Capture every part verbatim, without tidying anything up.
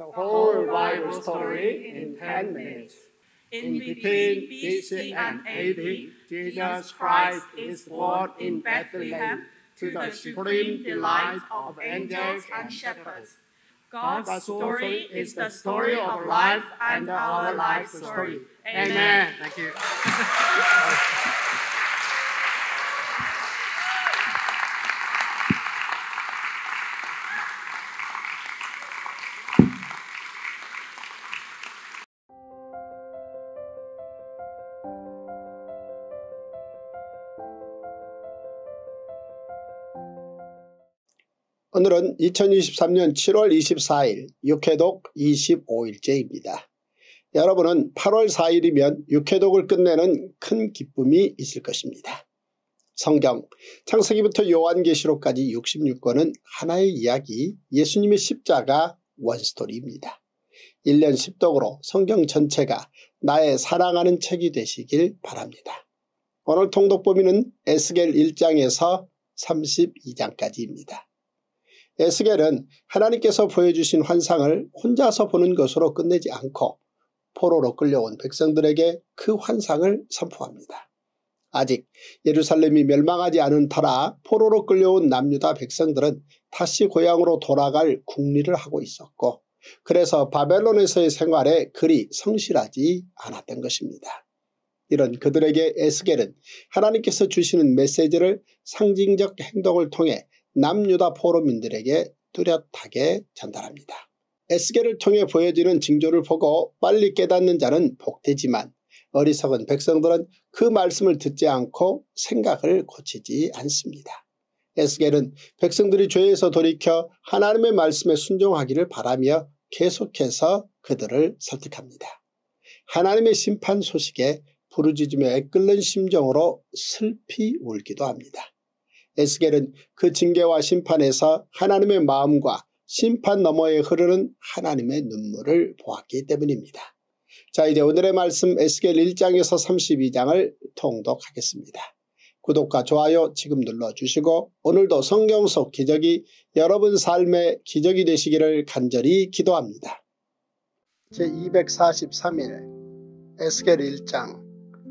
the whole Bible story in ten minutes. In between B C and A D, Jesus Christ is born in Bethlehem to the supreme delight of angels and shepherds. God's story is the story of life and our life story. Amen. Thank you. 오늘은 이천이십삼년 칠월 이십사일 육회독 이십오일째입니다. 여러분은 팔월 사일이면 육회독을 끝내는 큰 기쁨이 있을 것입니다. 성경 창세기부터 요한계시록까지 육십육권은 하나의 이야기, 예수님의 십자가 원스토리입니다. 일 년 십독으로 성경 전체가 나의 사랑하는 책이 되시길 바랍니다. 오늘 통독 범위는 에스겔 일장에서 삼십이장까지입니다. 에스겔은 하나님께서 보여주신 환상을 혼자서 보는 것으로 끝내지 않고 포로로 끌려온 백성들에게 그 환상을 선포합니다. 아직 예루살렘이 멸망하지 않은 터라 포로로 끌려온 남유다 백성들은 다시 고향으로 돌아갈 궁리를 하고 있었고, 그래서 바벨론에서의 생활에 그리 성실하지 않았던 것입니다. 이런 그들에게 에스겔은 하나님께서 주시는 메시지를 상징적 행동을 통해 남유다 포로민들에게 뚜렷하게 전달합니다. 에스겔을 통해 보여지는 징조를 보고 빨리 깨닫는 자는 복되지만 어리석은 백성들은 그 말씀을 듣지 않고 생각을 고치지 않습니다. 에스겔은 백성들이 죄에서 돌이켜 하나님의 말씀에 순종하기를 바라며 계속해서 그들을 설득합니다. 하나님의 심판 소식에 부르짖으며 애끓는 심정으로 슬피 울기도 합니다. 에스겔은 그 징계와 심판에서 하나님의 마음과 심판 너머에 흐르는 하나님의 눈물을 보았기 때문입니다. 자, 이제 오늘의 말씀 에스겔 일장에서 삼십이장을 통독하겠습니다. 구독과 좋아요 지금 눌러주시고 오늘도 성경 속 기적이 여러분 삶의 기적이 되시기를 간절히 기도합니다. 제이백사십삼일 에스겔 일장.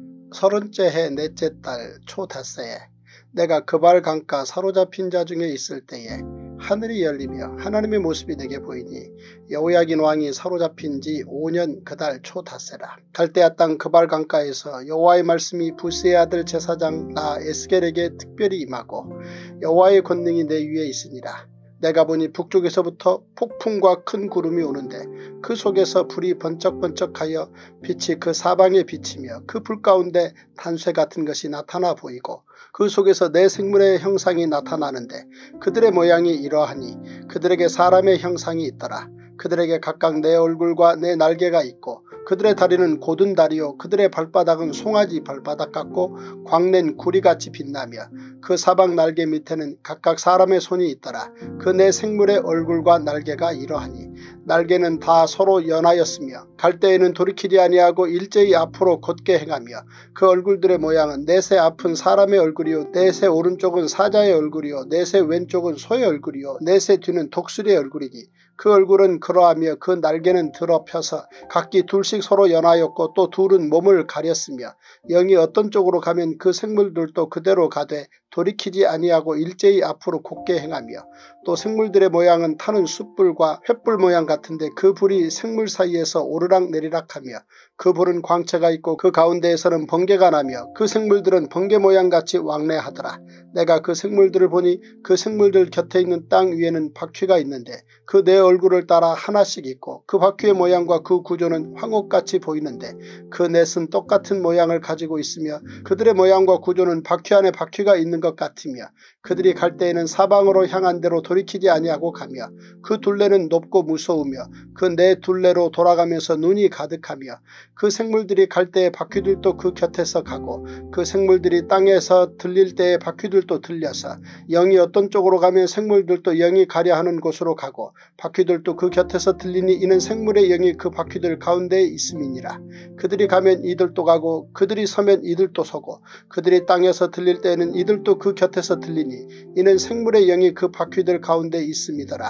서른째 해 넷째 달 초 닷새에 내가 그발 강가 사로잡힌 자 중에 있을 때에 하늘이 열리며 하나님의 모습이 내게 보이니 여호야긴 왕이 사로잡힌 지 오년 그 달 초 닷새라. 갈대아 땅 그발 강가에서 여호와의 말씀이 부스의 아들 제사장 나 에스겔에게 특별히 임하고 여호와의 권능이 내 위에 있으니라. 내가 보니 북쪽에서부터 폭풍과 큰 구름이 오는데 그 속에서 불이 번쩍번쩍하여 빛이 그 사방에 비치며 그 불 가운데 단쇠 같은 것이 나타나 보이고 그 속에서 내 생물의 형상이 나타나는데 그들의 모양이 이러하니 그들에게 사람의 형상이 있더라. 그들에게 각각 내 얼굴과 내 날개가 있고 그들의 다리는 곧은 다리요 그들의 발바닥은 송아지 발바닥 같고 광낸 구리같이 빛나며 그 사방 날개 밑에는 각각 사람의 손이 있더라. 그 네 생물의 얼굴과 날개가 이러하니 날개는 다 서로 연하였으며 갈대에는 돌이키지 아니하고 일제히 앞으로 곧게 행하며 그 얼굴들의 모양은 넷의 앞은 사람의 얼굴이요 넷의 오른쪽은 사자의 얼굴이요 넷의 왼쪽은 소의 얼굴이요 넷의 뒤는 독수리의 얼굴이니 그 얼굴은 그러하며 그 날개는 드러펴서 각기 둘씩 서로 연하였고 또 둘은 몸을 가렸으며 영이 어떤 쪽으로 가면 그 생물들도 그대로 가되 돌이키지 아니하고 일제히 앞으로 곧게 행하며 또 생물들의 모양은 타는 숯불과 횃불 모양 같은데 그 불이 생물 사이에서 오르락 내리락하며 그 불은 광채가 있고 그 가운데에서는 번개가 나며 그 생물들은 번개 모양같이 왕래하더라. 내가 그 생물들을 보니 그 생물들 곁에 있는 땅 위에는 바퀴가 있는데 그 네 얼굴을 따라 하나씩 있고 그 바퀴의 모양과 그 구조는 황옥같이 보이는데 그 넷은 똑같은 모양을 가지고 있으며 그들의 모양과 구조는 바퀴 안에 바퀴가 있는 것 같으며 그들이 갈 때에는 사방으로 향한 대로 돌이키지 아니하고 가며 그 둘레는 높고 무서우며 그 네 둘레로 돌아가면서 눈이 가득하며 그 생물들이 갈 때에 바퀴들도 그 곁에서 가고 그 생물들이 땅에서 들릴 때에 바퀴들도 들려서 영이 어떤 쪽으로 가면 생물들도 영이 가려 하는 곳으로 가고 바퀴들도 그 곁에서 들리니 이는 생물의 영이 그 바퀴들 가운데에 있음이니라. 그들이 가면 이들도 가고 그들이 서면 이들도 서고 그들이 땅에서 들릴 때에는 이들도 그 곁에서 들리니 이는 생물의 영이 그 바퀴들 가운데 있음이더라.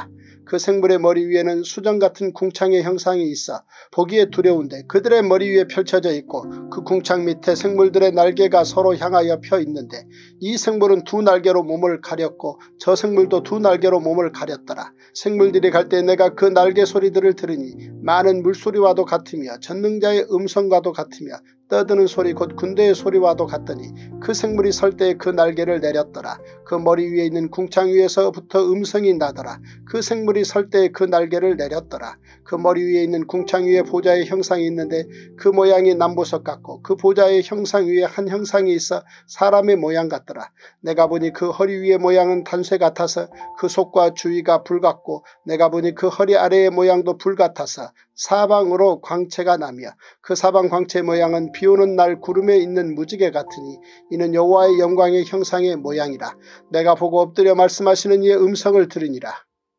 그 생물의 머리 위에는 수정 같은 궁창의 형상이 있어 보기에 두려운데 그들의 머리 위에 펼쳐져 있고 그 궁창 밑에 생물들의 날개가 서로 향하여 펴 있는데 이 생물은 두 날개로 몸을 가렸고 저 생물도 두 날개로 몸을 가렸더라. 생물들이 갈 때 내가 그 날개 소리들을 들으니 많은 물소리와도 같으며 전능자의 음성과도 같으며 떠드는 소리 곧 군대의 소리와도 같더니 그 생물이 설 때에 그 날개를 내렸더라. 그 머리 위에 있는 궁창 위에서부터 음성이 나더라. 그 생물이 설 때에 그 날개를 내렸더라. 그 머리 위에 있는 궁창 위에 보좌의 형상이 있는데 그 모양이 남보석 같고 그 보좌의 형상 위에 한 형상이 있어 사람의 모양 같더라. 내가 보니 그 허리 위의 모양은 단쇠 같아서 그 속과 주위가 불 같고 내가 보니 그 허리 아래의 모양도 불 같아서 사방으로 광채가 나며 그 사방 광채 모양은 비오는 날 구름에 있는 무지개 같으니 이는 여호와의 영광의 형상의 모양이라. 내가 보고 엎드려 말씀하시는 이의 음성을 들으니라.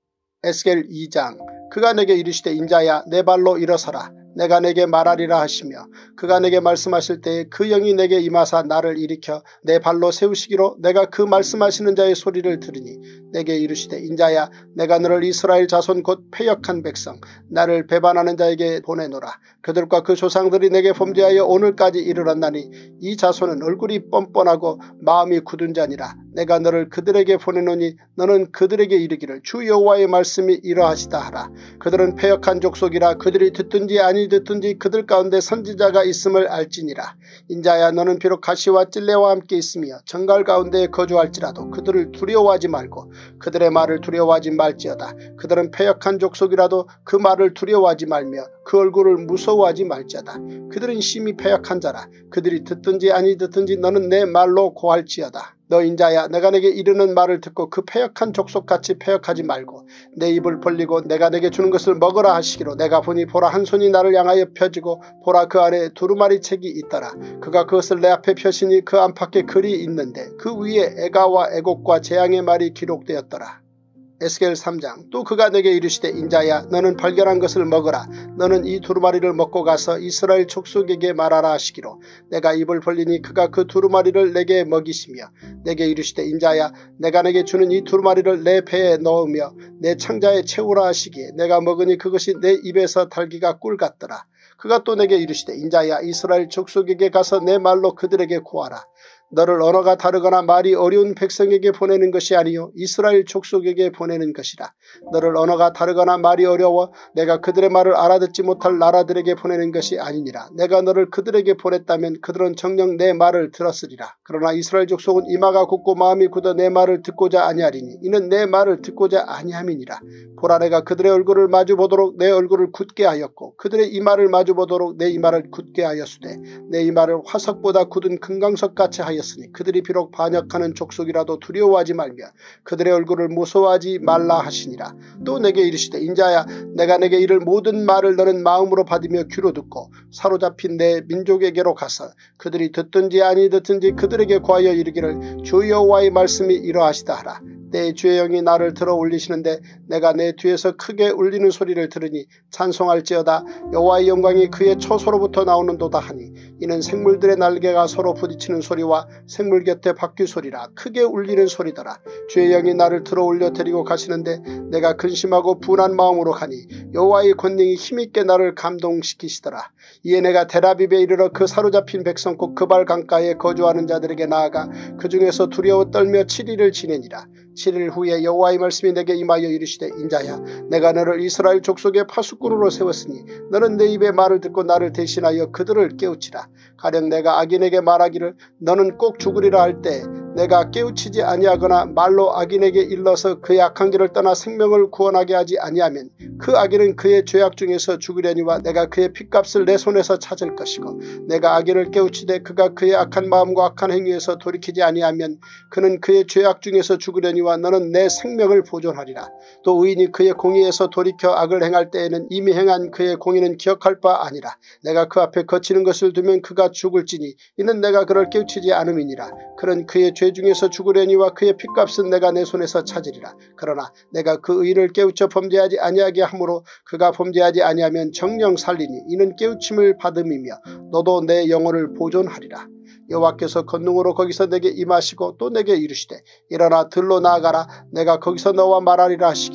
에스겔 이 장. 그가 내게 이르시되 인자야 내 발로 일어서라. 내가 내게 말하리라 하시며 그가 내게 말씀하실 때에 그 영이 내게 임하사 나를 일으켜 내 발로 세우시기로 내가 그 말씀하시는 자의 소리를 들으니 내게 이르시되 인자야 내가 너를 이스라엘 자손 곧 패역한 백성 나를 배반하는 자에게 보내노라. 그들과 그 조상들이 내게 범죄하여 오늘까지 이르렀나니 이 자손은 얼굴이 뻔뻔하고 마음이 굳은 자니라. 내가 너를 그들에게 보내노니 너는 그들에게 이르기를 주 여호와의 말씀이 이러하시다 하라. 그들은 패역한 족속이라. 그들이 듣든지 아니 듣든지 그들 가운데 선지자가 있음을 알지니라. 인자야 너는 비록 가시와 찔레와 함께 있으며 정갈 가운데 거주할지라도 그들을 두려워하지 말고 그들의 말을 두려워하지 말지어다. 그들은 패역한 족속이라도 그 말을 두려워하지 말며 그 얼굴을 무서워하지 말지어다. 그들은 심히 패역한 자라. 그들이 듣든지 아니 듣든지 너는 내 말로 고할지어다. 너 인자야 내가 내게 이르는 말을 듣고 그 패역한 족속같이 패역하지 말고 내 입을 벌리고 내가 내게 주는 것을 먹으라 하시기로 내가 보니 보라 한 손이 나를 향하여 펴지고 보라 그 아래에 두루마리 책이 있더라. 그가 그것을 내 앞에 펴시니 그 안팎에 글이 있는데 그 위에 애가와 애곡과 재앙의 말이 기록되었더라. 에스겔 삼 장. 또 그가 내게 이르시되 인자야 너는 발견한 것을 먹으라. 너는 이 두루마리를 먹고 가서 이스라엘 족속에게 말하라 하시기로 내가 입을 벌리니 그가 그 두루마리를 내게 먹이시며 내게 이르시되 인자야 내가 내게 주는 이 두루마리를 내 배에 넣으며 내 창자에 채우라 하시기에 내가 먹으니 그것이 내 입에서 달기가 꿀 같더라. 그가 또 내게 이르시되 인자야 이스라엘 족속에게 가서 내 말로 그들에게 고하라. 너를 언어가 다르거나 말이 어려운 백성에게 보내는 것이 아니요 이스라엘 족속에게 보내는 것이라. 너를 언어가 다르거나 말이 어려워 내가 그들의 말을 알아듣지 못할 나라들에게 보내는 것이 아니니라. 내가 너를 그들에게 보냈다면 그들은 정녕 내 말을 들었으리라. 그러나 이스라엘 족속은 이마가 굳고 마음이 굳어 내 말을 듣고자 아니하리니 이는 내 말을 듣고자 아니함이니라. 보라 내가 그들의 얼굴을 마주보도록 내 얼굴을 굳게 하였고 그들의 이마를 마주보도록 내 이마를 굳게 하였으되 내 이마를 화석보다 굳은 금강석같이 하였으니 그들이 비록 반역하는 족속이라도 두려워하지 말며 그들의 얼굴을 무서워하지 말라 하시니라. 또 내게 이르시되 인자야 내가 내게 이를 모든 말을 너는 마음으로 받으며 귀로 듣고 사로잡힌 내 민족에게로 가서 그들이 듣든지 아니 듣든지 그들에게 고하여 이르기를 주 여호와의 말씀이 이러하시다 하라. 내 주의 영이 나를 들어 올리시는데 내가 내 뒤에서 크게 울리는 소리를 들으니 찬송할지어다. 여호와의 영광이 그의 처소로부터 나오는도다 하니 이는 생물들의 날개가 서로 부딪히는 소리와 생물 곁에 바퀴 소리라. 크게 울리는 소리더라. 주의 영이 나를 들어 올려 데리고 가시는데 내가 근심하고 분한 마음으로 가니 여호와의 권능이 힘있게 나를 감동시키시더라. 이에 내가 데라빕에 이르러 그 사로잡힌 백성 곧 그발 강가에 거주하는 자들에게 나아가 그 중에서 두려워 떨며 칠 일을 지내니라. 칠 일 후에 여호와의 말씀이 내게 임하여 이르시되 인자야 내가 너를 이스라엘 족속의 파수꾼으로 세웠으니 너는 내 입의 말을 듣고 나를 대신하여 그들을 깨우치라. 가령 내가 악인에게 말하기를 너는 꼭 죽으리라 할 때 내가 깨우치지 아니하거나 말로 악인에게 일러서 그의 악한 길을 떠나 생명을 구원하게 하지 아니하면 그 악인은 그의 죄악 중에서 죽으려니와 내가 그의 핏값을 내 손에서 찾을 것이고 내가 악인을 깨우치되 그가 그의 악한 마음과 악한 행위에서 돌이키지 아니하면 그는 그의 죄악 중에서 죽으려니와 너는 내 생명을 보존하리라. 또 의인이 그의 공의에서 돌이켜 악을 행할 때에는 이미 행한 그의 공의는 기억할 바 아니라 내가 그 앞에 거치는 것을 두면 그가 죽을지니 이는 내가 그를 깨우치지 않음이니라. 그는 그의 죄 중에서 죽으려니와 그의 핏값은 내가 내 손에서 찾으리라. 그러나 내가 그 의인을 깨우쳐 범죄하지 아니하게 하므로 그가 범죄하지 아니하면 정령 살리니 이는 깨우침을 받음이며 너도 내 영혼을 보존하리라. 여호와께서 권능으로 거기서 내게 임하시고 또 내게 이르시되 일어나 들로 나아가라. 내가 거기서 너와 말하리라 하시기로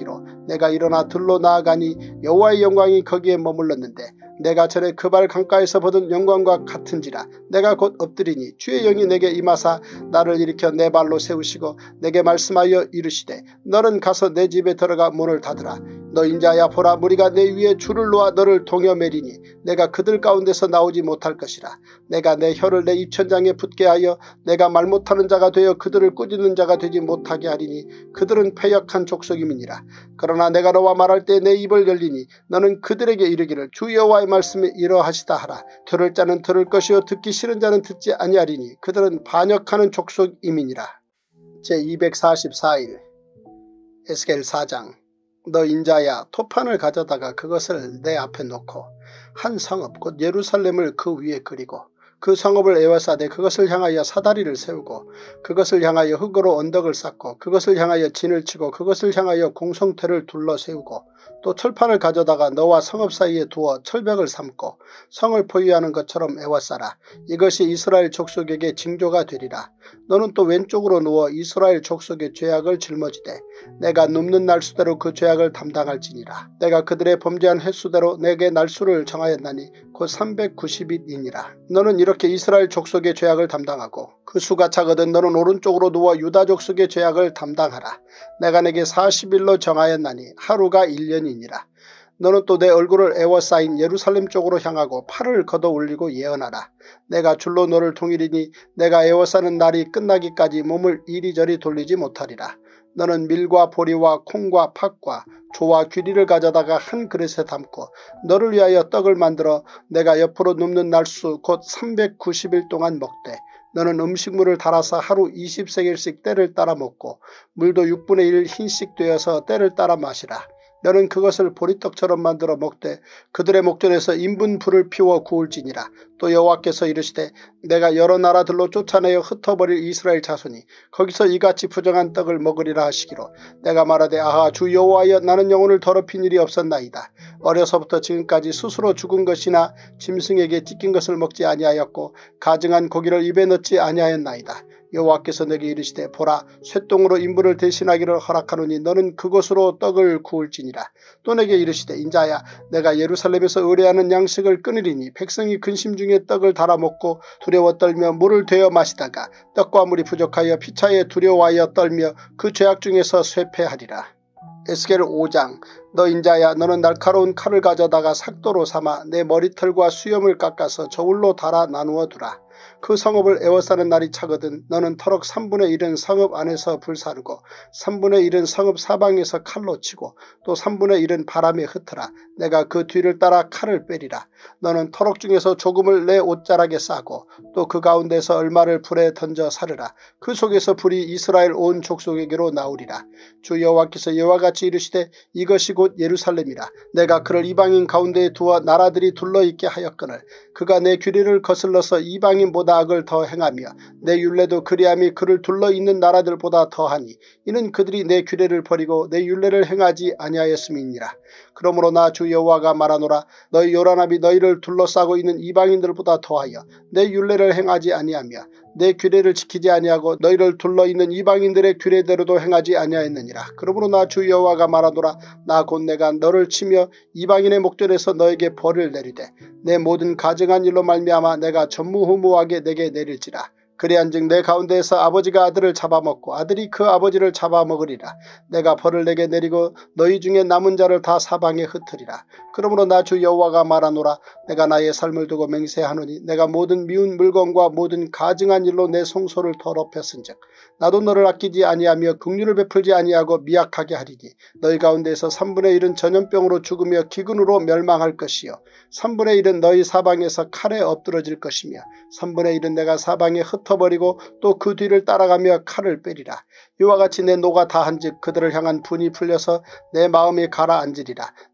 내가 일어나 들로 나아가니 여호와의 영광이 거기에 머물렀는데 내가 전에 그발 강가에서 보던 영광과 같은지라. 내가 곧 엎드리니 주의 영이 내게 임하사 나를 일으켜 내 발로 세우시고 내게 말씀하여 이르시되 너는 가서 내 집에 들어가 문을 닫으라. 너 인자야 보라 무리가 내 위에 줄을 놓아 너를 동여매리니 내가 그들 가운데서 나오지 못할 것이라. 내가 내 혀를 내 입천장에 붙게 하여 내가 말 못하는 자가 되어 그들을 꾸짖는 자가 되지 못하게 하리니 그들은 패역한 족속임이니라. 그러나 내가 너와 말할 때 내 입을 열리니 너는 그들에게 이르기를 주 여호와의 말씀이 이러하시다 하라. 들을 자는 들을 것이요 듣기 싫은 자는 듣지 아니하리니 그들은 반역하는 족속임이니라. 제이백사십사 일 에스겔 사 장. 너 인자야 토판을 가져다가 그것을 내 앞에 놓고 한 성읍 곧 예루살렘을 그 위에 그리고 그 성읍을 에워싸되 그것을 향하여 사다리를 세우고 그것을 향하여 흙으로 언덕을 쌓고 그것을 향하여 진을 치고 그것을 향하여 공성태를 둘러 세우고 또 철판을 가져다가 너와 성읍 사이에 두어 철벽을 삼고 성을 포위하는 것처럼 에워싸라. 이것이 이스라엘 족속에게 징조가 되리라. 너는 또 왼쪽으로 누워 이스라엘 족속의 죄악을 짊어지되 내가 눕는 날수대로 그 죄악을 담당할지니라. 내가 그들의 범죄한 횟수대로 내게 날수를 정하였나니 곧 삼백구십 일이니라. 너는 이렇게 이스라엘 족속의 죄악을 담당하고 그 수가 차거든 너는 오른쪽으로 누워 유다 족속의 죄악을 담당하라. 내가 내게 사십 일로 정하였나니 하루가 일 년이니라. 너는 또 내 얼굴을 에워싸인 예루살렘 쪽으로 향하고 팔을 걷어 올리고 예언하라. 내가 줄로 너를 통일이니 내가 에워싸는 날이 끝나기까지 몸을 이리저리 돌리지 못하리라. 너는 밀과 보리와 콩과 팥과 조와 귀리를 가져다가 한 그릇에 담고 너를 위하여 떡을 만들어 내가 옆으로 눕는 날수 곧 삼백구십 일 동안 먹되 너는 음식물을 달아서 하루 이십 세겔씩 때를 따라 먹고 물도 육분의 일 흰씩 되어서 때를 따라 마시라. 너는 그것을 보리떡처럼 만들어 먹되 그들의 목전에서 인분 불을 피워 구울지니라. 또 여호와께서 이르시되 내가 여러 나라들로 쫓아내어 흩어버릴 이스라엘 자손이 거기서 이같이 부정한 떡을 먹으리라 하시기로 내가 말하되 아하 주 여호와여 나는 영혼을 더럽힌 일이 없었나이다. 어려서부터 지금까지 스스로 죽은 것이나 짐승에게 찢긴 것을 먹지 아니하였고 가증한 고기를 입에 넣지 아니하였나이다. 여호와께서 내게 이르시되 보라 쇠똥으로 인분을 대신하기를 허락하노니 너는 그것으로 떡을 구울지니라. 또 내게 이르시되 인자야 내가 예루살렘에서 의뢰하는 양식을 끊으리니 백성이 근심 중에 떡을 달아 먹고 두려워 떨며 물을 되어 마시다가 떡과 물이 부족하여 피차에 두려워하여 떨며 그 죄악 중에서 쇠폐하리라. 에스겔 오 장. 너 인자야 너는 날카로운 칼을 가져다가 삭도로 삼아 내 머리털과 수염을 깎아서 저울로 달아 나누어 두라. 그 성읍을 에워싸는 날이 차거든 너는 터럭 삼분의 일은 성읍 안에서 불사르고 삼분의 일은 성읍 사방에서 칼로 치고 또 삼분의 일은 바람에 흩어라. 내가 그 뒤를 따라 칼을 빼리라. 너는 터럭 중에서 조금을 내 옷자락에 싸고 또 그 가운데서 얼마를 불에 던져 사르라. 그 속에서 불이 이스라엘 온 족속에게로 나오리라. 주 여호와께서 이와 같이 이르시되 이것이 곧 예루살렘이라. 내가 그를 이방인 가운데에 두어 나라들이 둘러있게 하였거늘 그가 내 규례를 거슬러서 이방인보다 악을 더 행하며 내 율례도 그리함이 그를 둘러있는 나라들보다 더하니 이는 그들이 내 규례를 버리고 내 율례를 행하지 아니하였음이니라. 그러므로 나 주 여호와가 말하노라. 너희 요란함이 너희를 둘러싸고 있는 이방인들보다 더하여 내 율례를 행하지 아니하며 내 규례를 지키지 아니하고 너희를 둘러있는 이방인들의 규례대로도 행하지 아니하였느니라. 그러므로 나 주 여호와가 말하노라. 나 곧 내가 너를 치며 이방인의 목전에서 너에게 벌을 내리되 내 모든 가증한 일로 말미암아 내가 전무후무하게 내게 내릴지라. 그리한즉 내 가운데에서 아버지가 아들을 잡아먹고 아들이 그 아버지를 잡아먹으리라. 내가 벌을 내게 내리고 너희 중에 남은 자를 다 사방에 흩으리라. 그러므로 나 주 여호와가 말하노라. 내가 나의 삶을 두고 맹세하노니 내가 모든 미운 물건과 모든 가증한 일로 내 송소를 더럽혔은즉 나도 너를 아끼지 아니하며 긍휼을 베풀지 아니하고 미약하게 하리니 너희 가운데에서 삼분의 일은 전염병으로 죽으며 기근으로 멸망할 것이요 삼분의 일은 너희 사방에서 칼에 엎드러질 것이며 삼분의 일은 내가 사방에 흩어버리고 또 그 뒤를 따라가며 칼을 빼리라. 이와 같이 내 노가 다한즉 그들을 향한 분이 풀려서 내 마음이 가라앉으리라.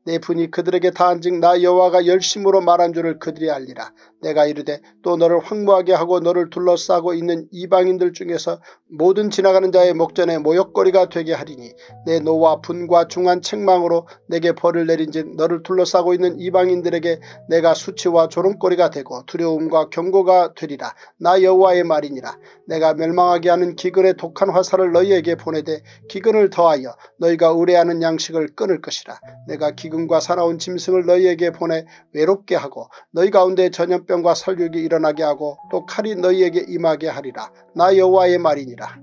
내 분이 그들에게 다한즉 나 여호와가 열심으로 말한 줄을 그들이 알리라. 내가 이르되 또 너를 황무하게 하고 너를 둘러싸고 있는 이방인들 중에서 모든 지나가는 자의 목전에 모욕거리가 되게 하리니 내 노와 분과 중한 책망으로 내게 벌을 내린즉 너를 둘러싸고 있는 이방인들에게 내가 수치와 조롱거리가 되고 두려움과 경고가 되리라. 나 여호와의 말이니라. 내가 멸망하게 하는 기근의 독한 화살을 너희에게 보내되 기근을 더하여 너희가 의뢰하는 양식을 끊을 것이라. 내가 기근과 사나운 짐승을 너희에게 보내 외롭게 하고 너희 가운데 전염병과 살육이 일어나게 하고 또 칼이 너희에게 임하게 하리라. 나 여호와의 말이니라.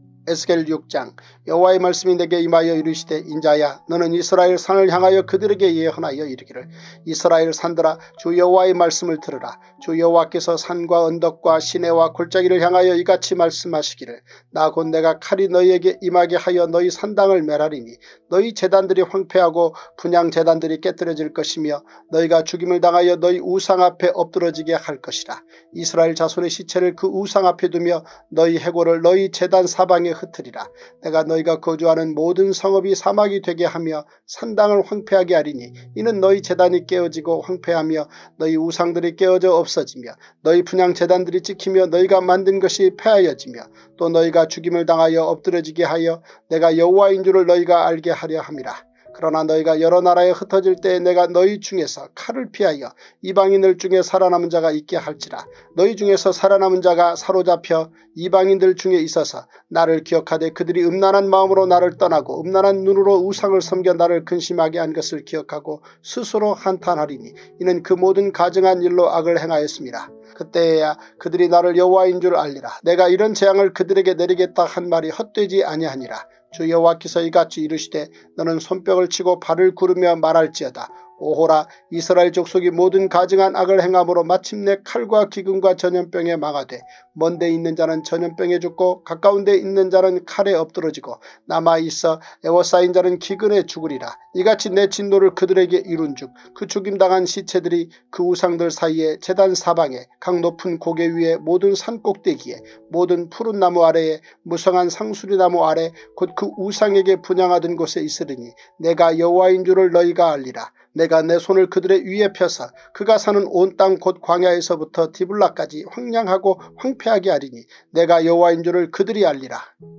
에스겔 육 장. 여호와의 말씀이 내게 임하여 이르시되 인자야 너는 이스라엘 산을 향하여 그들에게 예언하여 이르기를 이스라엘 산들아 주 여호와의 말씀을 들으라. 주 여호와께서 산과 언덕과 시내와 골짜기를 향하여 이같이 말씀하시기를 나 곧 내가 칼이 너희에게 임하게 하여 너희 산당을 멸하리니 너희 제단들이 황폐하고 분향 제단들이 깨뜨려질 것이며 너희가 죽임을 당하여 너희 우상 앞에 엎드러지게 할 것이라. 이스라엘 자손의 시체를 그 우상 앞에 두며 너희 해골을 너희 제단 사방에 흩으리라. 내가 너희가 거주하는 모든 성읍이 사막이 되게 하며 산당을 황폐하게 하리니 이는 너희 제단이 깨어지고 황폐하며 너희 우상들이 깨어져 없어지며 너희 분향 제단들이 찍히며 너희가 만든 것이 폐하여지며 또 너희가 죽임을 당하여 엎드러지게 하여 내가 여호와인 줄을 너희가 알게 하려 함이라. 그러나 너희가 여러 나라에 흩어질 때에 내가 너희 중에서 칼을 피하여 이방인들 중에 살아남은 자가 있게 할지라. 너희 중에서 살아남은 자가 사로잡혀 이방인들 중에 있어서 나를 기억하되 그들이 음란한 마음으로 나를 떠나고 음란한 눈으로 우상을 섬겨 나를 근심하게 한 것을 기억하고 스스로 한탄하리니 이는 그 모든 가증한 일로 악을 행하였습니다. 그때야 그들이 나를 여호와인 줄 알리라. 내가 이런 재앙을 그들에게 내리겠다 한 말이 헛되지 아니하니라. 주 여호와께서 이같이 이르시되 너는 손뼉을 치고 발을 구르며 말할지어다. 오호라 이스라엘 족속이 모든 가증한 악을 행함으로 마침내 칼과 기근과 전염병에 망하되 먼데 있는 자는 전염병에 죽고 가까운 데 있는 자는 칼에 엎드러지고 남아있어 애워싸인 자는 기근에 죽으리라. 이같이 내 진노를 그들에게 이룬즉 그 죽임당한 시체들이 그 우상들 사이에 제단 사방에 각 높은 고개 위에 모든 산 꼭대기에 모든 푸른 나무 아래에 무성한 상수리나무 아래 곧 그 우상에게 분향하던 곳에 있으리니 내가 여호와인 줄을 너희가 알리라. 내가 내 손을 그들의 위에 펴서 그가 사는 온 땅 곧 광야에서부터 디블라까지 황량하고 황폐하게 하리니 내가 여호와인 줄을 그들이 알리라.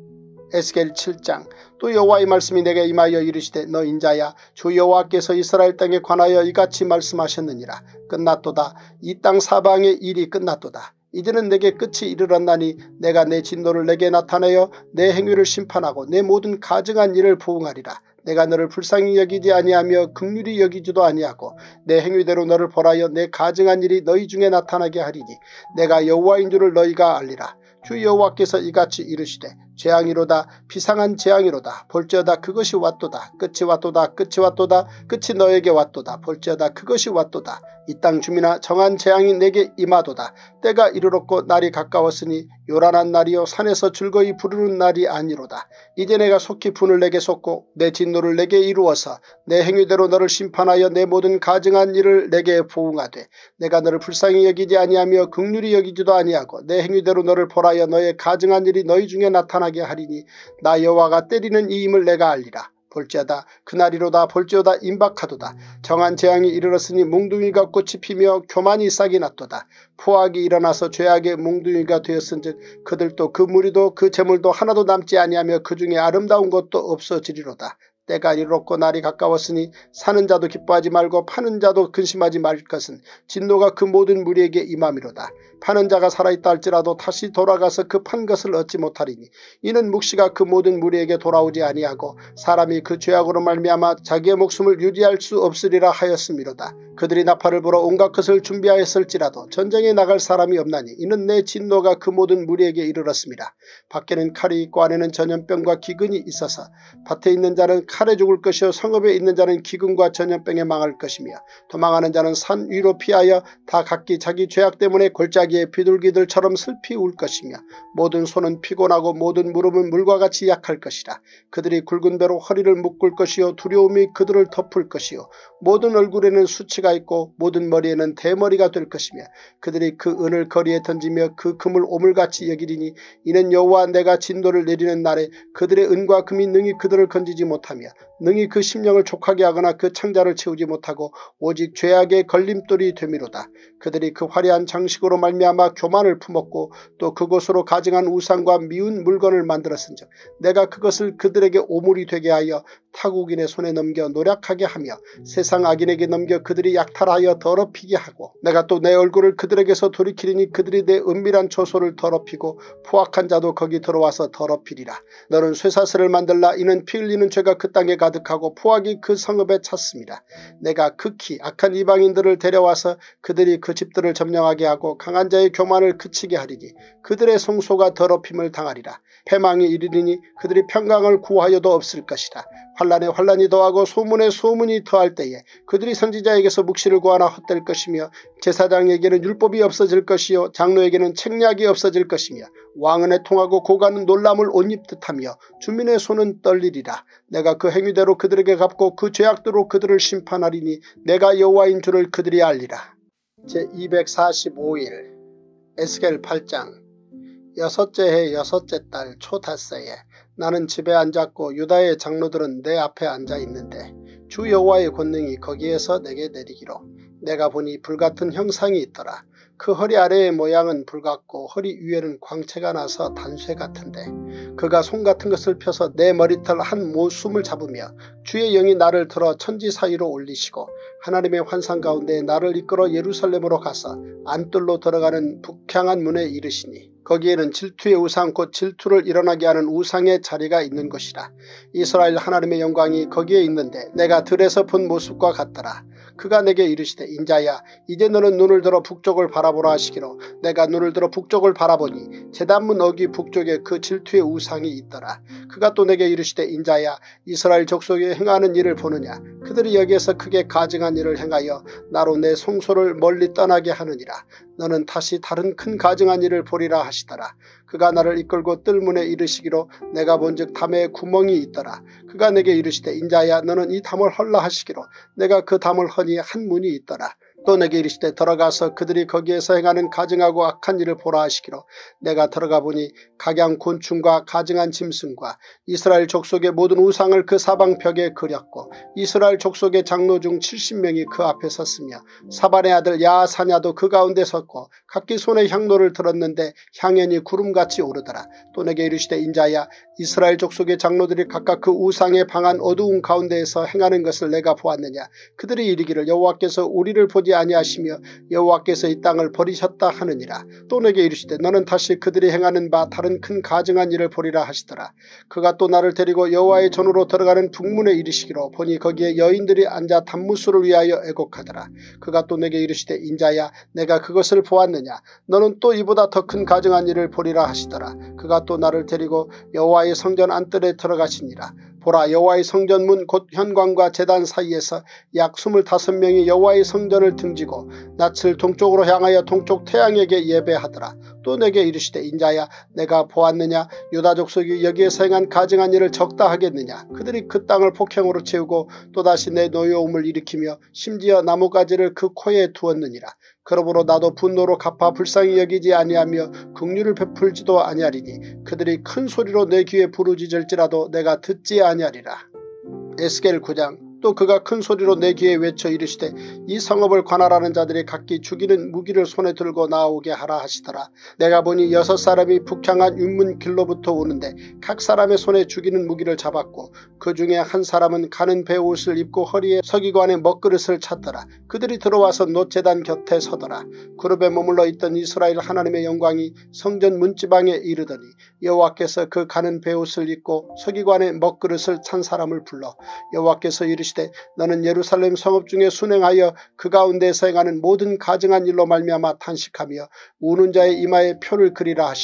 에스겔 칠 장. 또 여호와의 말씀이 내게 임하여 이르시되 너 인자야 주 여호와께서 이스라엘 땅에 관하여 이같이 말씀하셨느니라. 끝났도다. 이 땅 사방의 일이 끝났도다. 이제는 내게 끝이 이르렀나니 내가 내 진노를 내게 나타내어 내 행위를 심판하고 내 모든 가증한 일을 보응하리라. 내가 너를 불쌍히 여기지 아니하며 긍휼히 여기지도 아니하고 내 행위대로 너를 벌하여 내 가증한 일이 너희 중에 나타나게 하리니 내가 여호와인 줄을 너희가 알리라. 주 여호와께서 이같이 이르시되 재앙이로다 비상한 재앙이로다 볼지어다 그것이 왔도다 끝이 왔도다 끝이 왔도다 끝이 너에게 왔도다 볼지어다 그것이 왔도다 이 땅 주민아 정한 재앙이 내게 임하도다 때가 이르렀고 날이 가까웠으니 요란한 날이요 산에서 즐거이 부르는 날이 아니로다. 이제 내가 속히 분을 내게 쏟고 내 진노를 내게 이루어서 내 행위대로 너를 심판하여 내 모든 가증한 일을 내게 보응하되 내가 너를 불쌍히 여기지 아니하며 긍휼히 여기지도 아니하고 내 행위대로 너를 벌하여 너의 가증한 일이 너희 중에 나타나게 하리니 나 여호와가 때리는 이임을 내가 알리라. 볼지어다 그날이로다 볼지어다 임박하도다. 정한 재앙이 이르렀으니 몽둥이가 꽃이 피며 교만이 싹이 났도다. 포악이 일어나서 죄악의 몽둥이가 되었은즉 그들도 그 무리도 그 재물도 하나도 남지 아니하며 그 중에 아름다운 것도 없어지리로다. 때가 이르렀고 날이 가까웠으니 사는 자도 기뻐하지 말고 파는 자도 근심하지 말 것은 진노가 그 모든 무리에게 임함이로다. 파는 자가 살아있다 할지라도 다시 돌아가서 그 판 것을 얻지 못하리니 이는 묵시가 그 모든 무리에게 돌아오지 아니하고 사람이 그 죄악으로 말미암아 자기의 목숨을 유지할 수 없으리라 하였음이로다. 그들이 나팔을 불어 온갖 것을 준비하였을지라도 전쟁에 나갈 사람이 없나니 이는 내 진노가 그 모든 무리에게 이르렀습니다. 밖에는 칼이 있고 안에는 전염병과 기근이 있어서 밭에 있는 자는 칼에 죽을 것이요 성읍에 있는 자는 기근과 전염병에 망할 것이며 도망하는 자는 산 위로 피하여 다 각기 자기 죄악 때문에 골짜기에 비둘기들처럼 슬피 울 것이며 모든 손은 피곤하고 모든 무릎은 물과 같이 약할 것이라. 그들이 굵은 배로 허리를 묶을 것이요 두려움이 그들을 덮을 것이요 모든 얼굴에는 수치가 가치가 있고 모든 머리에는 대머리가 될 것이며 그들이 그 은을 거리에 던지며 그 금을 오물같이 여기리니 이는 여호와 내가 진노를 내리는 날에 그들의 은과 금이 능히 그들을 건지지 못하며 능히 그 심령을 족하게 하거나 그 창자를 채우지 못하고 오직 죄악의 걸림돌이 되미로다. 그들이 그 화려한 장식으로 말미암아 교만을 품었고 또 그곳으로 가증한 우상과 미운 물건을 만들었은즉 내가 그것을 그들에게 오물이 되게 하여 타국인의 손에 넘겨 노략하게 하며 세상 악인에게 넘겨 그들이 약탈하여 더럽히게 하고 내가 또 내 얼굴을 그들에게서 돌이키리니 그들이 내 은밀한 처소를 더럽히고 포악한 자도 거기 들어와서 더럽히리라. 너는 쇠사슬을 만들라. 이는 피 흘리는 죄가 그 땅에 가득하고 포악이 그 성읍에 찼습니다. 내가 극히 악한 이방인들을 데려와서 그들이 그 집들을 점령하게 하고 강한 자의 교만을 그치게 하리니 그들의 성소가 더럽힘을 당하리라. 패망이 이르리니 그들이 평강을 구하여도 없을 것이라. 환란에 환란이 더하고 소문에 소문이 더할 때에 그들이 선지자에게서 묵시를 구하나 헛될 것이며 제사장에게는 율법이 없어질 것이요 장로에게는 책략이 없어질 것이며 왕은 애통하고 고관은 놀람을 옷 입듯하며 주민의 손은 떨리리라. 내가 그 행위대로 그들에게 갚고 그 죄악대로 그들을 심판하리니 내가 여호와인 줄을 그들이 알리라. 제이백사십오 일 에스겔 팔 장. 여섯째 해 여섯째 달 초닷새에 나는 집에 앉았고 유다의 장로들은 내 앞에 앉아 있는데 주 여호와의 권능이 거기에서 내게 내리기로 내가 보니 불같은 형상이 있더라. 그 허리 아래의 모양은 불같고 허리 위에는 광채가 나서 단쇠 같은데 그가 손 같은 것을 펴서 내 머리털 한 모숨을 잡으며 주의 영이 나를 들어 천지 사이로 올리시고 하나님의 환상 가운데 나를 이끌어 예루살렘으로 가서 안뜰로 들어가는 북향한 문에 이르시니 거기에는 질투의 우상 곧 질투를 일어나게 하는 우상의 자리가 있는 것이라. 이스라엘 하나님의 영광이 거기에 있는데 내가 들에서 본 모습과 같더라. 그가 내게 이르시되 인자야 이제 너는 눈을 들어 북쪽을 바라보라 하시기로 내가 눈을 들어 북쪽을 바라보니 제단문 어귀 북쪽에 그 질투의 우상이 있더라. 그가 또 내게 이르시되 인자야 이스라엘 족속이 행하는 일을 보느냐. 그들이 여기에서 크게 가증한 일을 행하여 나로 내 성소를 멀리 떠나게 하느니라. 너는 다시 다른 큰 가증한 일을 보리라 하시더라. 그가 나를 이끌고 뜰문에 이르시기로 내가 본즉 담에 구멍이 있더라. 그가 내게 이르시되 인자야 너는 이 담을 헐라 하시기로 내가 그 담을 허니 한 문이 있더라. 또 내게 이르시되 들어가서 그들이 거기에서 행하는 가증하고 악한 일을 보라 하시기로 내가 들어가 보니 각양 곤충과 가증한 짐승과 이스라엘 족속의 모든 우상을 그 사방벽에 그렸고 이스라엘 족속의 장로 중 칠십 명이 그 앞에 섰으며 사반의 아들 야사냐도 그 가운데 섰고 각기 손에 향로를 들었는데 향연이 구름같이 오르더라. 또 내게 이르시되 인자야 이스라엘 족속의 장로들이 각각 그 우상의 방한 어두운 가운데에서 행하는 것을 내가 보았느냐. 그들이 이르기를 여호와께서 우리를 보지 아니하시며 여호와께서 이 땅을 버리셨다 하느니라. 또 내게 이르시되 너는 다시 그들이 행하는 바 다른 큰 가증한 일을 보리라 하시더라. 그가 또 나를 데리고 여호와의 전으로 들어가는 북문에 이르시기로 보니 거기에 여인들이 앉아 단무술을 위하여 애곡하더라. 그가 또 내게 이르시되 인자야 내가 그것을 보았느냐. 너는 또 이보다 더 큰 가증한 일을 보리라 하시더라. 그가 또 나를 데리고 여호와의 성전 안뜰에 들어가시니라. 보라 여호와의 성전문 곧 현관과 제단 사이에서 약 스물다섯 명이 여호와의 성전을 등지고 낯을 동쪽으로 향하여 동쪽 태양에게 예배하더라. 또 내게 이르시되 인자야 내가 보았느냐. 유다 족속이 여기에서 행한 가증한 일을 적다 하겠느냐. 그들이 그 땅을 폭행으로 채우고 또다시 내 노여움을 일으키며 심지어 나뭇가지를 그 코에 두었느니라. 그러므로 나도 분노로 갚아 불쌍히 여기지 아니하며 긍휼을 베풀지도 아니하리니 그들이 큰 소리로 내 귀에 부르짖을지라도 내가 듣지 아니하리라. 에스겔 구 장. 또 그가 큰 소리로 내 귀에 외쳐 이르시되 이 성읍을 관할하는 자들이 각기 죽이는 무기를 손에 들고 나오게 하라 하시더라. 내가 보니 여섯 사람이 북향한 윤문 길로부터 오는데 각 사람의 손에 죽이는 무기를 잡았고 그 중에 한 사람은 가는 배옷을 입고 허리에 서기관의 먹그릇을 찼더라. 그들이 들어와서 놋제단 곁에 서더라. 그룹에 머물러 있던 이스라엘 하나님의 영광이 성전 문지방에 이르더니 여호와께서 그 가는 배옷을 입고 서기관의 먹그릇을 찬 사람을 불러 여호와께서 이르시되 너는 예루살렘 성읍 중에 순행하여 그 가운데에서 행하는 모든 가증한 일로 말미암아 탄식하며 우는 자의 이마에 표를 그리라 하시고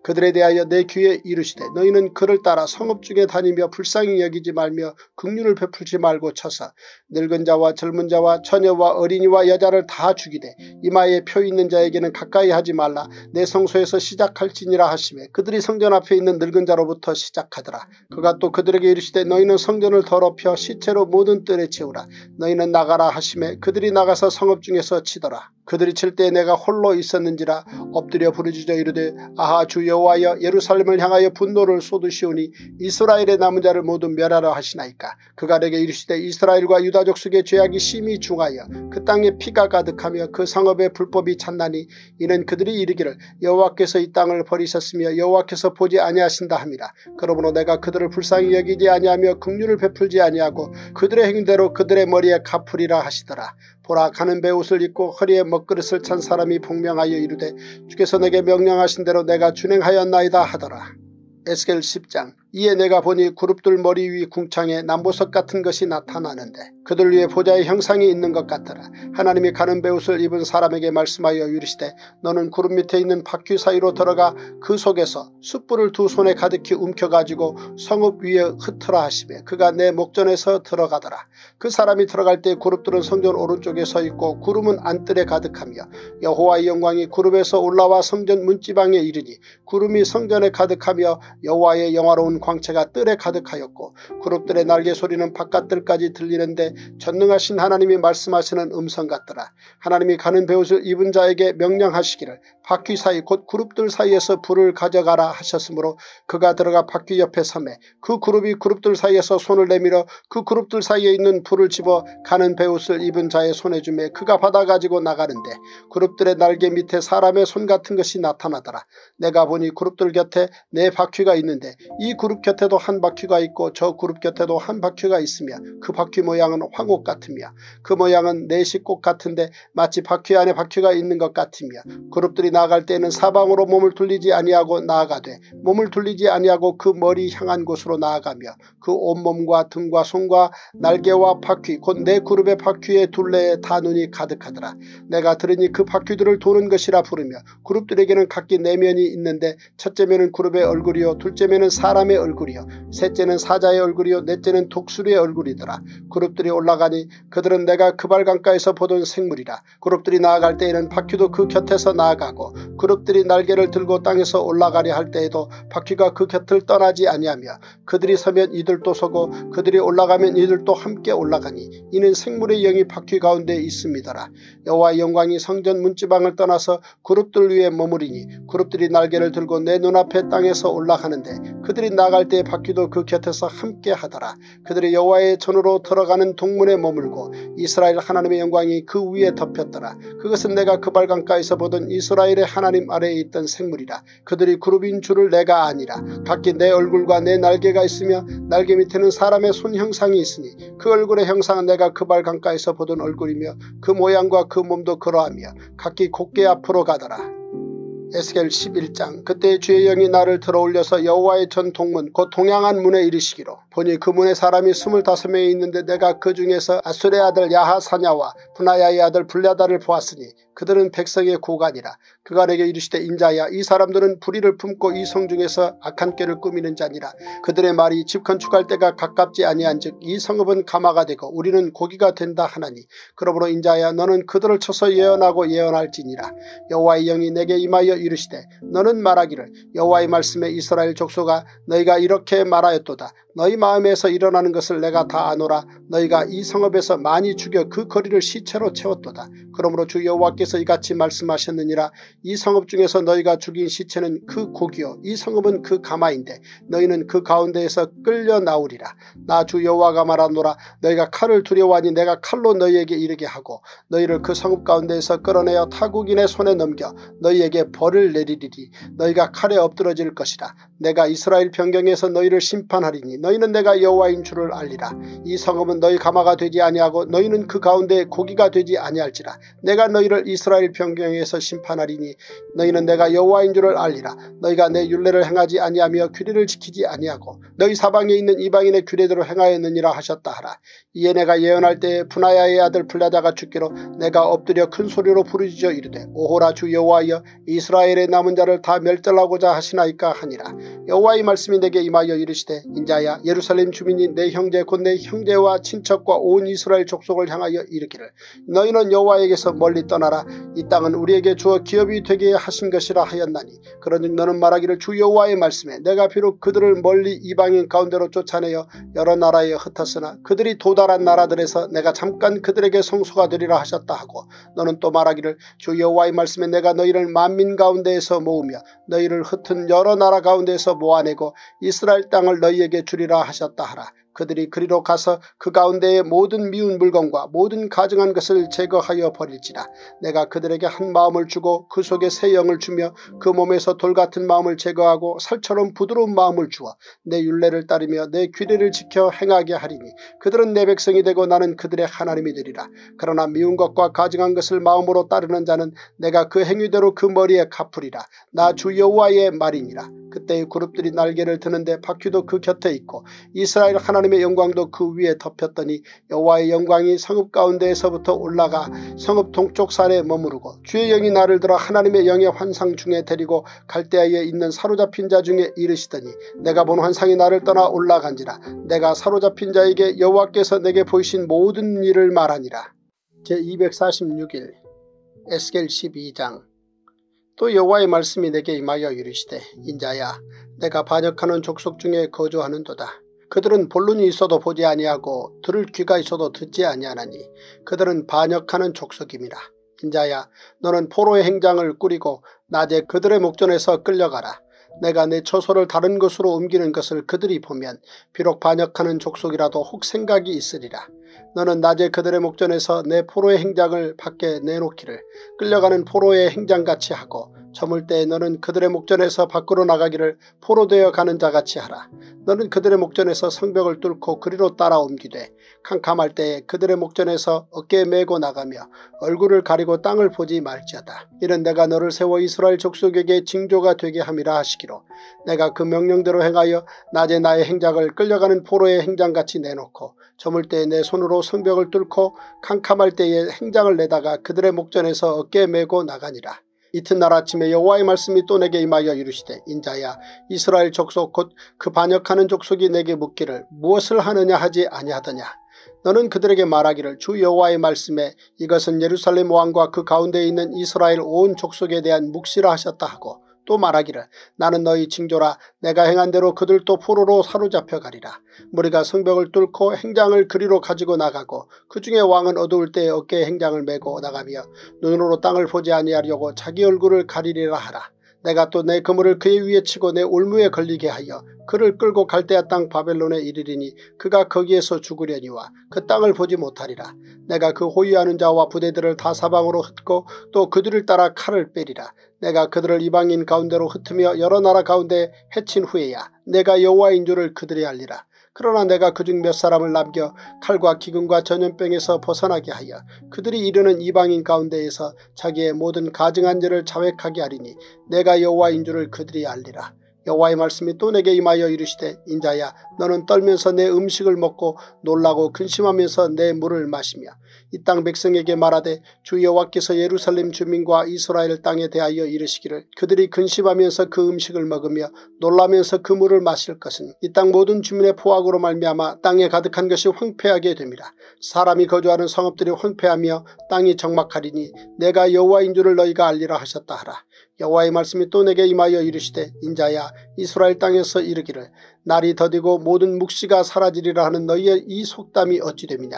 그들에 대하여 내 귀에 이르시되 너희는 그를 따라 성읍 중에 다니며 불쌍히 여기지 말며 긍휼을 베풀지 말고 쳐서 늙은 자와 젊은 자와 처녀와 어린이와 여자를 다 죽이되 이마에 표 있는 자에게는 가까이 하지 말라. 내 성소에서 시작할지니라 하시매 그들이 성전 앞에 있는 늙은 자로부터 시작하더라. 그가 또 그들에게 이르시되 너희는 성전을 더럽혀 시체로 모든 뜰에 채우라. 너희는 나가라 하시매 그들이 나가서 성읍 중에서 치더라. 그들이 칠 때 내가 홀로 있었는지라 엎드려 부르짖어 이르되 아하 주 여호와여 예루살렘을 향하여 분노를 쏟으시오니 이스라엘의 남은 자를 모두 멸하라 하시나이까. 그가 내게 이르시되 이스라엘과 유다 족속의 죄악이 심히 중하여 그 땅에 피가 가득하며 그 성읍에 불법이 찼나니 이는 그들이 이르기를 여호와께서 이 땅을 버리셨으며 여호와께서 보지 아니하신다 함이라. 그러므로 내가 그들을 불쌍히 여기지 아니하며 긍휼을 베풀지 아니하고 그들의 행대로 그들의 머리에 갚으리라 하시더라. 보라 가는 베옷을 입고 허리에 먹그릇을 찬 사람이 복명하여 이르되 주께서 내게 명령하신 대로 내가 준행하였나이다 하더라. 에스겔 십 장. 이에 내가 보니 그룹들 머리 위 궁창에 남보석 같은 것이 나타나는데 그들 위에 보좌의 형상이 있는 것 같더라. 하나님이 가는 베옷을 입은 사람에게 말씀하여 이르시되 너는 구름 밑에 있는 바퀴 사이로 들어가 그 속에서 숯불을 두 손에 가득히 움켜가지고 성읍 위에 흩어라 하시매 그가 내 목전에서 들어가더라. 그 사람이 들어갈 때 그룹들은 성전 오른쪽에 서 있고 구름은 안뜰에 가득하며 여호와의 영광이 구름에서 올라와 성전 문지방에 이르니 구름이 성전에 가득하며 여호와의 영화로운 광채가 뜰에 가득하였고 그룹들의 날개 소리는 바깥뜰까지 들리는데 전능하신 하나님이 말씀하시는 음성 같더라. 하나님이 가는 베옷을 입은 자에게 명령하시기를 바퀴 사이 곧 그룹들 사이에서 불을 가져가라 하셨으므로 그가 들어가 바퀴 옆에 서매 그 그룹이 그룹들 사이에서 손을 내밀어 그 그룹들 사이에 있는 불을 집어 가는 베옷을 입은 자의 손에 주매 그가 받아가지고 나가는데 그룹들의 날개 밑에 사람의 손 같은 것이 나타나더라. 내가 보니 그룹들 곁에 네 바퀴가 있는데 이 그룹 곁에도 한 바퀴가 있고 저 그룹 곁에도 한 바퀴가 있으며 그 바퀴 모양은 황옥 같으며 그 모양은 내시꽃 같은데 마치 바퀴 안에 바퀴가 있는 것 같으며 그룹들이 나아갈 때에는 사방으로 몸을 돌리지 아니하고 나아가되 몸을 돌리지 아니하고 그 머리 향한 곳으로 나아가며 그 온몸과 등과 손과 날개와 바퀴 곧 네 그룹의 바퀴의 둘레에 다 눈이 가득하더라. 내가 들으니 그 바퀴들을 도는 것이라 부르며 그룹들에게는 각기 네 면이 있는데 첫째 면은 그룹의 얼굴이요 둘째 면은 사람의 얼굴이요 셋째는 사자의 얼굴이요 넷째는 독수리의 얼굴이더라. 그룹들이 올라가니 그들은 내가 그발 강가에서 보던 생물이라. 그룹들이 나아갈 때에는 바퀴도 그 곁에서 나아가고 그룹들이 날개를 들고 땅에서 올라가려 할 때에도 바퀴가 그 곁을 떠나지 아니하며 그들이 서면 이들도 서고 그들이 올라가면 이들도 함께 올라가니 이는 생물의 영이 바퀴 가운데 있음이더라. 여호와의 영광이 성전 문지방을 떠나서 그룹들 위에 머무리니 그룹들이 날개를 들고 내 눈앞에 땅에서 올라가는데 그들이 나갈 때 바퀴도 그 곁에서 함께 하더라. 그들이 여호와의 전으로 들어가는 동문에 머물고 이스라엘 하나님의 영광이 그 위에 덮였더라. 그것은 내가 그발 강가에서 보던 이스라엘의 하나님 아래에 있던 생물이라. 그들이 그룹인 줄을 내가 아니라. 각기 내 얼굴과 내 날개가 있으며 날개 밑에는 사람의 손 형상이 있으니 그 얼굴의 형상은 내가 그발 강가에서 보던 얼굴이며 그 모양과 그 몸도 그러하며 각기 곧게 앞으로 가더라. 에스겔 십일 장. 그때 주의 영이 나를 들어올려서 여호와의 전 동문 곧 동양한 문에 이르시기로 보니 그 문에 사람이 스물다섯 명이 있는데 내가 그 중에서 아술의 아들 야하사냐와 분하야의 아들 블랴다를 보았으니 그들은 백성의 고관이라. 그가 내게 이르시되 인자야 이 사람들은 불의를 품고 이 성 중에서 악한 꾀를 꾸미는 자니라. 그들의 말이 집 건축할 때가 가깝지 아니한즉 이 성읍은 가마가 되고 우리는 고기가 된다 하나니 그러므로 인자야 너는 그들을 쳐서 예언하고 예언할지니라. 여호와의 영이 내게 임하여 이르시되 너는 말하기를 여호와의 말씀에 이스라엘 족속아 너희가 이렇게 말하였도다. 너희 마음에서 일어나는 것을 내가 다 아노라. 너희가 이 성읍에서 많이 죽여 그 거리를 시체로 채웠도다. 그러므로 주 여호와께서 이같이 말씀하셨느니라. 이 성읍 중에서 너희가 죽인 시체는 그 고기요 이 성읍은 그 가마인데 너희는 그 가운데에서 끌려 나오리라. 나 주 여호와가 말하노라. 너희가 칼을 두려워하니 내가 칼로 너희에게 이르게 하고 너희를 그 성읍 가운데에서 끌어내어 타국인의 손에 넘겨 너희에게 벌을 내리리니 너희가 칼에 엎드러질 것이라. 내가 이스라엘 변경에서 너희를 심판하리니 너희는 내가 여호와인 줄을 알리라. 이 성읍은 너희 가마가 되지 아니하고 너희는 그 가운데 고기가 되지 아니할지라. 내가 너희를 이스라엘 변경에서 심판하리니 너희는 내가 여호와인 줄을 알리라. 너희가 내 율례를 행하지 아니하며 규례를 지키지 아니하고 너희 사방에 있는 이방인의 규례대로 행하였느니라 하셨다 하라. 이에 내가 예언할 때에 분하야의 아들 블라다가 죽기로 내가 엎드려 큰 소리로 부르짖어 이르되 오호라 주 여호와여 이스라엘의 남은 자를 다 멸절하고자 하시나이까 하니라. 여호와의 말씀이 내게 임하여 이르시되 인자야 예루살렘 주민이 내 형제 곧 내 형제와 친척과 온 이스라엘 족속을 향하여 이르기를 너희는 여호와에게서 멀리 떠나라. 이 땅은 우리에게 주어 기업이 되게 하신 것이라 하였나니 그러니 너는 말하기를 주 여호와의 말씀에 내가 비록 그들을 멀리 이방인 가운데로 쫓아내어 여러 나라에 흩었으나 그들이 도달한 나라들에서 내가 잠깐 그들에게 성소가 되리라 하셨다 하고 너는 또 말하기를 주 여호와의 말씀에 내가 너희를 만민 가운데에서 모으며 너희를 흩은 여러 나라 가운데에서 모아내고 이스라엘 땅을 너희에게 주리라 하셨다 하라. 그들이 그리로 가서 그 가운데의 모든 미운 물건과 모든 가증한 것을 제거하여 버릴지라. 내가 그들에게 한 마음을 주고 그 속에 새 영을 주며 그 몸에서 돌같은 마음을 제거하고 살처럼 부드러운 마음을 주어 내 율례를 따르며 내 규례를 지켜 행하게 하리니 그들은 내 백성이 되고 나는 그들의 하나님이 되리라. 그러나 미운 것과 가증한 것을 마음으로 따르는 자는 내가 그 행위대로 그 머리에 갚으리라. 나 주 여호와의 말이니라. 그때의 그룹들이 날개를 드는데 바퀴도 그 곁에 있고 이스라엘 하나님의 영광도 그 위에 덮였더니 여호와의 영광이 성읍 가운데에서부터 올라가 성읍 동쪽 산에 머무르고 주의 영이 나를 들어 하나님의 영의 환상 중에 데리고 갈대아에 있는 사로잡힌 자 중에 이르시더니 내가 본 환상이 나를 떠나 올라간지라. 내가 사로잡힌 자에게 여호와께서 내게 보이신 모든 일을 말하니라. 제이백사십육 일 에스겔 십이 장. 또 여호와의 말씀이 내게 임하여 이르시되 인자야 내가 반역하는 족속 중에 거주하는도다. 그들은 본론이 있어도 보지 아니하고 들을 귀가 있어도 듣지 아니하나니 그들은 반역하는 족속임이라. 인자야 너는 포로의 행장을 꾸리고 낮에 그들의 목전에서 끌려가라. 내가 내 처소를 다른 곳으로 옮기는 것을 그들이 보면 비록 반역하는 족속이라도 혹 생각이 있으리라. 너는 낮에 그들의 목전에서 내 포로의 행장을 밖에 내놓기를 끌려가는 포로의 행장같이 하고 저물 때에 너는 그들의 목전에서 밖으로 나가기를 포로되어 가는 자같이 하라. 너는 그들의 목전에서 성벽을 뚫고 그리로 따라 옮기되 캄캄할 때에 그들의 목전에서 어깨에 메고 나가며 얼굴을 가리고 땅을 보지 말지어다. 이는 내가 너를 세워 이스라엘 족속에게 징조가 되게 함이라 하시기로 내가 그 명령대로 행하여 낮에 나의 행장을 끌려가는 포로의 행장같이 내놓고 저물 때에 내 손으로 성벽을 뚫고 캄캄할 때에 행장을 내다가 그들의 목전에서 어깨에 메고 나가니라. 이튿날 아침에 여호와의 말씀이 또 내게 임하여 이르시되 인자야 이스라엘 족속 곧 그 반역하는 족속이 내게 묻기를 무엇을 하느냐 하지 아니하더냐. 너는 그들에게 말하기를 주 여호와의 말씀에 이것은 예루살렘 왕과 그 가운데에 있는 이스라엘 온 족속에 대한 묵시라 하셨다 하고 또 말하기를 나는 너희 징조라. 내가 행한 대로 그들도 포로로 사로잡혀 가리라. 무리가 성벽을 뚫고 행장을 그리로 가지고 나가고 그 중에 왕은 어두울 때에 어깨에 행장을 메고 나가며 눈으로 땅을 보지 아니하려고 자기 얼굴을 가리리라 하라. 내가 또 내 그물을 그의 위에 치고 내 올무에 걸리게 하여 그를 끌고 갈대아 땅 바벨론에 이르리니 그가 거기에서 죽으려니와 그 땅을 보지 못하리라. 내가 그 호위하는 자와 부대들을 다 사방으로 흩고 또 그들을 따라 칼을 빼리라. 내가 그들을 이방인 가운데로 흩으며 여러 나라 가운데 해친 후에야 내가 여호와인 줄을 그들이 알리라. 그러나 내가 그중 몇 사람을 남겨 칼과 기근과 전염병에서 벗어나게 하여 그들이 이르는 이방인 가운데에서 자기의 모든 가증한 죄를 자백하게 하리니 내가 여호와인 줄을 그들이 알리라. 여호와의 말씀이 또 내게 임하여 이르시되 인자야 너는 떨면서 내 음식을 먹고 놀라고 근심하면서 내 물을 마시며 이 땅 백성에게 말하되 주 여호와께서 예루살렘 주민과 이스라엘 땅에 대하여 이르시기를 그들이 근심하면서 그 음식을 먹으며 놀라면서 그 물을 마실 것은 이 땅 모든 주민의 포악으로 말미암아 땅에 가득한 것이 황폐하게 됨이라. 사람이 거주하는 성읍들이 황폐하며 땅이 적막하리니 내가 여호와인 줄을 너희가 알리라 하셨다 하라. 여호와의 말씀이 또 내게 임하여 이르시되 인자야 이스라엘 땅에서 이르기를 날이 더디고 모든 묵시가 사라지리라 하는 너희의 이 속담이 어찌 됨이냐.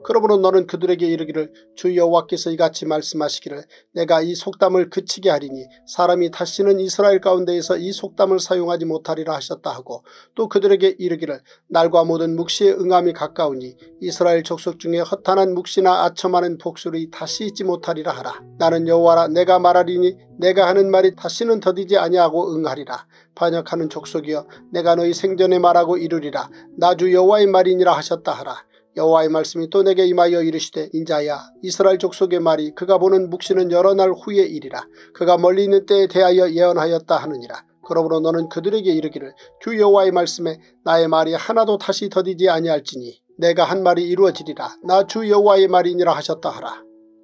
그러므로 너는 그들에게 이르기를 주 여호와께서 이같이 말씀하시기를 내가 이 속담을 그치게 하리니 사람이 다시는 이스라엘 가운데에서 이 속담을 사용하지 못하리라 하셨다 하고 또 그들에게 이르기를 날과 모든 묵시의 응함이 가까우니 이스라엘 족속 중에 허탄한 묵시나 아첨하는 복술이 다시 있지 못하리라 하라. 나는 여호와라 내가 말하리니 내가 하는 말이 다시는 더디지 아니하고 응하리라. 반역하는 족속이여 내가 너희 생전에 말하고 이르리라. 나 주 여호와의 말이니라 하셨다 하라. 여호와의 말씀이 또 내게 임하여 이르시되 인자야 이스라엘 족속의 말이 그가 보는 묵시는 여러 날 후의 일이라. 그가 멀리 있는 때에 대하여 예언하였다 하느니라. 그러므로 너는 그들에게 이르기를 주 여호와의 말씀에 나의 말이 하나도 다시 더디지 아니할지니 내가 한 말이 이루어지리라. 나 주 여호와의 말이니라 하셨다 하라.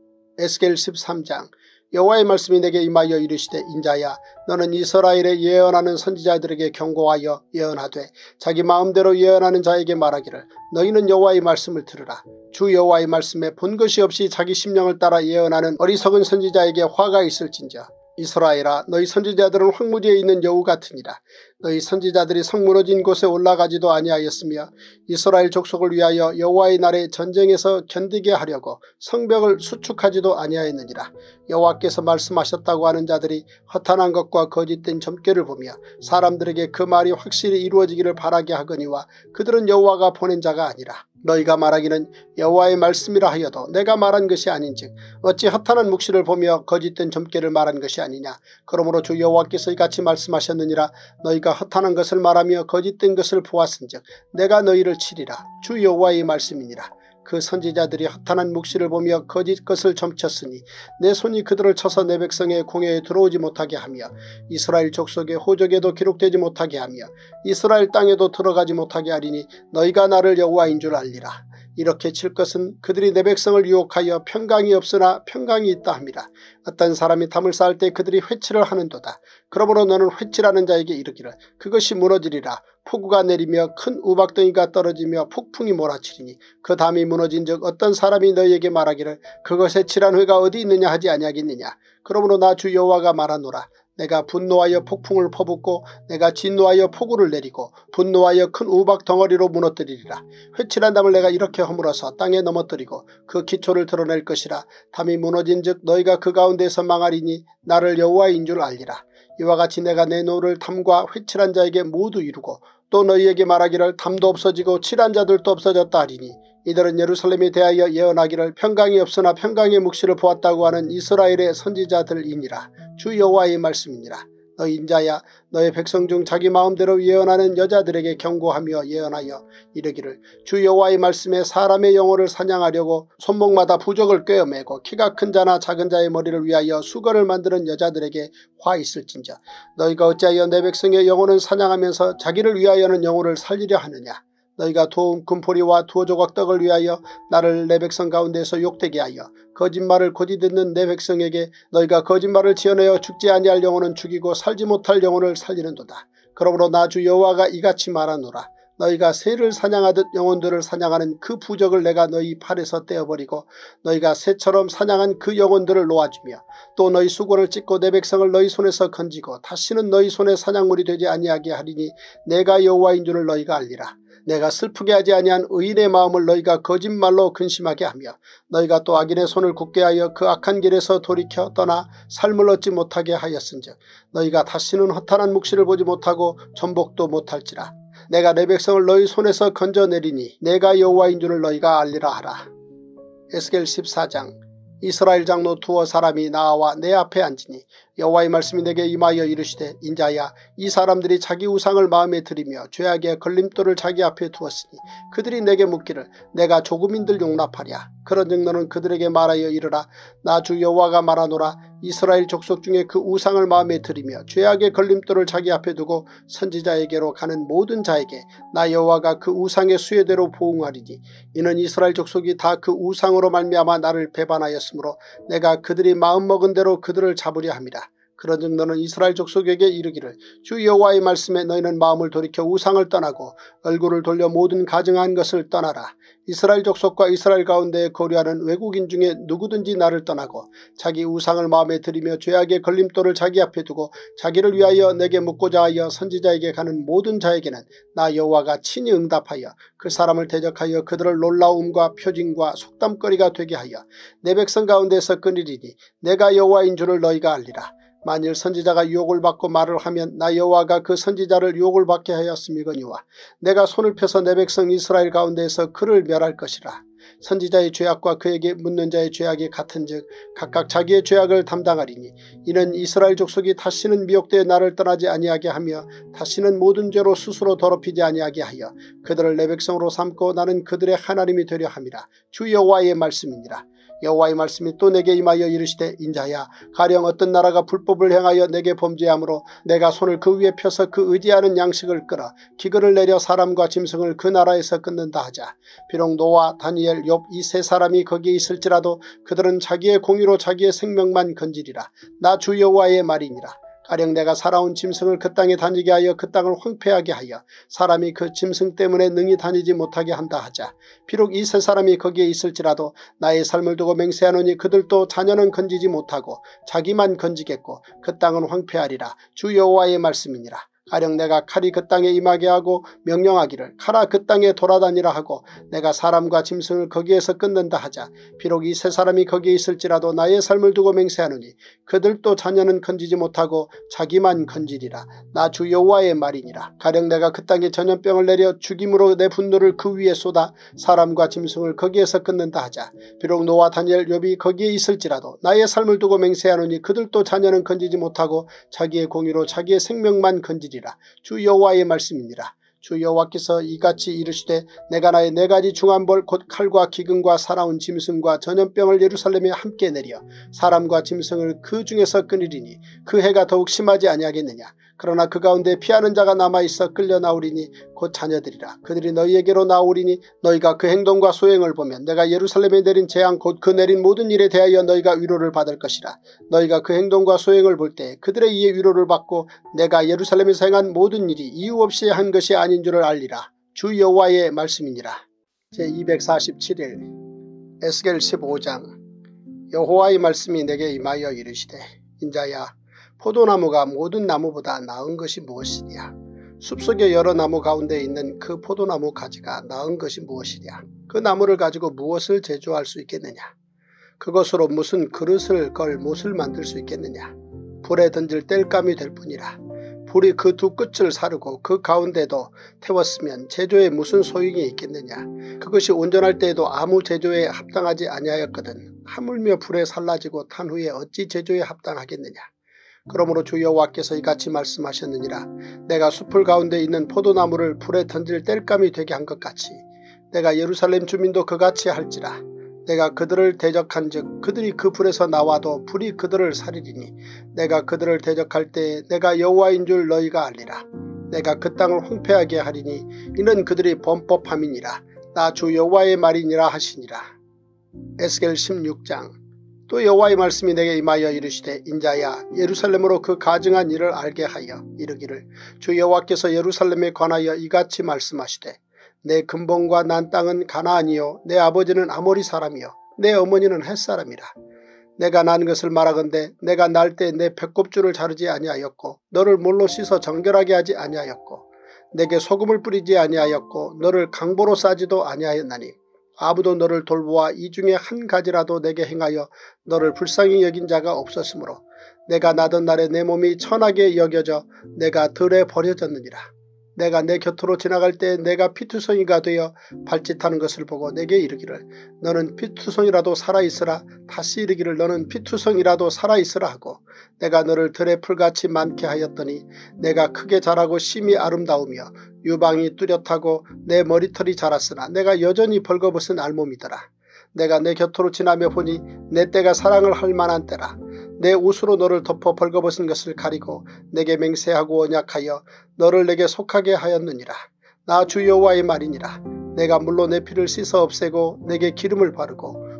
에스겔 십삼 장 여호와의 말씀이 내게 임하여 이르시되 인자야 너는 이스라엘에 예언하는 선지자들에게 경고하여 예언하되 자기 마음대로 예언하는 자에게 말하기를 너희는 여호와의 말씀을 들으라. 주 여호와의 말씀에 본 것이 없이 자기 심령을 따라 예언하는 어리석은 선지자에게 화가 있을진저. 이스라엘아 너희 선지자들은 황무지에 있는 여우 같으니라. 너희 선지자들이 성 무너진 곳에 올라가지도 아니하였으며 이스라엘 족속을 위하여 여호와의 날에 전쟁에서 견디게 하려고 성벽을 수축하지도 아니하였느니라. 여호와께서 말씀하셨다고 하는 자들이 허탄한 것과 거짓된 점괘를 보며 사람들에게 그 말이 확실히 이루어지기를 바라게 하거니와 그들은 여호와가 보낸 자가 아니라. 너희가 말하기는 여호와의 말씀이라 하여도 내가 말한 것이 아닌즉 어찌 허탄한 묵시를 보며 거짓된 점괘를 말한 것이 아니냐. 그러므로 주 여호와께서 이같이 말씀하셨느니라. 너희가 허탄한 것을 말하며 거짓된 것을 보았은즉 내가 너희를 치리라. 주 여호와의 말씀이니라. 그 선지자들이 허탄한 묵시를 보며 거짓 것을 점쳤으니 내 손이 그들을 쳐서 내 백성의 공회에 들어오지 못하게 하며 이스라엘 족속의 호적에도 기록되지 못하게 하며 이스라엘 땅에도 들어가지 못하게 하리니 너희가 나를 여호와인 줄 알리라. 이렇게 칠 것은 그들이 내 백성을 유혹하여 평강이 없으나 평강이 있다 함이라. 어떤 사람이 담을 쌓을 때 그들이 회치를 하는도다. 그러므로 너는 회치라는 자에게 이르기를 그것이 무너지리라. 폭우가 내리며 큰 우박덩이가 떨어지며 폭풍이 몰아치리니 그 담이 무너진 적 어떤 사람이 너희에게 말하기를 그것에 칠한 회가 어디 있느냐 하지 아니하겠느냐. 그러므로 나 주 여호와가 말하노라. 내가 분노하여 폭풍을 퍼붓고 내가 진노하여 폭우를 내리고 분노하여 큰 우박 덩어리로 무너뜨리리라. 회칠한 담을 내가 이렇게 허물어서 땅에 넘어뜨리고 그 기초를 드러낼 것이라. 담이 무너진 즉 너희가 그 가운데서 망하리니 나를 여호와인 줄 알리라. 이와 같이 내가 내 노를 담과 회칠한 자에게 모두 이루고 또 너희에게 말하기를 담도 없어지고 칠한 자들도 없어졌다 하리니 이들은 예루살렘에 대하여 예언하기를 평강이 없으나 평강의 묵시를 보았다고 하는 이스라엘의 선지자들이니라. 주 여호와의 말씀이니라. 너 인자야 너의 백성 중 자기 마음대로 예언하는 여자들에게 경고하며 예언하여 이르기를 주 여호와의 말씀에 사람의 영혼을 사냥하려고 손목마다 부적을 꿰어매고 키가 큰 자나 작은 자의 머리를 위하여 수건을 만드는 여자들에게 화 있을진저. 너희가 어찌하여 내 백성의 영혼을 사냥하면서 자기를 위하여는 영혼을 살리려 하느냐. 너희가 도움 금포리와 두어 조각 떡을 위하여 나를 내 백성 가운데서 욕되게 하여 거짓말을 고지 듣는 내 백성에게 너희가 거짓말을 지어내어 죽지 아니할 영혼은 죽이고 살지 못할 영혼을 살리는도다. 그러므로 나 주 여호와가 이같이 말하노라. 너희가 새를 사냥하듯 영혼들을 사냥하는 그 부적을 내가 너희 팔에서 떼어버리고 너희가 새처럼 사냥한 그 영혼들을 놓아주며 또 너희 수건을 찢고 내 백성을 너희 손에서 건지고 다시는 너희 손에 사냥물이 되지 아니하게 하리니 내가 여호와인 줄을 너희가 알리라. 내가 슬프게 하지 아니한 의인의 마음을 너희가 거짓말로 근심하게 하며 너희가 또 악인의 손을 굳게 하여 그 악한 길에서 돌이켜 떠나 삶을 얻지 못하게 하였은즉 너희가 다시는 허탄한 묵시를 보지 못하고 전복도 못할지라. 내가 내 백성을 너희 손에서 건져내리니 내가 여호와인 줄을 너희가 알리라 하라. 에스겔 십사 장 이스라엘 장로 두어 사람이 나와 내 앞에 앉으니 여호와의 말씀이 내게 임하여 이르시되 인자야 이 사람들이 자기 우상을 마음에 들이며 죄악의 걸림돌을 자기 앞에 두었으니 그들이 내게 묻기를 내가 조금인들 용납하랴. 그런즉 너는 그들에게 말하여 이르라. 나 주 여호와가 말하노라. 이스라엘 족속 중에 그 우상을 마음에 들이며 죄악의 걸림돌을 자기 앞에 두고 선지자에게로 가는 모든 자에게 나 여호와가 그 우상의 수혜대로 보응하리니 이는 이스라엘 족속이 다 그 우상으로 말미암아 나를 배반하였으므로 내가 그들이 마음먹은 대로 그들을 잡으려 함이라. 그런즉 너는 이스라엘 족속에게 이르기를 주 여호와의 말씀에 너희는 마음을 돌이켜 우상을 떠나고 얼굴을 돌려 모든 가증한 것을 떠나라. 이스라엘 족속과 이스라엘 가운데에 거류하는 외국인 중에 누구든지 나를 떠나고 자기 우상을 마음에 들이며 죄악의 걸림돌을 자기 앞에 두고 자기를 위하여 내게 묻고자 하여 선지자에게 가는 모든 자에게는 나 여호와가 친히 응답하여 그 사람을 대적하여 그들을 놀라움과 표징과 속담거리가 되게 하여 내 백성 가운데서 끊으리니 내가 여호와인 줄을 너희가 알리라. 만일 선지자가 유혹을 받고 말을 하면 나 여호와가 그 선지자를 유혹을 받게 하였음이거니와 내가 손을 펴서 내 백성 이스라엘 가운데에서 그를 멸할 것이라. 선지자의 죄악과 그에게 묻는 자의 죄악이 같은즉 각각 자기의 죄악을 담당하리니 이는 이스라엘 족속이 다시는 미혹되어 나를 떠나지 아니하게 하며 다시는 모든 죄로 스스로 더럽히지 아니하게 하여 그들을 내 백성으로 삼고 나는 그들의 하나님이 되려 함이라. 주 여호와의 말씀이니라. 여호와의 말씀이 또 내게 임하여 이르시되 인자야 가령 어떤 나라가 불법을 행하여 내게 범죄하므로 내가 손을 그 위에 펴서 그 의지하는 양식을 끌어 기근을 내려 사람과 짐승을 그 나라에서 끊는다 하자. 비록 노아 다니엘 욥 이 세 사람이 거기에 있을지라도 그들은 자기의 공의로 자기의 생명만 건지리라. 나 주 여호와의 말이니라. 가령 내가 살아온 짐승을 그 땅에 다니게 하여 그 땅을 황폐하게 하여 사람이 그 짐승 때문에 능히 다니지 못하게 한다 하자. 비록 이 세 사람이 거기에 있을지라도 나의 삶을 두고 맹세하노니 그들도 자녀는 건지지 못하고 자기만 건지겠고 그 땅은 황폐하리라. 주 여호와의 말씀이니라. 가령 내가 칼이 그 땅에 임하게 하고 명령하기를 칼아 그 땅에 돌아다니라 하고 내가 사람과 짐승을 거기에서 끊는다 하자. 비록 이 세 사람이 거기에 있을지라도 나의 삶을 두고 맹세하노니 그들도 자녀는 건지지 못하고 자기만 건지리라. 나 주 여호와의 말이니라. 가령 내가 그 땅에 전염병을 내려 죽임으로 내 분노를 그 위에 쏟아 사람과 짐승을 거기에서 끊는다 하자. 비록 노아 다니엘 욥이 거기에 있을지라도 나의 삶을 두고 맹세하노니 그들도 자녀는 건지지 못하고 자기의 공의로 자기의 생명만 건지리라. 주 여호와의 말씀이니라. 주 여호와께서 이같이 이르시되 내가 나의 네 가지 중한 벌 곧 칼과 기근과 살아온 짐승과 전염병을 예루살렘에 함께 내려 사람과 짐승을 그 중에서 끊으리니 그 해가 더욱 심하지 아니하겠느냐. 그러나 그 가운데 피하는 자가 남아있어 끌려 나오리니 곧 자녀들이라. 그들이 너희에게로 나오리니 너희가 그 행동과 소행을 보면 내가 예루살렘에 내린 재앙 곧 그 내린 모든 일에 대하여 너희가 위로를 받을 것이라. 너희가 그 행동과 소행을 볼 때 그들의 이에 위로를 받고 내가 예루살렘에서 행한 모든 일이 이유 없이 한 것이 아닌 줄을 알리라. 주 여호와의 말씀이니라. 제이백사십칠 일 에스겔 십오 장. 여호와의 말씀이 내게 임하여 이르시되 인자야 포도나무가 모든 나무보다 나은 것이 무엇이냐. 숲속의 여러 나무 가운데 있는 그 포도나무 가지가 나은 것이 무엇이냐. 그 나무를 가지고 무엇을 제조할 수 있겠느냐. 그것으로 무슨 그릇을 걸 못을 만들 수 있겠느냐. 불에 던질 땔감이 될 뿐이라. 불이 그 두 끝을 사르고 그 가운데도 태웠으면 제조에 무슨 소용이 있겠느냐. 그것이 온전할 때에도 아무 제조에 합당하지 아니하였거든. 하물며 불에 살라지고 탄 후에 어찌 제조에 합당하겠느냐. 그러므로 주 여호와께서 이같이 말씀하셨느니라. 내가 숲을 가운데 있는 포도나무를 불에 던질 땔감이 되게 한 것 같이 내가 예루살렘 주민도 그같이 할지라. 내가 그들을 대적한 즉 그들이 그 불에서 나와도 불이 그들을 살리리니 내가 그들을 대적할 때에 내가 여호와인 줄 너희가 알리라. 내가 그 땅을 황폐하게 하리니 이는 그들이 범법함이니라. 나 주 여호와의 말이니라 하시니라. 에스겔 십육 장. 또 여호와의 말씀이 내게 임하여 이르시되 인자야 예루살렘으로 그 가증한 일을 알게 하여 이르기를 주 여호와께서 예루살렘에 관하여 이같이 말씀하시되 내 근본과 난 땅은 가나안이요 내 아버지는 아모리 사람이요 내 어머니는 햇사람이라. 내가 난 것을 말하건대 내가 날 때 내 배꼽줄을 자르지 아니하였고 너를 물로 씻어 정결하게 하지 아니하였고 내게 소금을 뿌리지 아니하였고 너를 강보로 싸지도 아니하였나니 아무도 너를 돌보아 이 중에 한 가지라도 내게 행하여 너를 불쌍히 여긴 자가 없었으므로 내가 나던 날에 내 몸이 천하게 여겨져 내가 들에 버려졌느니라. 내가 내 곁으로 지나갈 때 내가 피투성이가 되어 발짓하는 것을 보고 내게 이르기를 너는 피투성이라도 살아있으라. 다시 이르기를 너는 피투성이라도 살아있으라 하고 내가 너를 들의 풀같이 많게 하였더니 내가 크게 자라고 심히 아름다우며 유방이 뚜렷하고 내 머리털이 자랐으나 내가 여전히 벌거벗은 알몸이더라. 내가 내 곁으로 지나며 보니 내 때가 사랑을 할 만한 때라. 내 옷으로 너를 덮어 벌거벗은 것을 가리고 내게 맹세하고 언약하여 너를 내게 속하게 하였느니라. 나 주 여호와의 말이니라. 내가 물로 내 피를 씻어 없애고 내게 기름을 바르고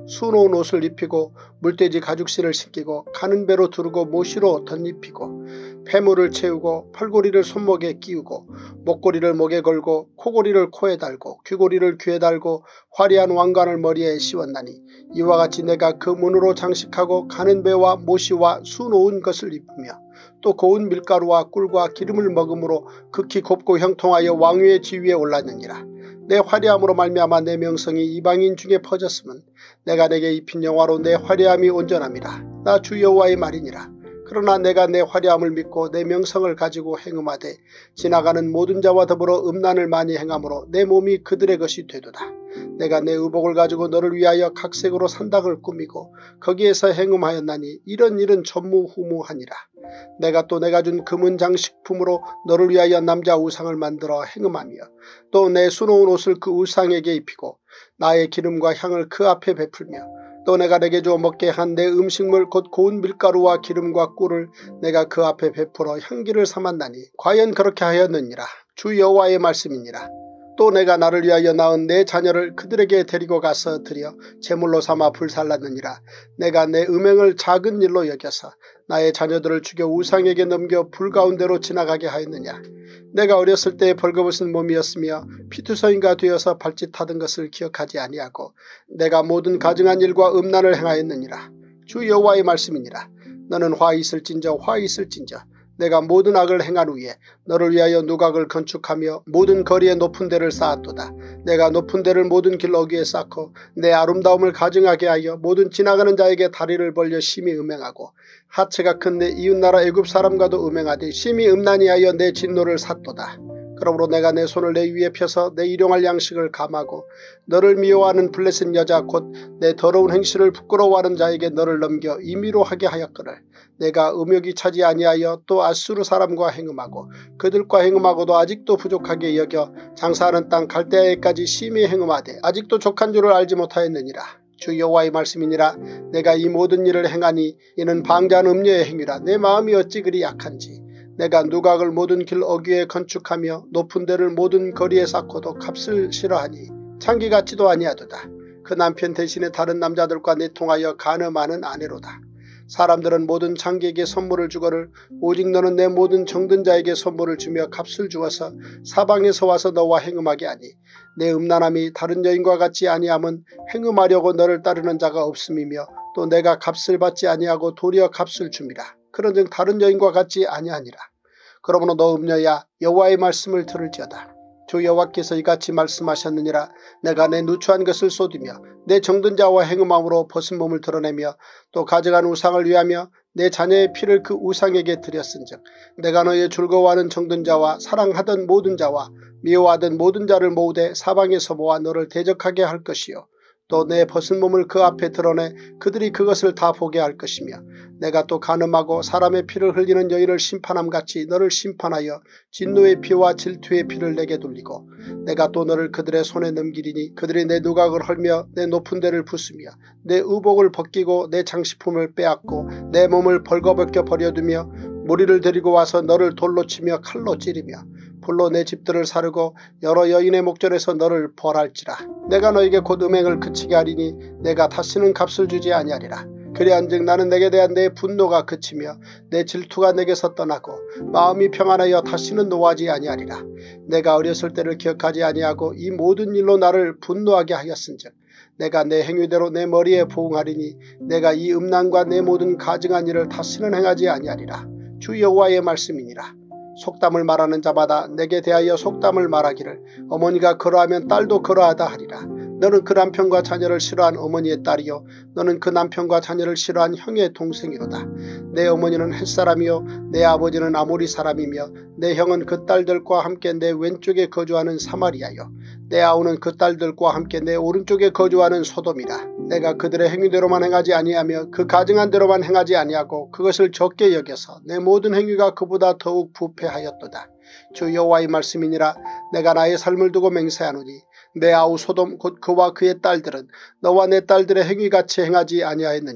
수놓은 옷을 입히고 물돼지 가죽실을 신기고 가는 배로 두르고 모시로 덧입히고 폐물을 채우고 펄고리를 손목에 끼우고 목고리를 목에 걸고 코고리를 코에 달고 귀고리를 귀에 달고 화려한 왕관을 머리에 씌웠나니 이와 같이 내가 그 문으로 장식하고 가는 배와 모시와 수놓은 것을 입으며 또 고운 밀가루와 꿀과 기름을 먹음으로 극히 곱고 형통하여 왕위의 지위에 올랐느니라. 내 화려함으로 말미암아 내 명성이 이방인 중에 퍼졌으면 내가 내게 입힌 영화로 내 화려함이 온전함이라. 나 주 여호와의 말이니라. 그러나 내가 내 화려함을 믿고 내 명성을 가지고 행음하되 지나가는 모든 자와 더불어 음란을 많이 행함으로 내 몸이 그들의 것이 되도다. 내가 내 의복을 가지고 너를 위하여 각색으로 산당을 꾸미고 거기에서 행음하였나니 이런 일은 전무후무하니라. 내가 또 내가 준 금은 장식품으로 너를 위하여 남자 우상을 만들어 행음하며 또 내 수놓은 옷을 그 우상에게 입히고 나의 기름과 향을 그 앞에 베풀며 또 내가 내게 주어 먹게 한 내 음식물 곧 고운 밀가루와 기름과 꿀을 내가 그 앞에 베풀어 향기를 삼았나니 과연 그렇게 하였느니라. 주 여호와의 말씀이니라. 또 내가 나를 위하여 낳은 내 자녀를 그들에게 데리고 가서 드려 제물로 삼아 불살랐느니라. 내가 내 음행을 작은 일로 여겨서 나의 자녀들을 죽여 우상에게 넘겨 불 가운데로 지나가게 하였느냐. 내가 어렸을 때에 벌거벗은 몸이었으며 피투성이가 되어서 발짓하던 것을 기억하지 아니하고 내가 모든 가증한 일과 음란을 행하였느니라. 주 여호와의 말씀이니라. 너는 화 있을진저 화 있을진저 내가 모든 악을 행한 후에 너를 위하여 누각을 건축하며 모든 거리에 높은 데를 쌓았도다. 내가 높은 데를 모든 길 어귀에 쌓고 내 아름다움을 가증하게 하여 모든 지나가는 자에게 다리를 벌려 심히 음행하고 하체가 큰 내 이웃나라 애굽 사람과도 음행하되 심히 음란히 하여 내 진노를 샀도다. 그러므로 내가 내 손을 내 위에 펴서 내 일용할 양식을 감하고 너를 미워하는 블레셋 여자 곧 내 더러운 행실을 부끄러워하는 자에게 너를 넘겨 임의로 하게 하였거늘 내가 음욕이 차지 아니하여 또 아수르 사람과 행음하고 그들과 행음하고도 아직도 부족하게 여겨 장사하는 땅 갈대아에까지 심히 행음하되 아직도 족한 줄을 알지 못하였느니라. 주 여호와의 말씀이니라. 내가 이 모든 일을 행하니 이는 방자한 음녀의 행위라. 내 마음이 어찌 그리 약한지. 내가 누각을 모든 길 어귀에 건축하며 높은 데를 모든 거리에 쌓고도 값을 싫어하니 창기 같지도 아니하도다. 그 남편 대신에 다른 남자들과 내통하여 간음하는 아내로다. 사람들은 모든 창기에게 선물을 주거늘 오직 너는 내 모든 정든 자에게 선물을 주며 값을 주어서 사방에서 와서 너와 행음하게 하니 내 음란함이 다른 여인과 같지 아니함은 행음하려고 너를 따르는 자가 없음이며 또 내가 값을 받지 아니하고 도리어 값을 줌이라. 그런즉 다른 여인과 같지 아니하니라. 그러므로 너 음녀야 여호와의 말씀을 들을지어다. 주 여호와께서 이같이 말씀하셨느니라. 내가 내 누추한 것을 쏟으며 내 정든 자와 행음함으로 벗은 몸을 드러내며 또 가져간 우상을 위하며 내 자녀의 피를 그 우상에게 드렸은즉 내가 너의 즐거워하는 정든 자와 사랑하던 모든 자와 미워하던 모든 자를 모으되 사방에서 모아 너를 대적하게 할 것이요 또 내 벗은 몸을 그 앞에 드러내 그들이 그것을 다 보게 할 것이며 내가 또 간음하고 사람의 피를 흘리는 여인을 심판함같이 너를 심판하여 진노의 피와 질투의 피를 내게 돌리고 내가 또 너를 그들의 손에 넘기리니 그들이 내 누각을 헐며 내 높은 데를 부수며 내 의복을 벗기고 내 장식품을 빼앗고 내 몸을 벌거벗겨 버려두며 무리를 데리고 와서 너를 돌로 치며 칼로 찌르며 불로 내 집들을 사르고 여러 여인의 목전에서 너를 벌할지라. 내가 너에게 곧 음행을 그치게 하리니 내가 다시는 값을 주지 아니하리라. 그리한즉 나는 내게 대한 내 분노가 그치며 내 질투가 내게서 떠나고 마음이 평안하여 다시는 노하지 아니하리라. 내가 어렸을 때를 기억하지 아니하고 이 모든 일로 나를 분노하게 하였은즉 내가 내 행위대로 내 머리에 보응하리니 내가 이 음란과 내 모든 가증한 일을 다시는 행하지 아니하리라. 주 여호와의 말씀이니라. 속담을 말하는 자마다 내게 대하여 속담을 말하기를 어머니가 그러하면 딸도 그러하다 하리라. 너는 그 남편과 자녀를 싫어한 어머니의 딸이요 너는 그 남편과 자녀를 싫어한 형의 동생이로다. 내 어머니는 햇사람이요 내 아버지는 아모리 사람이며 내 형은 그 딸들과 함께 내 왼쪽에 거주하는 사마리아요 내 아우는 그 딸들과 함께 내 오른쪽에 거주하는 소돔이라. 내가 그들의 행위대로만 행하지 아니하며 그 가증한 대로만 행하지 아니하고 그것을 적게 여겨서 내 모든 행위가 그보다 더욱 부패하였도다. 주 여호와의 말씀이니라. 내가 나의 삶을 두고 맹세하노니 내 아우 소돔 곧 그와 그의 딸들은 너와 내 딸들의 행위같이 행하지 아니하였느니라.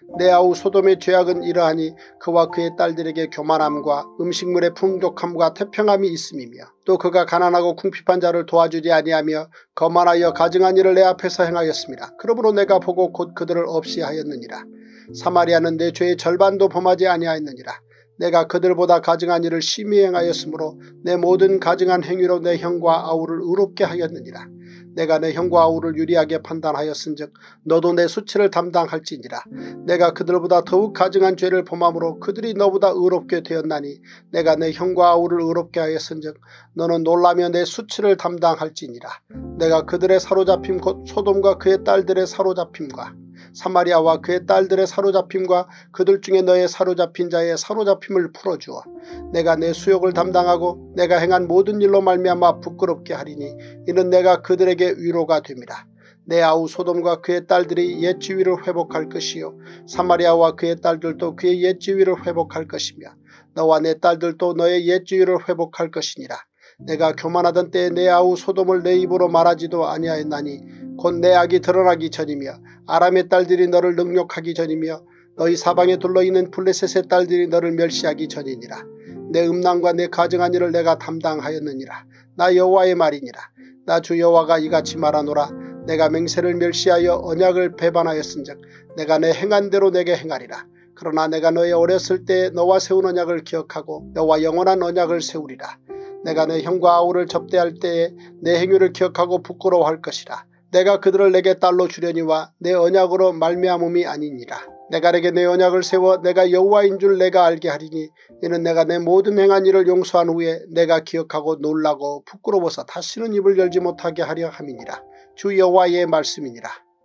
내 아우 소돔의 죄악은 이러하니 그와 그의 딸들에게 교만함과 음식물의 풍족함과 태평함이 있음이며 또 그가 가난하고 궁핍한 자를 도와주지 아니하며 거만하여 가증한 일을 내 앞에서 행하였습니다. 그러므로 내가 보고 곧 그들을 없이 하였느니라. 사마리아는 내 죄의 절반도 범하지 아니하였느니라. 내가 그들보다 가증한 일을 심히 행하였으므로 내 모든 가증한 행위로 내 형과 아우를 의롭게 하였느니라. 내가 내 형과 아우를 유리하게 판단하였은즉 너도 내 수치를 담당할지니라. 내가 그들보다 더욱 가증한 죄를 범함으로 그들이 너보다 의롭게 되었나니 내가 내 형과 아우를 의롭게 하였은즉 너는 놀라며 내 수치를 담당할지니라. 내가 그들의 사로잡힘 곧 소돔과 그의 딸들의 사로잡힘과 사마리아와 그의 딸들의 사로잡힘과 그들 중에 너의 사로잡힌 자의 사로잡힘을 풀어주어 내가 내 수욕을 담당하고 내가 행한 모든 일로 말미암아 부끄럽게 하리니 이는 내가 그들에게 위로가 됨이라. 내 아우 소돔과 그의 딸들이 옛 지위를 회복할 것이요 사마리아와 그의 딸들도 그의 옛 지위를 회복할 것이며 너와 내 딸들도 너의 옛 지위를 회복할 것이니라. 내가 교만하던 때에 내 아우 소돔을 내 입으로 말하지도 아니하였나니 곧 내 악이 드러나기 전이며 아람의 딸들이 너를 능욕하기 전이며 너희 사방에 둘러있는 블레셋의 딸들이 너를 멸시하기 전이니라. 내 음란과 내 가증한 일을 내가 담당하였느니라. 나 여호와의 말이니라. 나 주 여호와가 이같이 말하노라. 내가 맹세를 멸시하여 언약을 배반하였은즉 내가 내 행한 대로 내게 행하리라. 그러나 내가 너의 어렸을 때에 너와 세운 언약을 기억하고 너와 영원한 언약을 세우리라. 내가 내 형과 아우를 접대할 때에 내 행위를 기억하고 부끄러워할 것이라. 내가 그들을 내게 딸로 주려니와 내 언약으로 말미암음이 아니니라. 내가 내게 내 언약을 세워 내가 여호와인 줄 내가 알게 하리니 이는 내가 내 모든 행한 일을 용서한 후에 내가 기억하고 놀라고 부끄러워서 다시는 입을 열지 못하게 하려 함이니라. 주 여호와의 말씀이니라.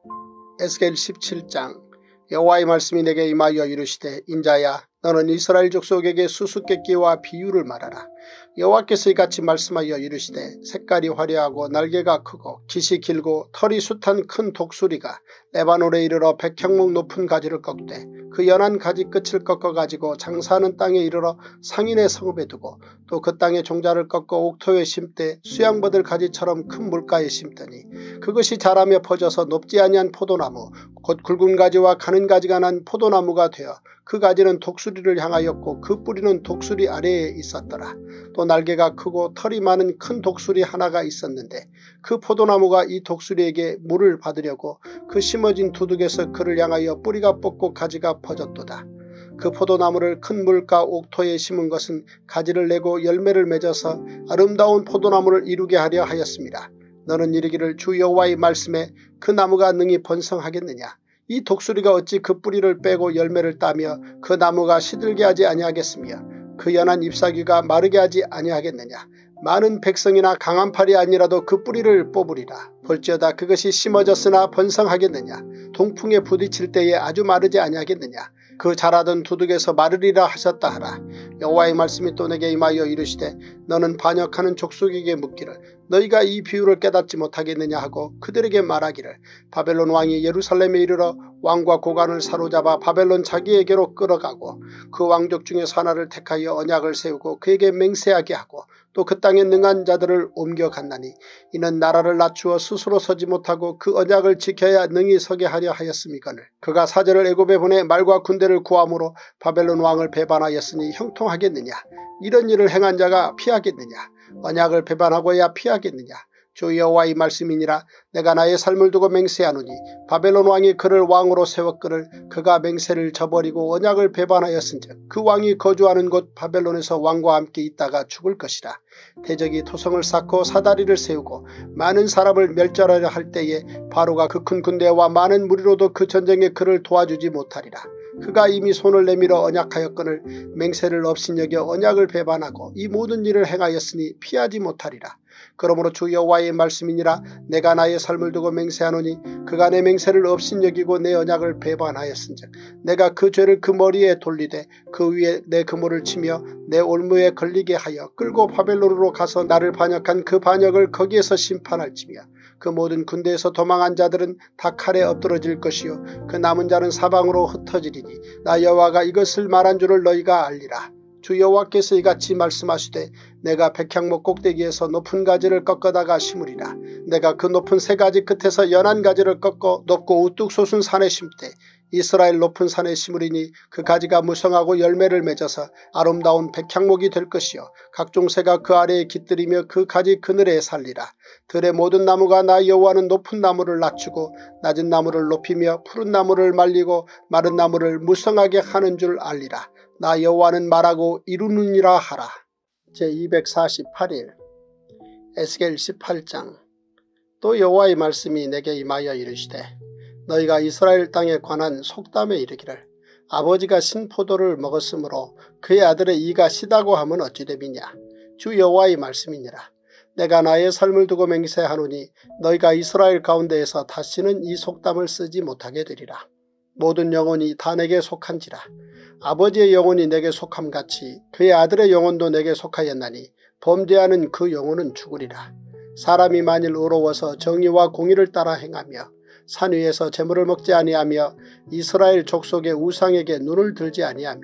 에스겔 십칠 장. 여호와의 말씀이 내게 임하여 이르시되 인자야 너는 이스라엘 족속에게 수수께끼와 비유를 말하라. 여호와께서 이같이 말씀하여 이르시되 색깔이 화려하고 날개가 크고 깃이 길고 털이 숱한 큰 독수리가 레바논에 이르러 백향목 높은 가지를 꺾되 그 연한 가지 끝을 꺾어가지고 장사하는 땅에 이르러 상인의 성읍에 두고 또 그 땅의 종자를 꺾어 옥토에 심되 수양버들 가지처럼 큰 물가에 심더니 그것이 자라며 퍼져서 높지 아니한 포도나무 곧 굵은 가지와 가는 가지가 난 포도나무가 되어 그 가지는 독수리를 향하였고 그 뿌리는 독수리 아래에 있었더라. 또 날개가 크고 털이 많은 큰 독수리 하나가 있었는데 그 포도나무가 이 독수리에게 물을 받으려고 그 심어진 두둑에서 그를 향하여 뿌리가 뻗고 가지가 퍼졌도다. 그 포도나무를 큰 물가 옥토에 심은 것은 가지를 내고 열매를 맺어서 아름다운 포도나무를 이루게 하려 하였습니다. 너는 이르기를 주 여호와의 말씀에 그 나무가 능히 번성하겠느냐. 이 독수리가 어찌 그 뿌리를 빼고 열매를 따며 그 나무가 시들게 하지 아니하겠으며 그 연한 잎사귀가 마르게 하지 아니하겠느냐. 많은 백성이나 강한 팔이 아니라도 그 뿌리를 뽑으리라. 볼지어다 그것이 심어졌으나 번성하겠느냐. 동풍에 부딪힐 때에 아주 마르지 아니하겠느냐. 그 자라던 두둑에서 마르리라 하셨다 하라. 여호와의 말씀이 또 내게 임하여 이르시되 너는 반역하는 족속에게 묻기를 너희가 이 비유를 깨닫지 못하겠느냐 하고 그들에게 말하기를 바벨론 왕이 예루살렘에 이르러 왕과 고관을 사로잡아 바벨론 자기에게로 끌어가고 그 왕족 중에서 하나를 택하여 언약을 세우고 그에게 맹세하게 하고 또 그 땅에 능한 자들을 옮겨갔나니 이는 나라를 낮추어 스스로 서지 못하고 그 언약을 지켜야 능히 서게 하려 하였음이거늘 그가 사절을 애굽에 보내 말과 군대를 구함으로 바벨론 왕을 배반하였으니 형통하겠느냐. 이런 일을 행한 자가 피하겠느냐. 언약을 배반하고야 피하겠느냐. 주 여호와의 말씀이니라. 내가 나의 삶을 두고 맹세하노니 바벨론 왕이 그를 왕으로 세웠거늘 그가 맹세를 저버리고 언약을 배반하였은즉 그 왕이 거주하는 곳 바벨론에서 왕과 함께 있다가 죽을 것이라. 대적이 토성을 쌓고 사다리를 세우고 많은 사람을 멸절하려 할 때에 바로가 그 큰 군대와 많은 무리로도 그 전쟁에 그를 도와주지 못하리라. 그가 이미 손을 내밀어 언약하였거늘 맹세를 업신여겨 언약을 배반하고 이 모든 일을 행하였으니 피하지 못하리라. 그러므로 주 여호와의 말씀이니라. 내가 나의 삶을 두고 맹세하노니 그가 내 맹세를 업신여기고 내 언약을 배반하였은즉 내가 그 죄를 그 머리에 돌리되 그 위에 내 그물을 치며 내 올무에 걸리게 하여 끌고 바벨론으로 가서 나를 반역한 그 반역을 거기에서 심판할지며 그 모든 군대에서 도망한 자들은 다 칼에 엎드러질 것이요 그 남은 자는 사방으로 흩어지리니 나 여호와가 이것을 말한 줄을 너희가 알리라. 주 여호와께서 이같이 말씀하시되 내가 백향목 꼭대기에서 높은 가지를 꺾어다가 심으리라. 내가 그 높은 세 가지 끝에서 연한 가지를 꺾어 높고 우뚝 솟은 산에 심되 이스라엘 높은 산에 심으리니 그 가지가 무성하고 열매를 맺어서 아름다운 백향목이 될 것이요 각종 새가 그 아래에 깃들이며 그 가지 그늘에 살리라. 들의 모든 나무가 나 여호와는 높은 나무를 낮추고 낮은 나무를 높이며 푸른 나무를 말리고 마른 나무를 무성하게 하는 줄 알리라. 나 여호와는 말하고 이루느니라 하라. 제이백사십팔 일 에스겔 십팔 장. 또 여호와의 말씀이 내게 임하여 이르시되 너희가 이스라엘 땅에 관한 속담에 이르기를 아버지가 신포도를 먹었으므로 그의 아들의 이가 시다고 하면 어찌 됨이냐. 주 여호와의 말씀이니라. 내가 나의 삶을 두고 맹세하노니 너희가 이스라엘 가운데에서 다시는 이 속담을 쓰지 못하게 되리라. 모든 영혼이 다 내게 속한지라. 아버지의 영혼이 내게 속함같이 그의 아들의 영혼도 내게 속하였나니 범죄하는 그 영혼은 죽으리라. 사람이 만일 의로워서 정의와 공의를 따라 행하며 산 위에서 재물을 먹지 아니하며 이스라엘 족속의 우상에게 눈을 들지 아니하며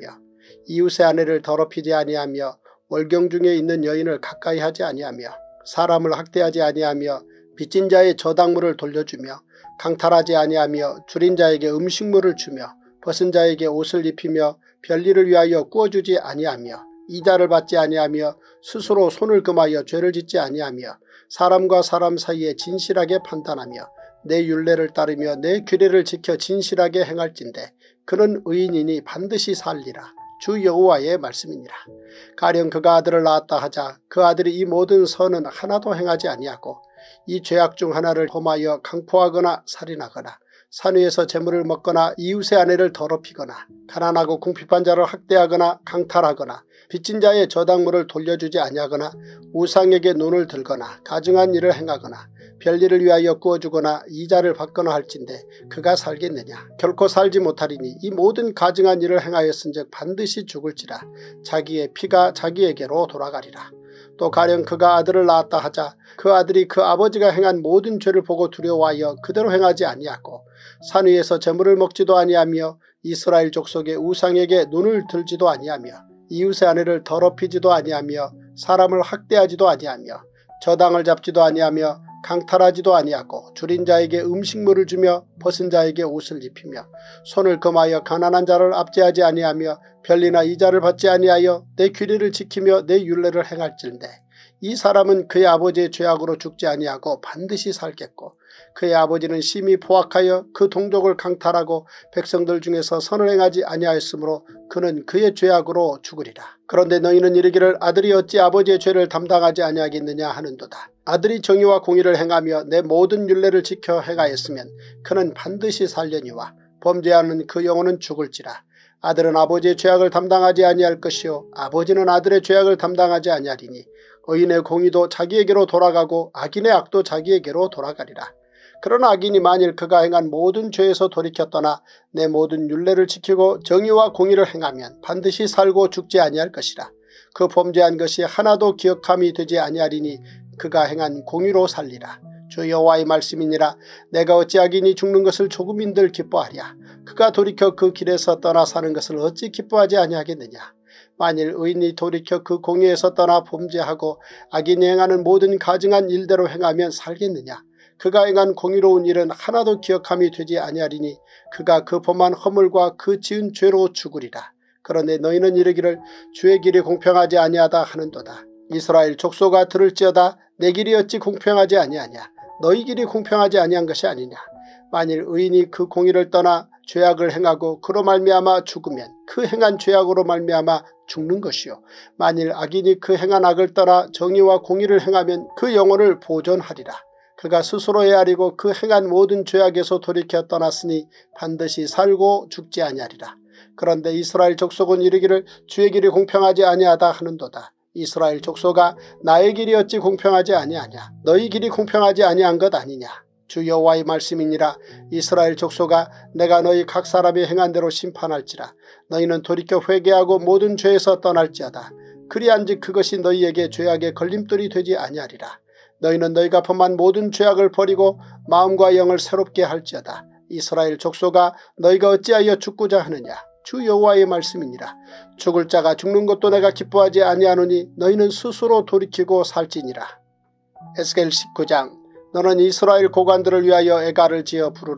이웃의 아내를 더럽히지 아니하며 월경 중에 있는 여인을 가까이 하지 아니하며 사람을 학대하지 아니하며 빚진 자의 저당물을 돌려주며 강탈하지 아니하며 줄인 자에게 음식물을 주며 벗은 자에게 옷을 입히며 별일을 위하여 꾸어주지 아니하며 이자를 받지 아니하며 스스로 손을 금하여 죄를 짓지 아니하며 사람과 사람 사이에 진실하게 판단하며 내 율례를 따르며 내 규례를 지켜 진실하게 행할진대 그는 의인이니 반드시 살리라. 주 여호와의 말씀이니라. 가령 그가 아들을 낳았다 하자 그 아들이 이 모든 선은 하나도 행하지 아니하고 이 죄악 중 하나를 범하여 강포하거나 살인하거나 산 위에서 재물을 먹거나 이웃의 아내를 더럽히거나 가난하고 궁핍한 자를 학대하거나 강탈하거나 빚진 자의 저당물을 돌려주지 아니하거나 우상에게 눈을 들거나 가증한 일을 행하거나 별일을 위하여 꾸어주거나 이자를 받거나 할진대 그가 살겠느냐. 결코 살지 못하리니 이 모든 가증한 일을 행하였은즉 반드시 죽을지라. 자기의 피가 자기에게로 돌아가리라. 또 가령 그가 아들을 낳았다 하자 그 아들이 그 아버지가 행한 모든 죄를 보고 두려워하여 그대로 행하지 아니하고 산 위에서 재물을 먹지도 아니하며 이스라엘 족속의 우상에게 눈을 들지도 아니하며 이웃의 아내를 더럽히지도 아니하며 사람을 학대하지도 아니하며 저당을 잡지도 아니하며 강탈하지도 아니하고 줄인 자에게 음식물을 주며 벗은 자에게 옷을 입히며 손을 금하여 가난한 자를 압제하지 아니하며 별리나 이자를 받지 아니하여 내 규례를 지키며 내 율례를 행할진대 이 사람은 그의 아버지의 죄악으로 죽지 아니하고 반드시 살겠고 그의 아버지는 심히 포악하여 그 동족을 강탈하고 백성들 중에서 선을 행하지 아니하였으므로 그는 그의 죄악으로 죽으리라. 그런데 너희는 이르기를 아들이 어찌 아버지의 죄를 담당하지 아니하겠느냐 하는도다. 아들이 정의와 공의를 행하며 내 모든 율례를 지켜 행하였으면 그는 반드시 살려니와 범죄하는 그 영혼은 죽을지라. 아들은 아버지의 죄악을 담당하지 아니할 것이요 아버지는 아들의 죄악을 담당하지 아니하리니 의인의 공의도 자기에게로 돌아가고 악인의 악도 자기에게로 돌아가리라. 그러나 악인이 만일 그가 행한 모든 죄에서 돌이켜 떠나 내 모든 율례를 지키고 정의와 공의를 행하면 반드시 살고 죽지 아니할 것이라. 그 범죄한 것이 하나도 기억함이 되지 아니하리니 그가 행한 공의로 살리라. 주 여호와의 말씀이니라. 내가 어찌 악인이 죽는 것을 조금인들 기뻐하랴. 그가 돌이켜 그 길에서 떠나 사는 것을 어찌 기뻐하지 아니하겠느냐. 만일 의인이 돌이켜 그 공의에서 떠나 범죄하고 악인이 행하는 모든 가증한 일대로 행하면 살겠느냐. 그가 행한 공의로운 일은 하나도 기억함이 되지 아니하리니 그가 그 범한 허물과 그 지은 죄로 죽으리라. 그런데 너희는 이르기를 주의 길이 공평하지 아니하다 하는도다. 이스라엘 족속아 들을지어다. 내 길이 어찌 공평하지 아니하냐. 너희 길이 공평하지 아니한 것이 아니냐. 만일 의인이 그 공의를 떠나 죄악을 행하고 그로 말미암아 죽으면 그 행한 죄악으로 말미암아 죽는 것이요. 만일 악인이 그 행한 악을 떠나 정의와 공의를 행하면 그 영혼을 보존하리라. 그가 스스로 헤아리고 그 행한 모든 죄악에서 돌이켜 떠났으니 반드시 살고 죽지 아니하리라. 그런데 이스라엘 족속은 이르기를 주의 길이 공평하지 아니하다 하는도다. 이스라엘 족속아 나의 길이 어찌 공평하지 아니하냐. 너희 길이 공평하지 아니한 것 아니냐. 주 여호와의 말씀이니라. 이스라엘 족속아 내가 너희 각 사람이 행한 대로 심판할지라. 너희는 돌이켜 회개하고 모든 죄에서 떠날지어다. 그리한즉 그것이 너희에게 죄악의 걸림돌이 되지 아니하리라. 너희는 너희가 범한 모든 죄악을 버리고 마음과 영을 새롭게 할지어다. 이스라엘 족속아 너희가 어찌하여 죽고자 하느냐. 주 여호와의 말씀이니라. 죽을 자가 죽는 것도 내가 기뻐하지 아니하노니 너희는 스스로 돌이키고 살지니라. 에스겔 십구 장. 너는 이스라엘 고관들을 위하여 애가를 지어 부르라.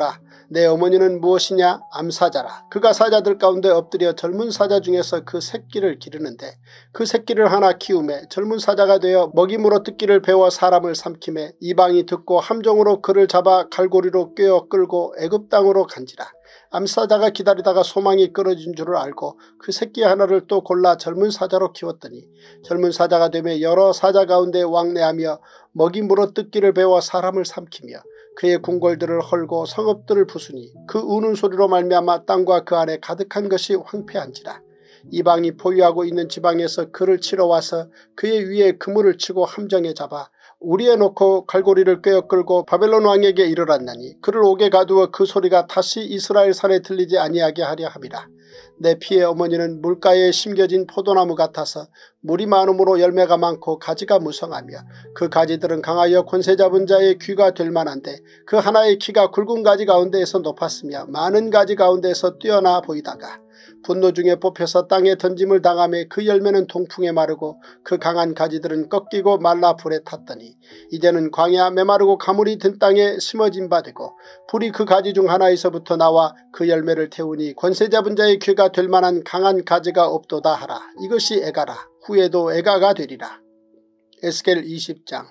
내 어머니는 무엇이냐? 암사자라. 그가 사자들 가운데 엎드려 젊은 사자 중에서 그 새끼를 기르는데 그 새끼를 하나 키우매 젊은 사자가 되어 먹이 물어 뜯기를 배워 사람을 삼키매 이방이 듣고 함정으로 그를 잡아 갈고리로 꿰어 끌고 애굽 땅으로 간지라. 암사자가 기다리다가 소망이 끊어진 줄을 알고 그 새끼 하나를 또 골라 젊은 사자로 키웠더니 젊은 사자가 되며 여러 사자 가운데 왕래하며 먹이 물어 뜯기를 배워 사람을 삼키며 그의 궁궐들을 헐고 성읍들을 부수니 그 우는 소리로 말미암아 땅과 그 안에 가득한 것이 황폐한지라. 이방이 포위하고 있는 지방에서 그를 치러 와서 그의 위에 그물을 치고 함정에 잡아 우리에 놓고 갈고리를 꿰어 끌고 바벨론 왕에게 이르렀나니 그를 옥에 가두어 그 소리가 다시 이스라엘 산에 들리지 아니하게 하려 함이라. 내 피의 어머니는 물가에 심겨진 포도나무 같아서 물이 많음으로 열매가 많고 가지가 무성하며 그 가지들은 강하여 권세 잡은 자의 귀가 될 만한데 그 하나의 키가 굵은 가지 가운데에서 높았으며 많은 가지 가운데에서 뛰어나 보이다가 분노 중에 뽑혀서 땅에 던짐을 당하며 그 열매는 동풍에 마르고 그 강한 가지들은 꺾이고 말라 불에 탔더니 이제는 광야 메마르고 가물이 든 땅에 심어진 바 되고 불이 그 가지 중 하나에서부터 나와 그 열매를 태우니 권세 잡은 자의 귀가 될 만한 강한 가지가 없도다 하라. 이것이 애가라. 후에도 애가가 되리라. 에스겔 이십 장.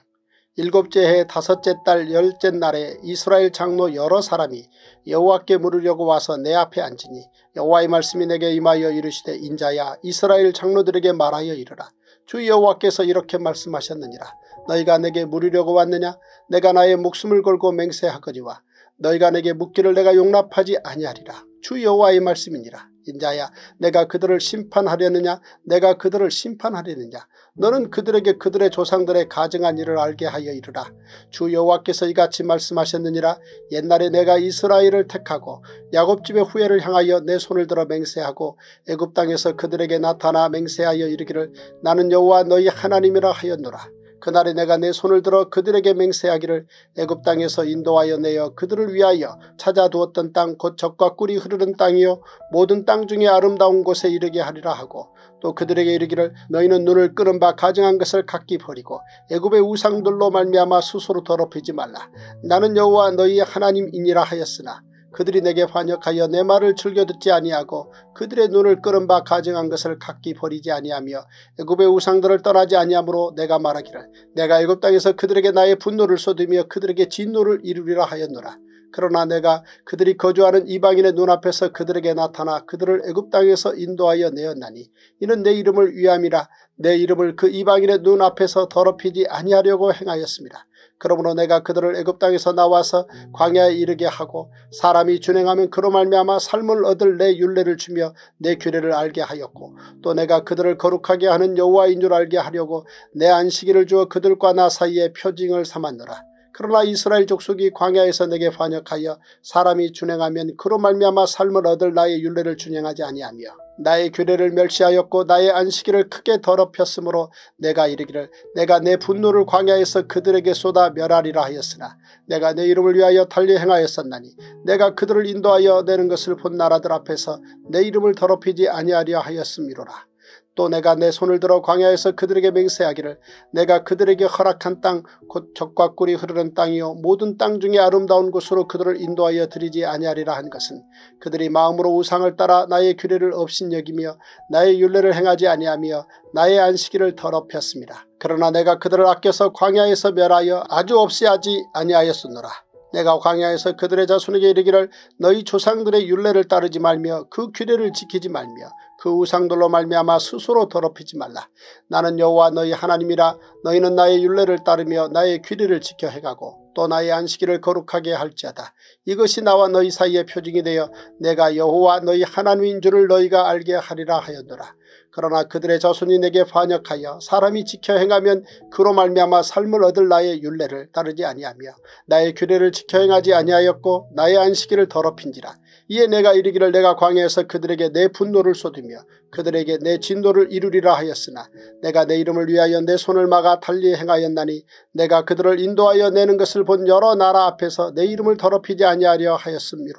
일곱째 해 다섯째 달 열째 날에 이스라엘 장로 여러 사람이 여호와께 물으려고 와서 내 앞에 앉으니 여호와의 말씀이 내게 임하여 이르시되 인자야 이스라엘 장로들에게 말하여 이르라. 주 여호와께서 이렇게 말씀하셨느니라. 너희가 내게 물으려고 왔느냐? 내가 나의 목숨을 걸고 맹세하거니와 너희가 내게 묻기를 내가 용납하지 아니하리라. 주 여호와의 말씀이니라. 인자야 내가 그들을 심판하려느냐? 내가 그들을 심판하려느냐? 너는 그들에게 그들의 조상들의 가증한 일을 알게 하여 이르라. 주 여호와께서 이같이 말씀하셨느니라. 옛날에 내가 이스라엘을 택하고 야곱집의 후예를 향하여 내 손을 들어 맹세하고 애굽 땅에서 그들에게 나타나 맹세하여 이르기를 나는 여호와 너희 하나님이라 하였노라. 그날에 내가 내 손을 들어 그들에게 맹세하기를 애굽 땅에서 인도하여 내어 그들을 위하여 찾아두었던 땅 곧 젖과 꿀이 흐르는 땅이요 모든 땅 중에 아름다운 곳에 이르게 하리라 하고 또 그들에게 이르기를 너희는 눈을 끄는 바 가증한 것을 각기 버리고 애굽의 우상들로 말미암아 스스로 더럽히지 말라. 나는 여호와 너희 하나님이니라 하였으나 그들이 내게 반역하여 내 말을 즐겨 듣지 아니하고 그들의 눈을 끄는 바 가증한 것을 각기 버리지 아니하며 애굽의 우상들을 떠나지 아니하므로 내가 말하기를 내가 애굽 땅에서 그들에게 나의 분노를 쏟으며 그들에게 진노를 이루리라 하였노라. 그러나 내가 그들이 거주하는 이방인의 눈앞에서 그들에게 나타나 그들을 애굽 땅에서 인도하여 내었나니 이는 내 이름을 위함이라. 내 이름을 그 이방인의 눈앞에서 더럽히지 아니하려고 행하였습니다. 그러므로 내가 그들을 애굽 땅에서 나와서 광야에 이르게 하고 사람이 준행하면 그로 말미암아 삶을 얻을 내 율례를 주며 내 규례를 알게 하였고 또 내가 그들을 거룩하게 하는 여호와인 줄 알게 하려고 내 안식일을 주어 그들과 나 사이에 표징을 삼았노라. 그러나 이스라엘 족속이 광야에서 내게 반역하여 사람이 준행하면 그로 말미암아 삶을 얻을 나의 율례를 준행하지 아니하며 나의 규례를 멸시하였고 나의 안식일을 크게 더럽혔으므로 내가 이르기를 내가 내 분노를 광야에서 그들에게 쏟아 멸하리라 하였으나 내가 내 이름을 위하여 달리 행하였었나니 내가 그들을 인도하여 내는 것을 본 나라들 앞에서 내 이름을 더럽히지 아니하려 하였음이로라. 또 내가 내 손을 들어 광야에서 그들에게 맹세하기를 내가 그들에게 허락한 땅 곧 젖과 꿀이 흐르는 땅이요 모든 땅 중에 아름다운 곳으로 그들을 인도하여 드리지 아니하리라 한 것은 그들이 마음으로 우상을 따라 나의 규례를 업신여기며 나의 율례를 행하지 아니하며 나의 안식일을 더럽혔습니다. 그러나 내가 그들을 아껴서 광야에서 멸하여 아주 없이 하지 아니하였으노라. 내가 광야에서 그들의 자손에게 이르기를 너희 조상들의 율례를 따르지 말며 그 규례를 지키지 말며 그 우상들로 말미암아 스스로 더럽히지 말라. 나는 여호와 너희 하나님이라. 너희는 나의 율례를 따르며 나의 규례를 지켜 행하고 또 나의 안식일을 거룩하게 할지어다. 이것이 나와 너희 사이의 표징이 되어 내가 여호와 너희 하나님인 줄을 너희가 알게 하리라 하였노라. 그러나 그들의 자손이 내게 반역하여 사람이 지켜 행하면 그로 말미암아 삶을 얻을 나의 율례를 따르지 아니하며 나의 규례를 지켜 행하지 아니하였고 나의 안식일을 더럽힌지라. 이에 내가 이르기를 내가 광야에서 그들에게 내 분노를 쏟으며 그들에게 내 진노를 이루리라 하였으나 내가 내 이름을 위하여 내 손을 막아 달리 행하였나니 내가 그들을 인도하여 내는 것을 본 여러 나라 앞에서 내 이름을 더럽히지 아니하려 하였음이로라.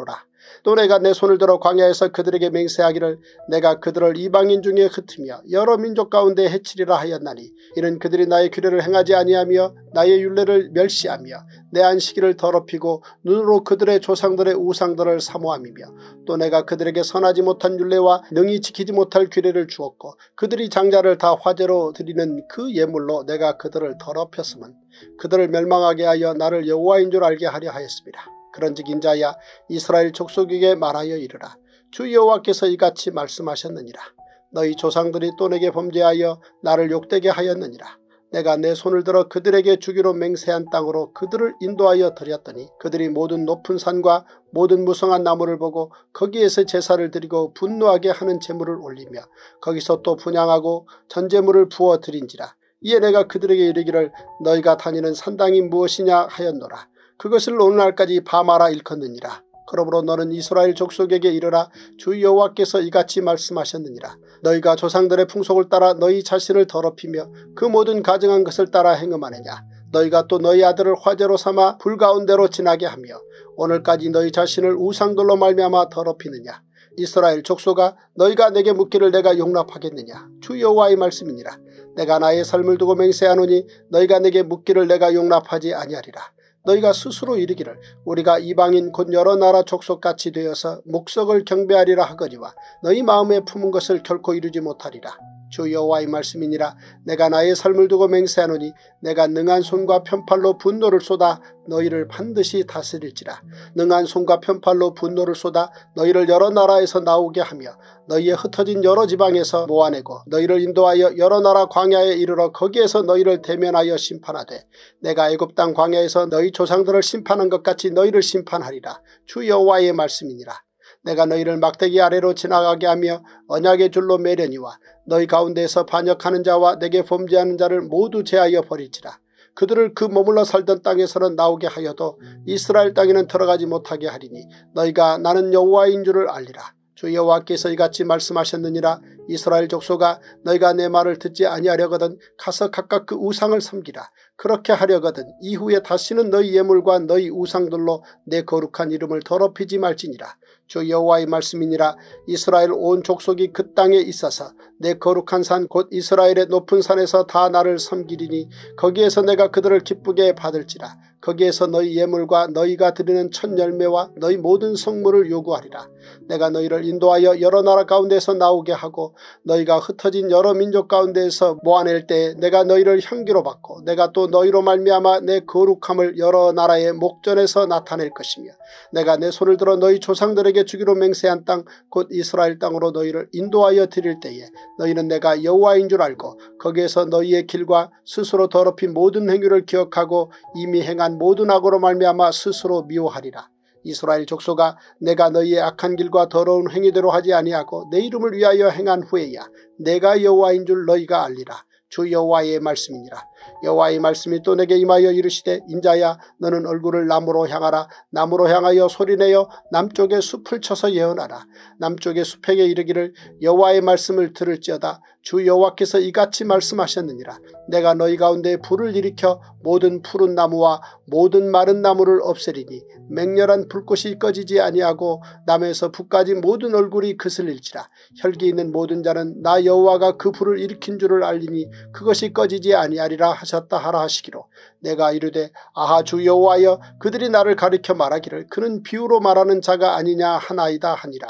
또 내가 내 손을 들어 광야에서 그들에게 맹세하기를 내가 그들을 이방인 중에 흩으며 여러 민족 가운데 해치리라 하였나니 이는 그들이 나의 규례를 행하지 아니하며 나의 율례를 멸시하며 내 안식일을 더럽히고 눈으로 그들의 조상들의 우상들을 사모함이며 또 내가 그들에게 선하지 못한 율례와 능히 지키지 못할 규례를 주었고 그들이 장자를 다 화제로 드리는 그 예물로 내가 그들을 더럽혔음은 그들을 멸망하게 하여 나를 여호와인 줄 알게 하려 하였습니다. 그런즉 인자야 이스라엘 족속에게 말하여 이르라. 주 여호와께서 이같이 말씀하셨느니라. 너희 조상들이 또 내게 범죄하여 나를 욕되게 하였느니라. 내가 내 손을 들어 그들에게 주기로 맹세한 땅으로 그들을 인도하여 드렸더니 그들이 모든 높은 산과 모든 무성한 나무를 보고 거기에서 제사를 드리고 분노하게 하는 제물을 올리며 거기서 또 분향하고 전제물을 부어 드린지라. 이에 내가 그들에게 이르기를 너희가 다니는 산당이 무엇이냐 하였노라. 그것을 오늘날까지 바마라 일컫느니라. 그러므로 너는 이스라엘 족속에게 이르라. 주 여호와께서 이같이 말씀하셨느니라. 너희가 조상들의 풍속을 따라 너희 자신을 더럽히며 그 모든 가증한 것을 따라 행음하느냐. 너희가 또 너희 아들을 화제로 삼아 불 가운데로 지나게 하며 오늘까지 너희 자신을 우상들로 말미암아 더럽히느냐. 이스라엘 족속아 너희가 내게 묻기를 내가 용납하겠느냐. 주 여호와의 말씀이니라. 내가 나의 삶을 두고 맹세하노니 너희가 내게 묻기를 내가 용납하지 아니하리라. 너희가 스스로 이르기를 우리가 이방인 곧 여러 나라 족속같이 되어서 목석을 경배하리라 하거니와 너희 마음에 품은 것을 결코 이루지 못하리라. 주 여호와의 말씀이니라. 내가 나의 삶을 두고 맹세하노니 내가 능한 손과 편팔로 분노를 쏟아 너희를 반드시 다스릴지라. 능한 손과 편팔로 분노를 쏟아 너희를 여러 나라에서 나오게 하며 너희의 흩어진 여러 지방에서 모아내고 너희를 인도하여 여러 나라 광야에 이르러 거기에서 너희를 대면하여 심판하되 내가 애굽 땅 광야에서 너희 조상들을 심판한 것 같이 너희를 심판하리라. 주 여호와의 말씀이니라. 내가 너희를 막대기 아래로 지나가게 하며 언약의 줄로 매려니와 너희 가운데에서 반역하는 자와 내게 범죄하는 자를 모두 제하여 버릴지라. 그들을 그 머물러 살던 땅에서는 나오게 하여도 이스라엘 땅에는 들어가지 못하게 하리니 너희가 나는 여호와인 줄을 알리라. 주 여호와께서 이같이 말씀하셨느니라. 이스라엘 족속아 너희가 내 말을 듣지 아니하려거든 가서 각각 그 우상을 섬기라. 그렇게 하려거든 이후에 다시는 너희 예물과 너희 우상들로 내 거룩한 이름을 더럽히지 말지니라. 주 여호와의 말씀이니라. 이스라엘 온 족속이 그 땅에 있어서 내 거룩한 산 곧 이스라엘의 높은 산에서 다 나를 섬기리니 거기에서 내가 그들을 기쁘게 받을지라. 거기에서 너희 예물과 너희가 드리는 첫 열매와 너희 모든 성물을 요구하리라. 내가 너희를 인도하여 여러 나라 가운데서 나오게 하고 너희가 흩어진 여러 민족 가운데에서 모아낼 때에 내가 너희를 향기로 받고 내가 또 너희로 말미암아 내 거룩함을 여러 나라의 목전에서 나타낼 것이며 내가 내 손을 들어 너희 조상들에게 주기로 맹세한 땅 곧 이스라엘 땅으로 너희를 인도하여 드릴 때에 너희는 내가 여호와인 줄 알고 거기에서 너희의 길과 스스로 더럽힌 모든 행위를 기억하고 이미 행한 모든 악으로 말미암아 스스로 미워하리라. 이스라엘 족속아 내가 너희의 악한 길과 더러운 행위대로 하지 아니하고 내 이름을 위하여 행한 후에야 내가 여호와인 줄 너희가 알리라. 주 여호와의 말씀이니라. 여호와의 말씀이 또 내게 임하여 이르시되 인자야 너는 얼굴을 남으로 향하라. 남으로 향하여 소리내어 남쪽의 숲을 쳐서 예언하라. 남쪽의 숲에게 이르기를 여호와의 말씀을 들을지어다. 주 여호와께서 이같이 말씀하셨느니라. 내가 너희 가운데 불을 일으켜 모든 푸른 나무와 모든 마른 나무를 없애리니 맹렬한 불꽃이 꺼지지 아니하고 남에서 북까지 모든 얼굴이 그슬릴지라. 혈기 있는 모든 자는 나 여호와가 그 불을 일으킨 줄을 알리니 그것이 꺼지지 아니하리라 하셨다 하라 하시기로 내가 이르되 아하 주 여호와여 그들이 나를 가리켜 말하기를 그는 비유로 말하는 자가 아니냐 하나이다 하니라.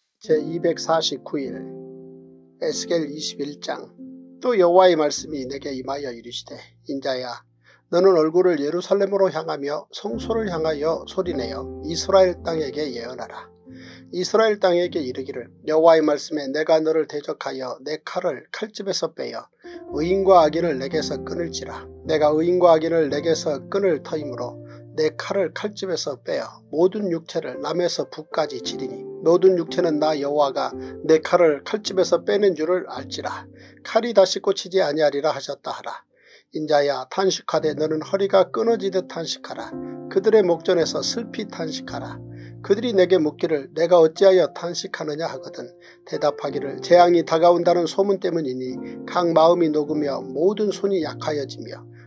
제이백사십구 일 에스겔 이십일 장. 또 여호와의 말씀이 내게 임하여 이르시되 인자야 너는 얼굴을 예루살렘으로 향하며 성소를 향하여 소리내어 이스라엘 땅에게 예언하라. 이스라엘 땅에게 이르기를 여호와의 말씀에 내가 너를 대적하여 내 칼을 칼집에서 빼어 의인과 악인을 내게서 끊을지라. 내가 의인과 악인을 내게서 끊을 터이므로 내 칼을 칼집에서 빼어 모든 육체를 남에서 북까지 치리니 모든 육체는 나 여호와가 내 칼을 칼집에서 빼는 줄을 알지라. 칼이 다시 꽂히지 아니하리라 하셨다 하라. 인자야 탄식하되 너는 허리가 끊어지듯 탄식하라. 그들의 목전에서 슬피 탄식하라. 그들이 내게 묻기를 내가 어찌하여 탄식하느냐 하거든 대답하기를 재앙이 다가온다는 소문 때문이니 각 마음이 녹으며 모든 손이 약하여지며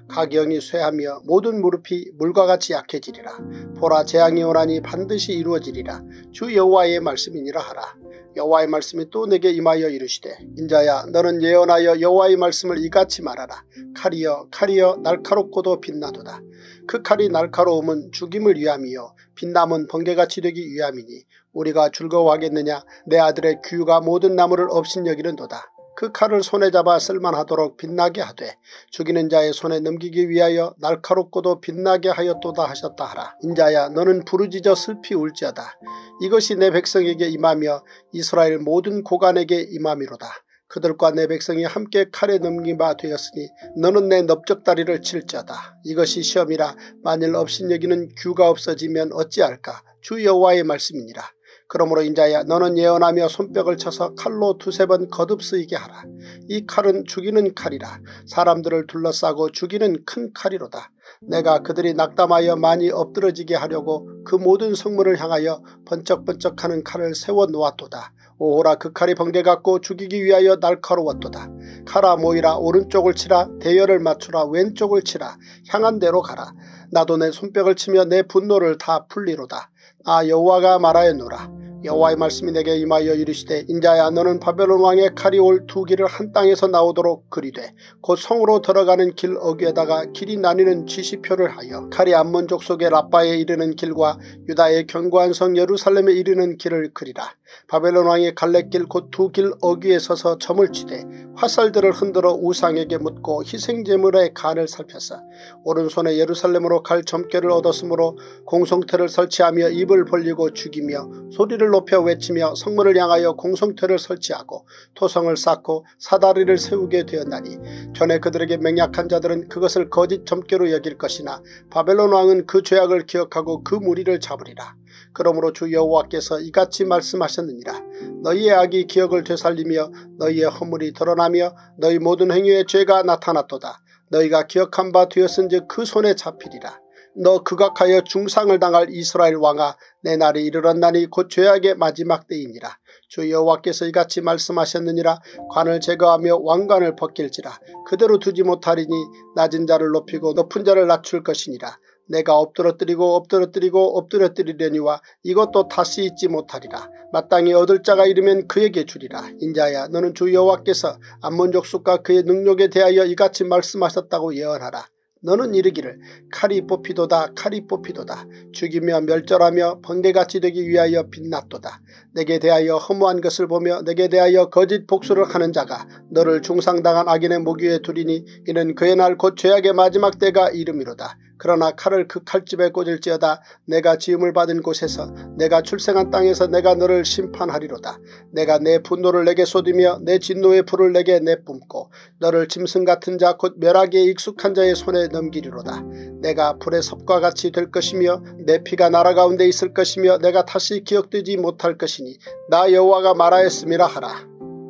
가경이 쇠하며 모든 무릎이 물과 같이 약해지리라. 보라, 재앙이 오나니 반드시 이루어지리라. 주 여호와의 말씀이니라 하라. 여호와의 말씀이 또 내게 임하여 이르시되, 인자야, 너는 예언하여 여호와의 말씀을 이같이 말하라. 칼이여 칼이여 날카롭고도 빛나도다. 그 칼이 날카로움은 죽임을 위함이요 빛남은 번개같이 되기 위함이니 우리가 즐거워하겠느냐. 내 아들의 규가 모든 나무를 업신여기는도다. 그 칼을 손에 잡아 쓸만하도록 빛나게 하되 죽이는 자의 손에 넘기기 위하여 날카롭고도 빛나게 하였도다 하셨다 하라. 인자야, 너는 부르짖어 슬피 울지어다. 이것이 내 백성에게 임하며 이스라엘 모든 고관에게 임함이로다. 그들과 내 백성이 함께 칼에 넘김바 되었으니 너는 내 넓적다리를 칠지어다. 이것이 시험이라. 만일 업신여기는 규가 없어지면 어찌할까. 주 여호와의 말씀이니라. 그러므로 인자야, 너는 예언하며 손뼉을 쳐서 칼로 두세 번 거듭쓰이게 하라. 이 칼은 죽이는 칼이라. 사람들을 둘러싸고 죽이는 큰 칼이로다. 내가 그들이 낙담하여 많이 엎드러지게 하려고 그 모든 성문을 향하여 번쩍번쩍하는 칼을 세워놓았도다. 오호라, 그 칼이 번개 같고 죽이기 위하여 날카로웠도다. 칼아 모이라. 오른쪽을 치라. 대열을 맞추라. 왼쪽을 치라. 향한 대로 가라. 나도 내 손뼉을 치며 내 분노를 다 풀리로다. 아, 여호와가 말하였노라. 여호와의 말씀이 내게 임하여 이르시되, 인자야, 너는 바벨론 왕의 칼이 올 두 길을 한 땅에서 나오도록 그리되 곧 성으로 들어가는 길 어귀에다가 길이 나뉘는 지시표를 하여 칼이 암몬 족속의 라빠에 이르는 길과 유다의 견고한 성 예루살렘에 이르는 길을 그리라. 바벨론 왕의 갈래길 곧 두 길 어귀에 서서 점을 치되 화살들을 흔들어 우상에게 묻고 희생제물의 간을 살펴서 오른손에 예루살렘으로 갈 점괘를 얻었으므로 공성태를 설치하며 입을 벌리고 죽이며 소리를 높여 외치며 성문을 향하여 공성태를 설치하고 토성을 쌓고 사다리를 세우게 되었나니 전에 그들에게 맹약한 자들은 그것을 거짓 점괘로 여길 것이나 바벨론 왕은 그 죄악을 기억하고 그 무리를 잡으리라. 그러므로 주 여호와께서 이같이 말씀하셨느니라. 너희의 악이 기억을 되살리며 너희의 허물이 드러나며 너희 모든 행위의 죄가 나타났도다. 너희가 기억한 바 되었은즉 그 손에 잡히리라. 너 극악하여 중상을 당할 이스라엘 왕아, 내 날이 이르렀나니 곧 죄악의 마지막 때이니라. 주 여호와께서 이같이 말씀하셨느니라. 관을 제거하며 왕관을 벗길지라. 그대로 두지 못하리니 낮은 자를 높이고 높은 자를 낮출 것이니라. 내가 엎드러뜨리고 엎드러뜨리고 엎드러뜨리려니와 이것도 다시 잊지 못하리라. 마땅히 얻을 자가 이르면 그에게 주리라. 인자야, 너는 주 여호와께서 암몬 족속과 그의 능력에 대하여 이같이 말씀하셨다고 예언하라. 너는 이르기를 칼이 뽑히도다 칼이 뽑히도다. 죽이며 멸절하며 번개같이 되기 위하여 빛났도다. 내게 대하여 허무한 것을 보며 내게 대하여 거짓 복수를 하는 자가 너를 중상당한 악인의 목 위에 두리니 이는 그의 날 곧 죄악의 마지막 때가 이름이로다. 그러나 칼을 그 칼집에 꽂을지어다. 내가 지음을 받은 곳에서 내가 출생한 땅에서 내가 너를 심판하리로다. 내가 내 분노를 내게 쏟으며 내 진노의 불을 내게 내뿜고 너를 짐승 같은 자 곧 멸하기에 익숙한 자의 손에 넘기리로다. 내가 불의 섭과 같이 될 것이며 내 피가 나라 가운데 있을 것이며 내가 다시 기억되지 못할 것이니 나 여호와가 말하였음이라 하라.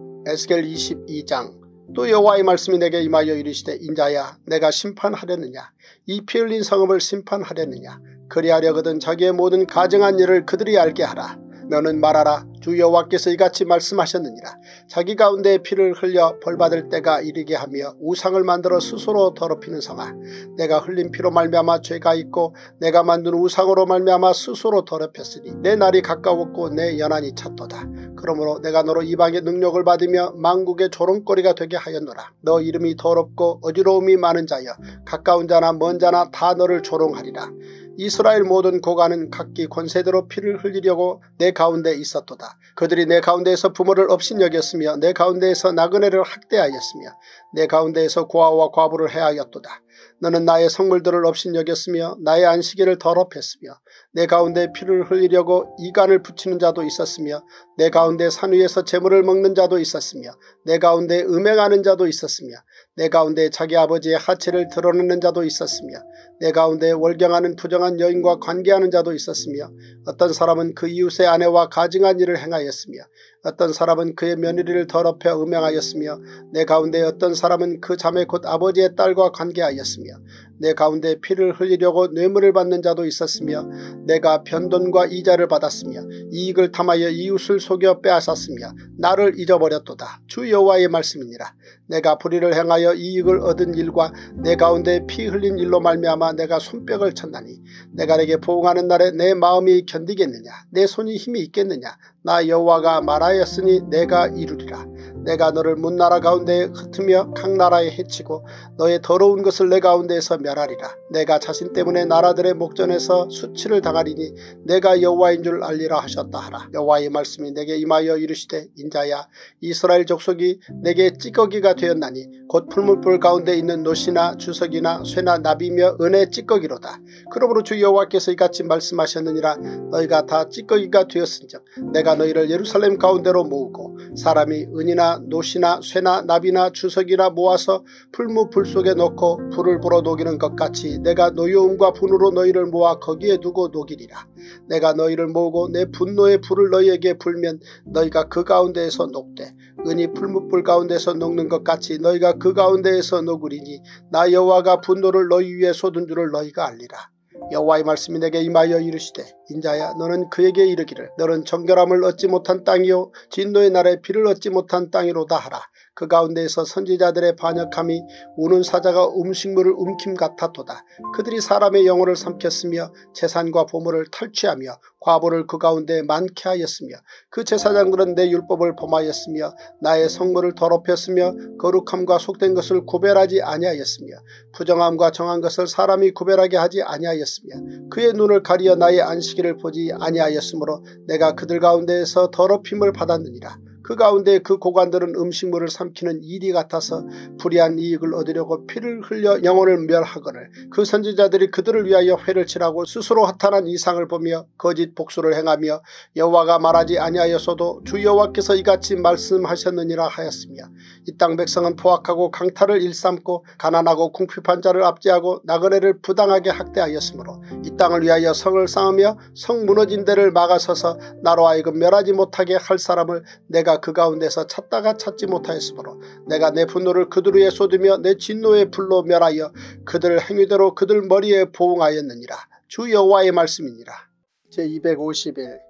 에스겔 이십이 장. 또 여호와의 말씀이 내게 임하여 이르시되, 인자야, 내가 심판하려느냐. 이 피 흘린 성읍을 심판하려느냐. 그리하려거든 자기의 모든 가증한 일을 그들이 알게 하라. 너는 말하라. 주 여호와께서 이같이 말씀하셨느니라. 자기 가운데 피를 흘려 벌받을 때가 이르게 하며 우상을 만들어 스스로 더럽히는 성아, 내가 흘린 피로 말미암아 죄가 있고 내가 만든 우상으로 말미암아 스스로 더럽혔으니 내 날이 가까웠고 내 연한이 찼도다. 그러므로 내가 너로 이방의 능력을 받으며 만국의 조롱거리가 되게 하였노라. 너 이름이 더럽고 어지러움이 많은 자여 가까운 자나 먼 자나 다 너를 조롱하리라. 이스라엘 모든 고관은 각기 권세대로 피를 흘리려고 내 가운데 있었도다. 그들이 내 가운데에서 부모를 업신여겼으며 내 가운데에서 나그네를 학대하였으며 내 가운데에서 고아와 과부를 해하였도다. 너는 나의 성물들을 업신여겼으며 나의 안식일을 더럽혔으며 내 가운데 피를 흘리려고 이간을 붙이는 자도 있었으며 내 가운데 산 위에서 재물을 먹는 자도 있었으며 내 가운데 음행하는 자도 있었으며 내 가운데 자기 아버지의 하체를 드러내는 자도 있었으며 내 가운데 월경하는 부정한 여인과 관계하는 자도 있었으며 어떤 사람은 그 이웃의 아내와 가증한 일을 행하였으며 어떤 사람은 그의 며느리를 더럽혀 음행하였으며 내 가운데 어떤 사람은 그 자매 곧 아버지의 딸과 관계하였으며 내 가운데 피를 흘리려고 뇌물을 받는 자도 있었으며 내가 변돈과 이자를 받았으며 이익을 탐하여 이웃을 속여 빼앗았으며 나를 잊어버렸도다. 주 여호와의 말씀이니라. 내가 불의를 행하여 이익을 얻은 일과 내 가운데 피 흘린 일로 말미암아 내가 손뼉을 쳤나니 내가 내게 보응하는 날에 내 마음이 견디겠느냐, 내 손이 힘이 있겠느냐. 나 여호와가 말하였으니 내가 이루리라. 내가 너를 문나라 가운데에 흩으며 각 나라에 해치고 너의 더러운 것을 내 가운데에서 멸하리라. 내가 자신 때문에 나라들의 목전에서 수치를 당하리니 내가 여호와인 줄 알리라 하셨다 하라. 여호와의 말씀이 내게 임하여 이르시되 인자야, 이스라엘 족속이 내게 찌꺼기가 되었나니 곧 풀무불 가운데 있는 노시나 주석이나 쇠나 나비며 은의 찌꺼기로다. 그러므로 주 여호와께서 이같이 말씀하셨느니라. 너희가 다 찌꺼기가 되었은즉 내가 너희를 예루살렘 가운데로 모으고 사람이 은이나 노시나 쇠나 나비나 주석이나 모아서 풀무불 속에 넣고 불을 불어 녹이는 것 같이 내가 노여움과 분으로 너희를 모아 거기에 두고 녹이리라. 내가 너희를 모으고 내 분노의 불을 너희에게 불면 너희가 그 가운데에서 녹되 은이 풀무불 가운데서 녹는 것 같이 너희가 그 가운데에서 녹으리니 나 여호와가 분노를 너희 위에 쏟은 줄을 너희가 알리라. 여호와의 말씀이 내게 임하여 이르시되 인자야, 너는 그에게 이르기를 너는 정결함을 얻지 못한 땅이요 진노의 날에 피를 얻지 못한 땅이로다 하라. 그 가운데에서 선지자들의 반역함이 우는 사자가 음식물을 움킴 같았도다. 그들이 사람의 영혼을 삼켰으며 재산과 보물을 탈취하며 과보를 그 가운데 많게 하였으며 그 제사장들은 내 율법을 범하였으며 나의 성물을 더럽혔으며 거룩함과 속된 것을 구별하지 아니하였으며 부정함과 정한 것을 사람이 구별하게 하지 아니하였으며 그의 눈을 가리어 나의 안식일을 보지 아니하였으므로 내가 그들 가운데에서 더럽힘을 받았느니라. 그 가운데 그 고관들은 음식물을 삼키는 이리 같아서 불의한 이익을 얻으려고 피를 흘려 영혼을 멸하거늘 그 선지자들이 그들을 위하여 회를 치라고 스스로 허탄한 이상을 보며 거짓 복수를 행하며 여호와가 말하지 아니하였어도 주 여호와께서 이같이 말씀하셨느니라 하였으며 이 땅 백성은 포악하고 강탈을 일삼고 가난하고 궁핍한 자를 압제하고 나그네를 부당하게 학대하였으므로 이 땅을 위하여 성을 쌓으며 성 무너진 데를 막아서서 나로 하여금 멸하지 못하게 할 사람을 내가 그 가운데서 찾다가 찾지 못하였으므로 내가 내 분노를 그들 위에 쏟으며 내 진노의 불로 멸하여 그들 행위대로 그들 머리에 보응하였느니라. 주 여호와의 말씀이니라. 제이백오십일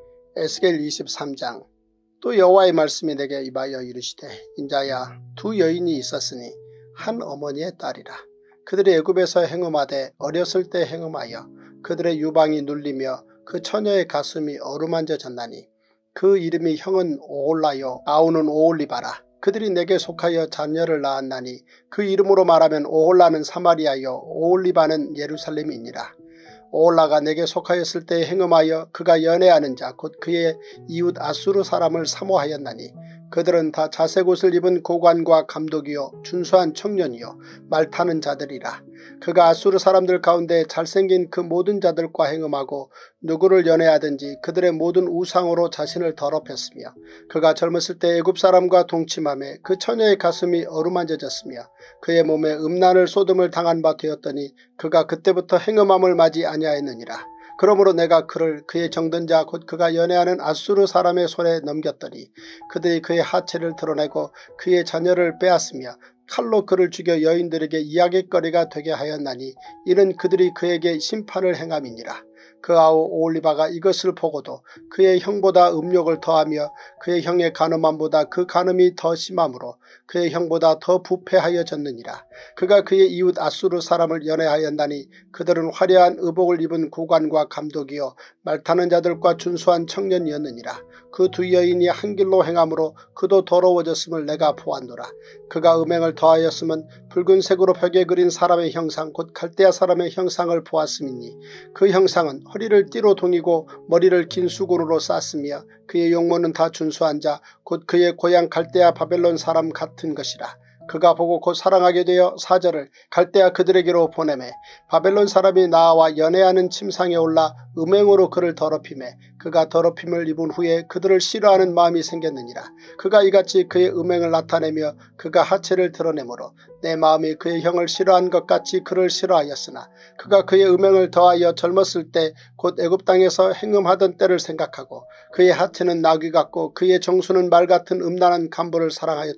에스겔 이십삼 장. 또 여호와의 말씀이 내게 임하여 이르시되 인자야, 두 여인이 있었으니 한 어머니의 딸이라. 그들이 애굽에서 행음하되 어렸을 때 행음하여 그들의 유방이 눌리며 그 처녀의 가슴이 어루만져졌나니 그 이름이 형은 오홀라요 아우는 오홀리바라. 그들이 내게 속하여 자녀를 낳았나니 그 이름으로 말하면 오홀라는 사마리아요 오홀리바는 예루살렘이니라. 오홀라가 내게 속하였을 때 행음하여 그가 연애하는 자 곧 그의 이웃 아수르 사람을 사모하였나니 그들은 다 자색 옷을 입은 고관과 감독이요 준수한 청년이요 말 타는 자들이라. 그가 아수르 사람들 가운데 잘생긴 그 모든 자들과 행음하고 누구를 연애하든지 그들의 모든 우상으로 자신을 더럽혔으며 그가 젊었을 때 애굽 사람과 동침하며 그 처녀의 가슴이 어루만져졌으며 그의 몸에 음란을 쏟음을 당한 바 되었더니 그가 그때부터 행음함을 맞이 아니하였느니라. 그러므로 내가 그를 그의 정든 자 곧 그가 연애하는 아수르 사람의 손에 넘겼더니 그들이 그의 하체를 드러내고 그의 자녀를 빼앗으며 칼로 그를 죽여 여인들에게 이야깃거리가 되게 하였나니 이는 그들이 그에게 심판을 행함이니라. 그 아우 오홀리바가 이것을 보고도 그의 형보다 음욕을 더하며 그의 형의 간음함보다 그 간음이 더 심함으로 그의 형보다 더 부패하여졌느니라. 그가 그의 이웃 아수르 사람을 연애하였나니 그들은 화려한 의복을 입은 고관과 감독이요 말타는 자들과 준수한 청년이었느니라. 그 두 여인이 한 길로 행함으로 그도 더러워졌음을 내가 보았노라. 그가 음행을 더하였으면 붉은색으로 벽에 그린 사람의 형상 곧 갈대아 사람의 형상을 보았음이니 그 형상은 허리를 띠로 동이고 머리를 긴 수건으로 쌌으며 그의 용모는 다 준수한 자 곧 그의 고향 갈대아 바벨론 사람 같은 것이라. 그가 보고 곧 사랑하게 되어 사절을 갈대아 그들에게로 보내매 바벨론 사람이 나와 연애하는 침상에 올라 음행으로 그를 더럽히매 그가 더럽힘을 입은 후에 그들을 싫어하는 마음이 생겼느니라. 그가 이같이 그의 음행을 나타내며 그가 하체를 드러내므로 내 마음이 그의 형을 싫어한 것 같이 그를 싫어하였으나 그가 그의 음행을 더하여 젊었을 때 곧 애굽 땅에서 행음하던 때를 생각하고 그의 하체는 나귀 같고 그의 정수는 말 같은 음란한 간보를 사랑하였도다.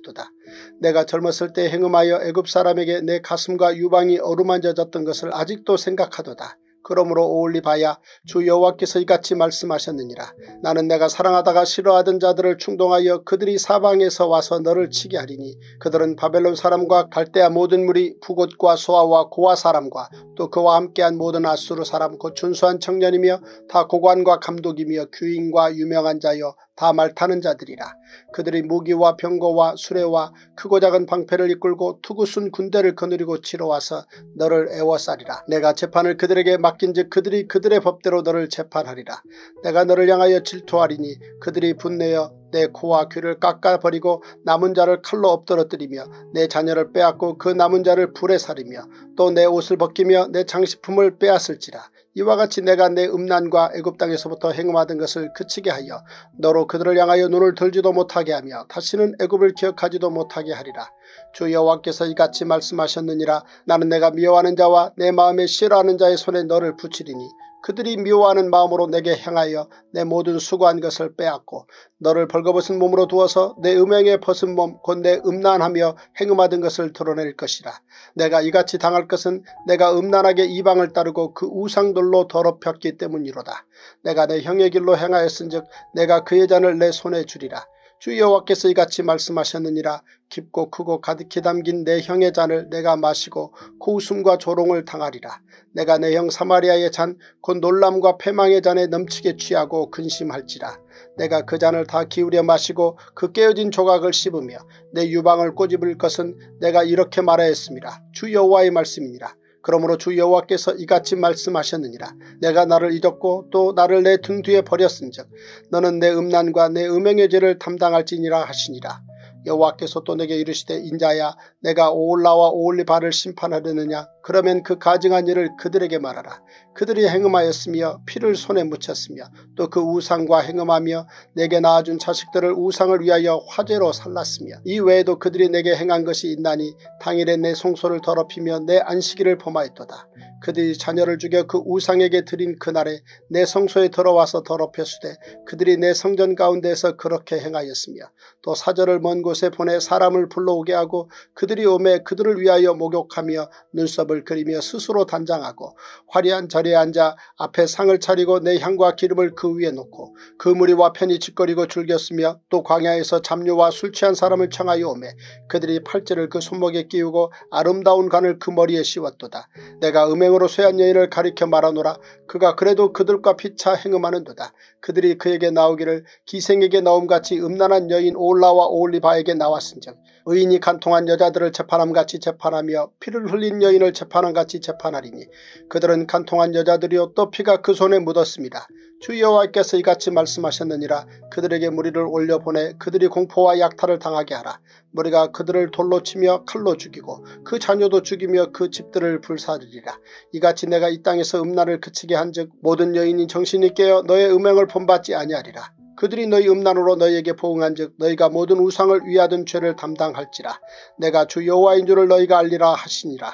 내가 젊었을 때 행음하여 애굽 사람에게 내 가슴과 유방이 어루만져졌던 것을 아직도 생각하도다. 그러므로 오올리바야, 주 여호와께서 이같이 말씀하셨느니라. 나는 내가 사랑하다가 싫어하던 자들을 충동하여 그들이 사방에서 와서 너를 치게 하리니 그들은 바벨론 사람과 갈대아 모든 무리, 푸곳과 소아와 고아 사람과 또 그와 함께한 모든 아수르 사람 곧 준수한 청년이며 다 고관과 감독이며 귀인과 유명한 자여 다 말타는 자들이라. 그들이 무기와 병거와 수레와 크고 작은 방패를 이끌고 투구순 군대를 거느리고 치러 와서 너를 애워싸리라. 내가 재판을 그들에게 맡긴즉 그들이 그들의 법대로 너를 재판하리라. 내가 너를 향하여 질투하리니 그들이 분내어 내 코와 귀를 깎아버리고 남은 자를 칼로 엎드러뜨리며 내 자녀를 빼앗고 그 남은 자를 불에 살이며 또 내 옷을 벗기며 내 장식품을 빼앗을지라. 이와 같이 내가 내 음란과 애굽 땅에서부터 행음하던 것을 그치게 하여 너로 그들을 향하여 눈을 들지도 못하게 하며 다시는 애굽을 기억하지도 못하게 하리라. 주 여호와께서 이같이 말씀하셨느니라. 나는 내가 미워하는 자와 내 마음에 싫어하는 자의 손에 너를 붙이리니 그들이 미워하는 마음으로 내게 향하여 내 모든 수고한 것을 빼앗고 너를 벌거벗은 몸으로 두어서 내 음행에 벗은 몸 곧 내 음란하며 행음하던 것을 드러낼 것이라. 내가 이같이 당할 것은 내가 음란하게 이방을 따르고 그 우상들로 더럽혔기 때문이로다. 내가 내 형의 길로 행하였은즉 내가 그의 잔을 내 손에 주리라. 주 여호와께서 이같이 말씀하셨느니라. 깊고 크고 가득히 담긴 내 형의 잔을 내가 마시고 고웃음과 조롱을 당하리라. 내가 내 형 사마리아의 잔 곧 놀람과 패망의 잔에 넘치게 취하고 근심할지라. 내가 그 잔을 다 기울여 마시고 그 깨어진 조각을 씹으며 내 유방을 꼬집을 것은 내가 이렇게 말하였습니다. 주 여호와의 말씀이니라. 그러므로 주 여호와께서 이같이 말씀하셨느니라. 내가 나를 잊었고 또 나를 내 등 뒤에 버렸은즉 너는 내 음란과 내 음행의 죄를 담당할지니라 하시니라. 여호와께서 또 내게 이르시되 인자야, 내가 오올라와 오올리바를 심판하려느냐? 그러면 그 가증한 일을 그들에게 말하라. 그들이 행음하였으며 피를 손에 묻혔으며 또 그 우상과 행음하며 내게 낳아준 자식들을 우상을 위하여 화제로 살랐으며 이 외에도 그들이 내게 행한 것이 있나니 당일에 내 성소를 더럽히며 내 안식일을 범하였도다. 그들이 자녀를 죽여 그 우상에게 드린 그날에 내 성소에 들어와서 더럽혔으되 그들이 내 성전 가운데에서 그렇게 행하였으며 또 사절을 먼 곳에 보내 사람을 불러오게 하고 그들이 오매 그들을 위하여 목욕하며 눈썹을 그리며 스스로 단장하고 화려한 자리에 앉아 앞에 상을 차리고 내 향과 기름을 그 위에 놓고 그 무리와 편히 짓거리고 즐겼으며 또 광야에서 잡류와 술 취한 사람을 청하여 오매 그들이 팔찌를 그 손목에 끼우고 아름다운 관을 그 머리에 씌웠도다. 내가 음행으로 쇠한 여인을 가리켜 말하노라. 그가 그래도 그들과 피차 행음하는도다. 그들이 그에게 나오기를 기생에게 나옴같이 음란한 여인 오올라와 오올리바에게 나왔은즉 의인이 간통한 여자들을 재판함같이 재판하며 피를 흘린 여인을 재판함같이 재판하리니 그들은 간통한 여자들이요 또 피가 그 손에 묻었습니다. 주 여호와께서 이같이 말씀하셨느니라. 그들에게 무리를 올려보내 그들이 공포와 약탈을 당하게 하라. 무리가 그들을 돌로 치며 칼로 죽이고 그 자녀도 죽이며 그 집들을 불사르리라. 이같이 내가 이 땅에서 음란을 그치게 한즉 모든 여인이 정신이 깨어 너의 음행을 본받지 아니하리라. 그들이 너희 음란으로 너희에게 보응한즉 너희가 모든 우상을 위하던 죄를 담당할지라. 내가 주 여호와인 줄을 너희가 알리라 하시니라.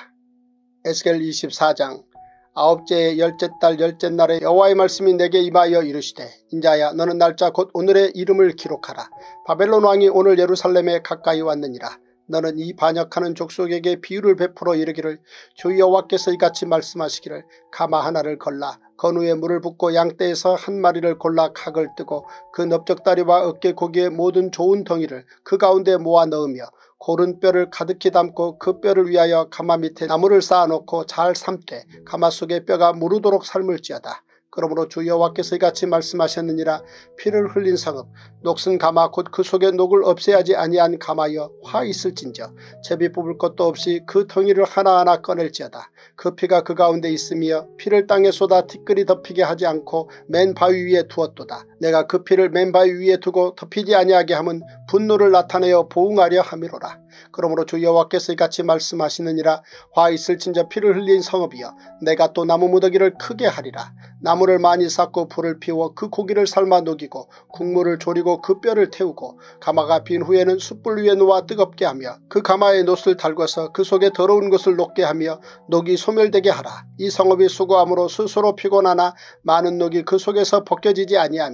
에스겔 이십사 장. 아홉째의 열째 달 열째 날에 여호와의 말씀이 내게 임하여 이르시되 인자야, 너는 날짜 곧 오늘의 이름을 기록하라. 바벨론 왕이 오늘 예루살렘에 가까이 왔느니라. 너는 이 반역하는 족속에게 비유를 베풀어 이르기를 주 여호와께서 이같이 말씀하시기를 가마 하나를 걸라. 건우에 물을 붓고 양떼에서 한 마리를 골라 각을 뜨고 그 넓적다리와 어깨 고기의 모든 좋은 덩이를 그 가운데 모아 넣으며 고른 뼈를 가득히 담고 그 뼈를 위하여 가마 밑에 나무를 쌓아놓고 잘 삶되 가마 속에 뼈가 무르도록 삶을지어다. 그러므로 주 여호와께서 이같이 말씀하셨느니라. 피를 흘린 성읍 녹슨 가마 곧 그 속에 녹을 없애야지 아니한 가마여 화 있을진저 제비 뽑을 것도 없이 그 덩이를 하나하나 꺼낼지어다. 그 피가 그 가운데 있으며 피를 땅에 쏟아 티끌이 덮이게 하지 않고 맨 바위 위에 두었도다. 내가 그 피를 맨 바위 위에 두고 덮이지 아니하게 함은 분노를 나타내어 보응하려 함이로라. 그러므로 주 여호와께서 이같이 말씀하시느니라. 화 있을진저 피를 흘린 성읍이여 내가 또 나무 무더기를 크게 하리라. 나무를 많이 쌓고 불을 피워 그 고기를 삶아 녹이고 국물을 졸이고 그 뼈를 태우고 가마가 빈 후에는 숯불 위에 놓아 뜨겁게 하며 그 가마에 놋을 달궈서 그 속에 더러운 것을 녹게 하며 녹이 소멸되게 하라. 이 성읍이 수고함으로 스스로 피곤하나 많은 녹이 그 속에서 벗겨지지 아니하며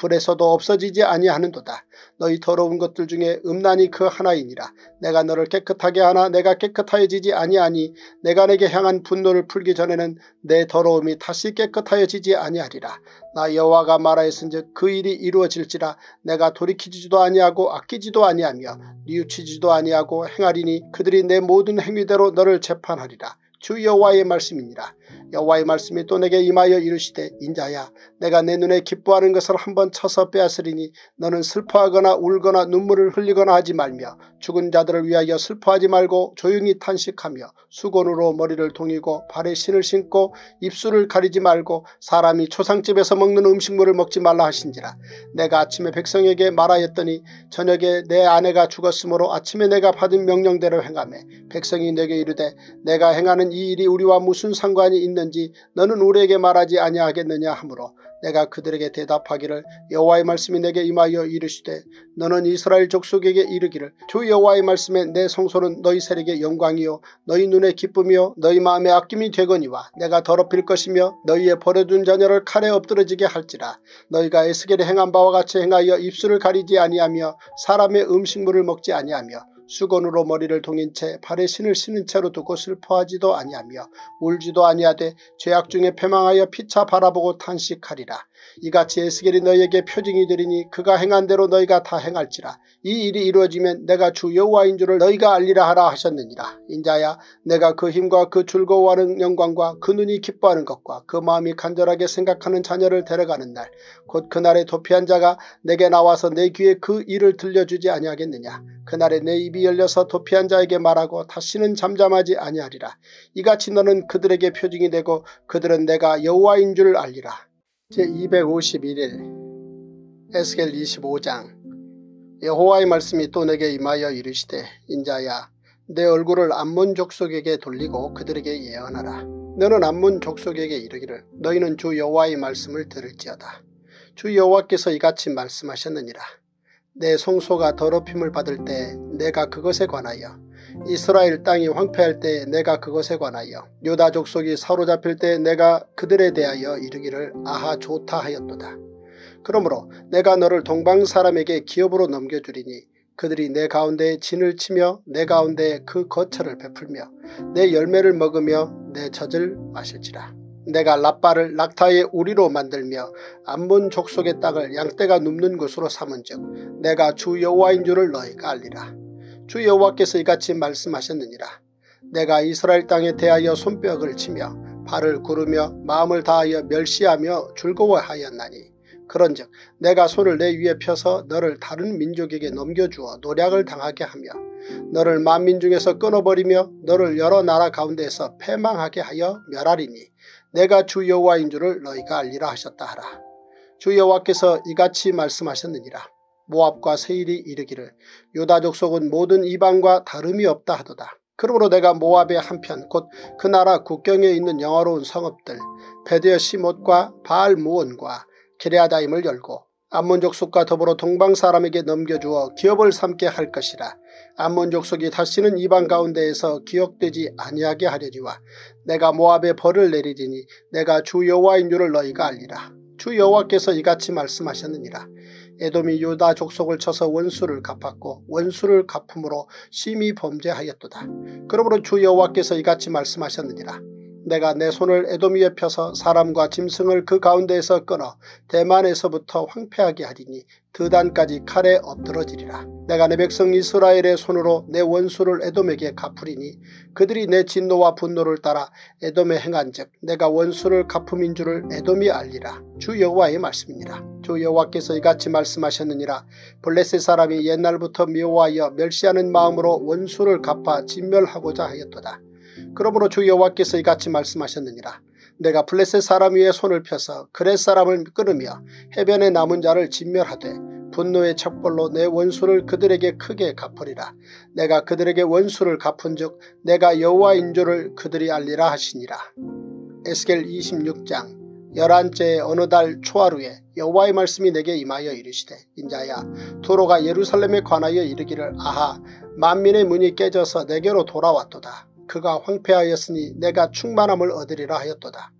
불에서도 없어지지 아니하는도다. 너희 더러운 것들 중에 음란이 그 하나이니라. 내가 너를 깨끗하게 하나 내가 깨끗하여지지 아니하니 내가 내게 향한 분노를 풀기 전에는 내 더러움이 다시 깨끗하여지지 아니하리라. 나 여호와가 말하였은즉 그 일이 이루어질지라. 내가 돌이키지도 아니하고 아끼지도 아니하며 뉘우치지도 아니하고 행하리니 그들이 내 모든 행위대로 너를 재판하리라. 주 여호와의 말씀이니라. 여호와의 말씀이 또 내게 임하여 이르시되 인자야 내가 내 눈에 기뻐하는 것을 한번 쳐서 빼앗으리니 너는 슬퍼하거나 울거나 눈물을 흘리거나 하지 말며 죽은 자들을 위하여 슬퍼하지 말고 조용히 탄식하며 수건으로 머리를 동이고 발에 신을 신고 입술을 가리지 말고 사람이 초상집에서 먹는 음식물을 먹지 말라 하신지라. 내가 아침에 백성에게 말하였더니 저녁에 내 아내가 죽었으므로 아침에 내가 받은 명령대로 행하매 백성이 내게 이르되 내가 행하는 이 일이 우리와 무슨 상관이 있는지 너는 우리에게 말하지 아니하겠느냐 하므로 내가 그들에게 대답하기를 여호와의 말씀이 내게 임하여 이르시되 너는 이스라엘 족속에게 이르기를 주 여호와의 말씀에 내 성소는 너희 세력의 영광이요 너희 눈에 기쁨이요 너희 마음에 아낌이 되거니와 내가 더럽힐 것이며 너희의 버려둔 자녀를 칼에 엎드러지게 할지라. 너희가 에스겔이 행한 바와 같이 행하여 입술을 가리지 아니하며 사람의 음식물을 먹지 아니하며 수건으로 머리를 동인 채 발에 신을 신은 채로 두고 슬퍼하지도 아니하며 울지도 아니하되 죄악 중에 패망하여 피차 바라보고 탄식하리라. 이같이 에스겔이 너희에게 표징이 되리니 그가 행한 대로 너희가 다 행할지라. 이 일이 이루어지면 내가 주 여호와인 줄을 너희가 알리라 하라 하셨느니라. 인자야 내가 그 힘과 그 즐거워하는 영광과 그 눈이 기뻐하는 것과 그 마음이 간절하게 생각하는 자녀를 데려가는 날 곧 그날에 도피한 자가 내게 나와서 내 귀에 그 일을 들려주지 아니하겠느냐. 그날에 내 입이 열려서 도피한 자에게 말하고 다시는 잠잠하지 아니하리라. 이같이 너는 그들에게 표징이 되고 그들은 내가 여호와인 줄 알리라. 제이백오십일 일 에스겔 이십오 장. 여호와의 말씀이 또 내게 임하여 이르시되 인자야 내 얼굴을 암몬 족속에게 돌리고 그들에게 예언하라. 너는 암몬 족속에게 이르기를 너희는 주 여호와의 말씀을 들을지어다. 주 여호와께서 이같이 말씀하셨느니라. 내 성소가 더럽힘을 받을 때 내가 그것에 관하여 이스라엘 땅이 황폐할 때 내가 그것에 관하여 유다 족속이 사로잡힐 때 내가 그들에 대하여 이르기를 아하 좋다 하였도다. 그러므로 내가 너를 동방 사람에게 기업으로 넘겨주리니 그들이 내 가운데에 진을 치며 내 가운데에 그 거처를 베풀며 내 열매를 먹으며 내 젖을 마실지라. 내가 랍바를 낙타의 우리로 만들며 암몬 족속의 땅을 양떼가 눕는 곳으로 삼은즉 내가 주 여호와인 줄을 너희가 알리라. 주 여호와께서 이같이 말씀하셨느니라. 내가 이스라엘 땅에 대하여 손뼉을 치며 발을 구르며 마음을 다하여 멸시하며 즐거워하였나니 그런즉 내가 손을 내 위에 펴서 너를 다른 민족에게 넘겨주어 노략을 당하게 하며 너를 만민 중에서 끊어버리며 너를 여러 나라 가운데에서 패망하게 하여 멸하리니 내가 주 여호와인 줄을 너희가 알리라 하셨다 하라. 주 여호와께서 이같이 말씀하셨느니라. 모압과 세일이 이르기를 유다 족속은 모든 이방과 다름이 없다 하도다. 그러므로 내가 모압의 한편 곧 그 나라 국경에 있는 영화로운 성읍들 베드여시못과 바알무온과 기레아다임을 열고 암몬 족속과 더불어 동방 사람에게 넘겨주어 기업을 삼게 할 것이라. 암몬 족속이 다시는 이방 가운데에서 기억되지 아니하게 하려니와 내가 모압에 벌을 내리리니 내가 주 여호와인 줄을 너희가 알리라. 주 여호와께서 이같이 말씀하셨느니라. 에돔이 유다 족속을 쳐서 원수를 갚았고 원수를 갚음으로 심히 범죄하였도다. 그러므로 주 여호와께서 이같이 말씀하셨느니라. 내가 내 손을 에돔 위에 펴서 사람과 짐승을 그 가운데에서 끊어 대만에서부터 황폐하게 하리니 드단까지 칼에 엎드러지리라. 내가 내 백성 이스라엘의 손으로 내 원수를 에돔에게 갚으리니 그들이 내 진노와 분노를 따라 에돔에 행한즉 내가 원수를 갚음인 줄을 에돔이 알리라. 주 여호와의 말씀이니라. 주 여호와께서 이같이 말씀하셨느니라. 블레셋 사람이 옛날부터 미워하여 멸시하는 마음으로 원수를 갚아 진멸하고자 하였도다. 그러므로 주 여호와께서 이같이 말씀하셨느니라. 내가 블레셋 사람 위에 손을 펴서 그렛 사람을 끊으며 해변에 남은 자를 진멸하되 분노의 척벌로 내 원수를 그들에게 크게 갚으리라. 내가 그들에게 원수를 갚은즉 내가 여호와인 줄을 그들이 알리라 하시니라. 에스겔 이십육 장. 열한째의 어느 달 초하루에 여호와의 말씀이 내게 임하여 이르시되 인자야 두로가 예루살렘에 관하여 이르기를 아하 만민의 문이 깨져서 내게로 돌아왔도다. 그가 황폐하였으니 내가 충만함을 얻으리라 하였도다.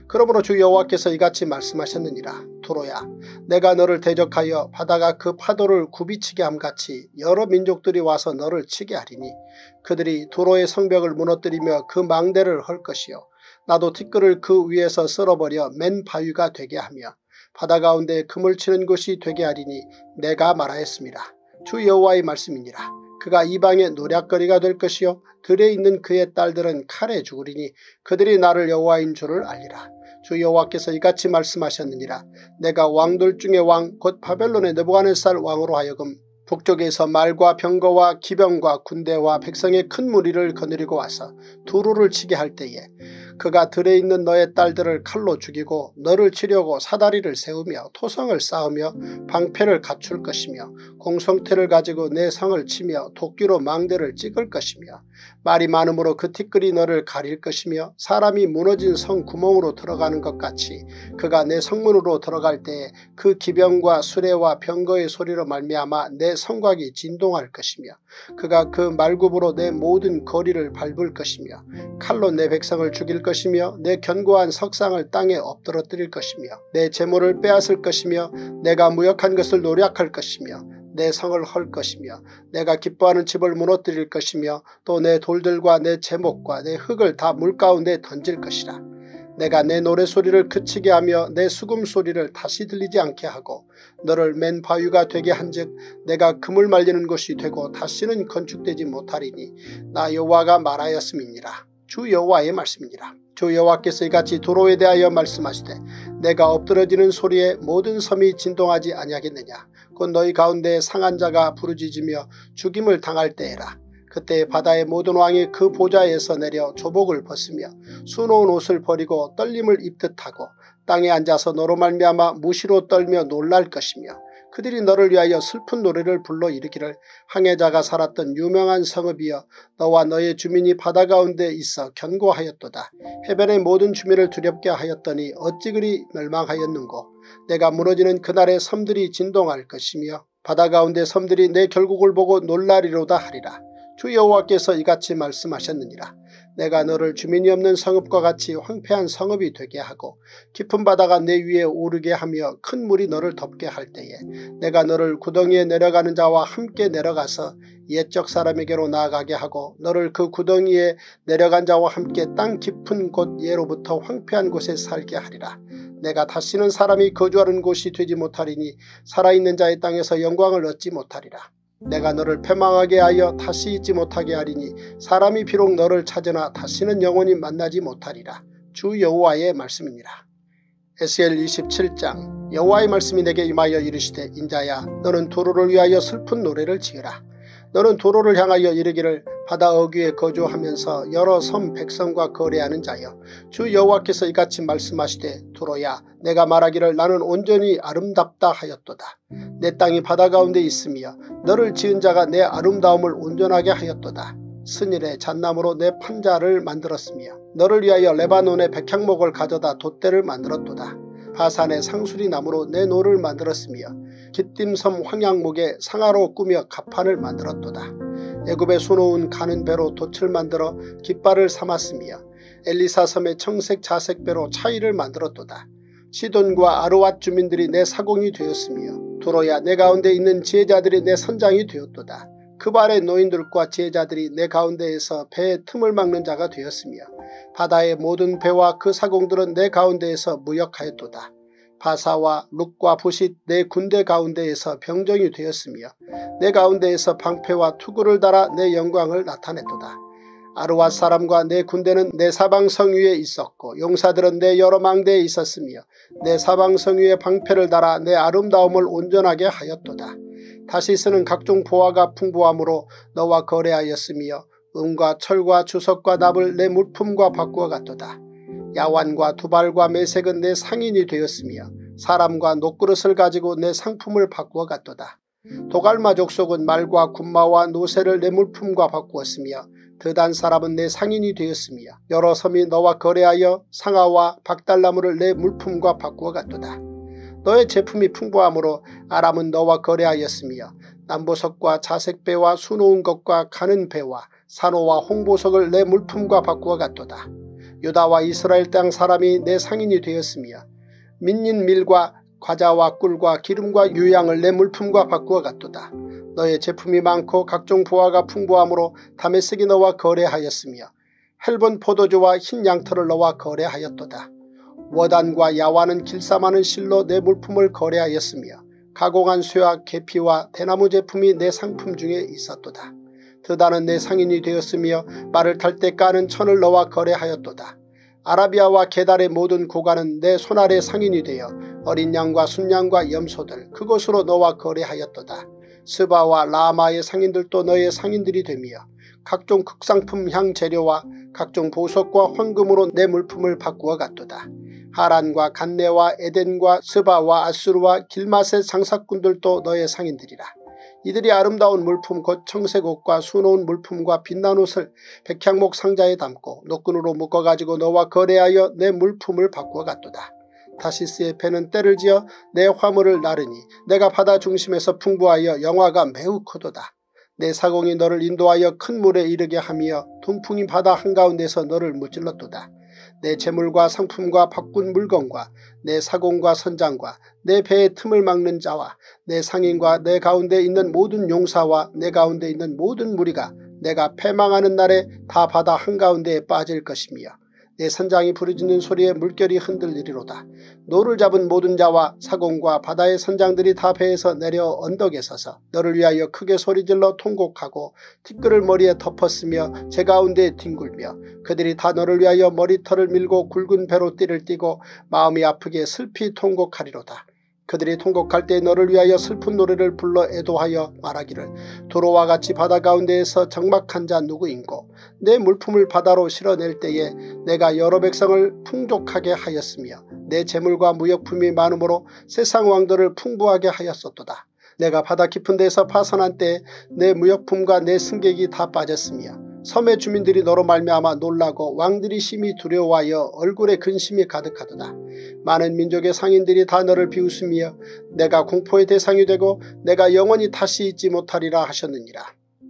그러므로 주 여호와께서 이같이 말씀하셨느니라. 두로야, 내가 너를 대적하여 바다가 그 파도를 굽이치게 함같이 여러 민족들이 와서 너를 치게 하리니 그들이 두로의 성벽을 무너뜨리며 그 망대를 헐 것이요 나도 티끌을 그 위에서 쓸어버려 맨 바위가 되게 하며 바다 가운데 금을 치는 곳이 되게 하리니 내가 말하였습니다. 주 여호와의 말씀이니라. 그가 이방의 노략거리가 될 것이요 들에 있는 그의 딸들은 칼에 죽으리니 그들이 나를 여호와인 줄을 알리라. 주 여호와께서 이같이 말씀하셨느니라. 내가 왕들 중에 왕 곧 바벨론의 느부갓네살 왕으로 하여금 북쪽에서 말과 병거와 기병과 군대와 백성의 큰 무리를 거느리고 와서 두루를 치게 할 때에 그가 들에 있는 너의 딸들을 칼로 죽이고 너를 치려고 사다리를 세우며 토성을 쌓으며 방패를 갖출 것이며 공성태를 가지고 내 성을 치며 도끼로 망대를 찍을 것이며 말이 많음으로 그 티끌이 너를 가릴 것이며 사람이 무너진 성 구멍으로 들어가는 것 같이 그가 내 성문으로 들어갈 때에 그 기병과 수레와 병거의 소리로 말미암아 내 성곽이 진동할 것이며 그가 그 말굽으로 내 모든 거리를 밟을 것이며 칼로 내 백성을 죽일 것이며 내 견고한 석상을 땅에 엎드러뜨릴 것이며 내 재물을 빼앗을 것이며 내가 무역한 것을 노략할 것이며 내 성을 헐 것이며 내가 기뻐하는 집을 무너뜨릴 것이며 또 내 돌들과 내 제목과 내 흙을 다 물가운데 던질 것이라. 내가 내 노래소리를 그치게 하며 내 수금소리를 다시 들리지 않게 하고 너를 맨 바위가 되게 한즉 내가 금을 말리는 곳이 되고 다시는 건축되지 못하리니 나 여호와가 말하였음이니라. 주 여호와의 말씀이니라. 주 여호와께서 이같이 두로에 대하여 말씀하시되 내가 엎드러지는 소리에 모든 섬이 진동하지 아니하겠느냐. 곧 너희 가운데 상한 자가 부르짖으며 죽임을 당할 때에라. 그때 바다의 모든 왕이 그 보좌에서 내려 조복을 벗으며 수놓은 옷을 버리고 떨림을 입듯 하고 땅에 앉아서 너로 말미암아 무시로 떨며 놀랄 것이며 그들이 너를 위하여 슬픈 노래를 불러 이르기를 항해자가 살았던 유명한 성읍이여 너와 너의 주민이 바다 가운데 있어 견고하였도다. 해변의 모든 주민을 두렵게 하였더니 어찌 그리 멸망하였는고. 내가 무너지는 그날에 섬들이 진동할 것이며 바다 가운데 섬들이 내 결국을 보고 놀라리로다 하리라. 주 여호와께서 이같이 말씀하셨느니라. 내가 너를 주민이 없는 성읍과 같이 황폐한 성읍이 되게 하고 깊은 바다가 내 위에 오르게 하며 큰 물이 너를 덮게 할 때에 내가 너를 구덩이에 내려가는 자와 함께 내려가서 옛적 사람에게로 나아가게 하고 너를 그 구덩이에 내려간 자와 함께 땅 깊은 곳 예로부터 황폐한 곳에 살게 하리라. 내가 다시는 사람이 거주하는 곳이 되지 못하리니 살아있는 자의 땅에서 영광을 얻지 못하리라. 내가 너를 패망하게 하여 다시 잊지 못하게 하리니 사람이 비록 너를 찾으나 다시는 영원히 만나지 못하리라. 주 여호와의 말씀이니라. 에스겔 이십칠 장. 여호와의 말씀이 내게 임하여 이르시되 인자야 너는 두로를 위하여 슬픈 노래를 지으라. 너는 두로를 향하여 이르기를 바다 어귀에 거주하면서 여러 섬 백성과 거래하는 자여 주 여호와께서 이같이 말씀하시되 두로야 내가 말하기를 나는 온전히 아름답다 하였도다. 내 땅이 바다 가운데 있으며 너를 지은 자가 내 아름다움을 온전하게 하였도다. 스닐의 잣나무로 내 판자를 만들었으며 너를 위하여 레바논의 백향목을 가져다 돛대를 만들었도다. 바산의 상수리 나무로 내 노를 만들었으며 깃딤섬 황양목에 상아로 꾸며 갑판을 만들었도다. 애굽에 수놓은 가는 배로 돛을 만들어 깃발을 삼았으며 엘리사 섬의 청색 자색 배로 차이를 만들었도다. 시돈과 아르왓 주민들이 내 사공이 되었으며 두로야 내 가운데 있는 지혜자들이 내 선장이 되었도다. 그발의 노인들과 지혜자들이 내 가운데에서 배의 틈을 막는 자가 되었으며 바다의 모든 배와 그 사공들은 내 가운데에서 무역하였도다. 바사와 룩과 부싯 내 군대 가운데에서 병정이 되었으며 내 가운데에서 방패와 투구를 달아 내 영광을 나타냈도다. 아르왓 사람과 내 군대는 내 사방성 위에 있었고 용사들은 내 여러 망대에 있었으며 내 사방성 위에 방패를 달아 내 아름다움을 온전하게 하였도다. 다시스는 각종 보화가 풍부함으로 너와 거래하였으며 은과 철과 주석과 납을 내 물품과 바꾸어 갔도다. 야완과 두발과 매색은 내 상인이 되었으며 사람과 녹그릇을 가지고 내 상품을 바꾸어 갔도다. 도갈마 족속은 말과 군마와 노새를 내 물품과 바꾸었으며 드단 사람은 내 상인이 되었으며 여러 섬이 너와 거래하여 상아와 박달나무를 내 물품과 바꾸어 갔도다. 너의 제품이 풍부함으로 아람은 너와 거래하였으며 남보석과 자색배와 수놓은 것과 가는 배와 산호와 홍보석을 내 물품과 바꾸어 갔도다. 유다와 이스라엘 땅 사람이 내 상인이 되었으며 민닌 밀과 과자와 꿀과 기름과 유향을 내 물품과 바꾸어 갔도다. 너의 제품이 많고 각종 부하가 풍부하므로 다메섹이 너와 거래하였으며 헬본 포도주와 흰 양털을 너와 거래하였도다. 워단과 야와는 길쌈하는 실로 내 물품을 거래하였으며 가공한 쇠와 계피와 대나무 제품이 내 상품 중에 있었도다. 드다는 내 상인이 되었으며 말을 탈 때 까는 천을 너와 거래하였도다. 아라비아와 게달의 모든 고관은 내 손아래 상인이 되어 어린 양과 순양과 염소들 그곳으로 너와 거래하였도다. 스바와 라마의 상인들도 너의 상인들이 되며 각종 극상품 향 재료와 각종 보석과 황금으로 내 물품을 바꾸어 갔도다. 하란과 간네와 에덴과 스바와 아수르와 길맛의 장사꾼들도 너의 상인들이라. 이들이 아름다운 물품 곧 청색 옷과 수놓은 물품과 빛난 옷을 백향목 상자에 담고 노끈으로 묶어가지고 너와 거래하여 내 물품을 바꾸어 갔도다. 타시스의 배는 때를 지어 내 화물을 나르니 내가 바다 중심에서 풍부하여 영화가 매우 크도다. 내 사공이 너를 인도하여 큰 물에 이르게 하며 동풍이 바다 한가운데서 너를 무찔렀도다. 내 재물과 상품과 바꾼 물건과 내 사공과 선장과 내 배의 틈을 막는 자와 내 상인과 내 가운데 있는 모든 용사와 내 가운데 있는 모든 무리가 내가 패망하는 날에 다 바다 한가운데에 빠질 것이며 내 선장이 부르짖는 소리에 물결이 흔들리리로다. 노를 잡은 모든 자와 사공과 바다의 선장들이 다 배에서 내려 언덕에 서서 너를 위하여 크게 소리질러 통곡하고 티끌을 머리에 덮었으며 제 가운데에 뒹굴며 그들이 다 너를 위하여 머리털을 밀고 굵은 배로 띠를 띠고 마음이 아프게 슬피 통곡하리로다. 그들이 통곡할 때 너를 위하여 슬픈 노래를 불러 애도하여 말하기를 도로와 같이 바다 가운데에서 적막한 자 누구인고 내 물품을 바다로 실어낼 때에 내가 여러 백성을 풍족하게 하였으며 내 재물과 무역품이 많으므로 세상 왕들을 풍부하게 하였었도다. 내가 바다 깊은 데서 파선한 때에 내 무역품과 내 승객이 다 빠졌으며 섬의 주민들이 너로 말미암아 놀라고 왕들이 심히 두려워하여 얼굴에 근심이 가득하도다. 많은 민족의 상인들이 다 너를 비웃으며 내가 공포의 대상이 되고 내가 영원히 다시 잊지 못하리라 하셨느니라.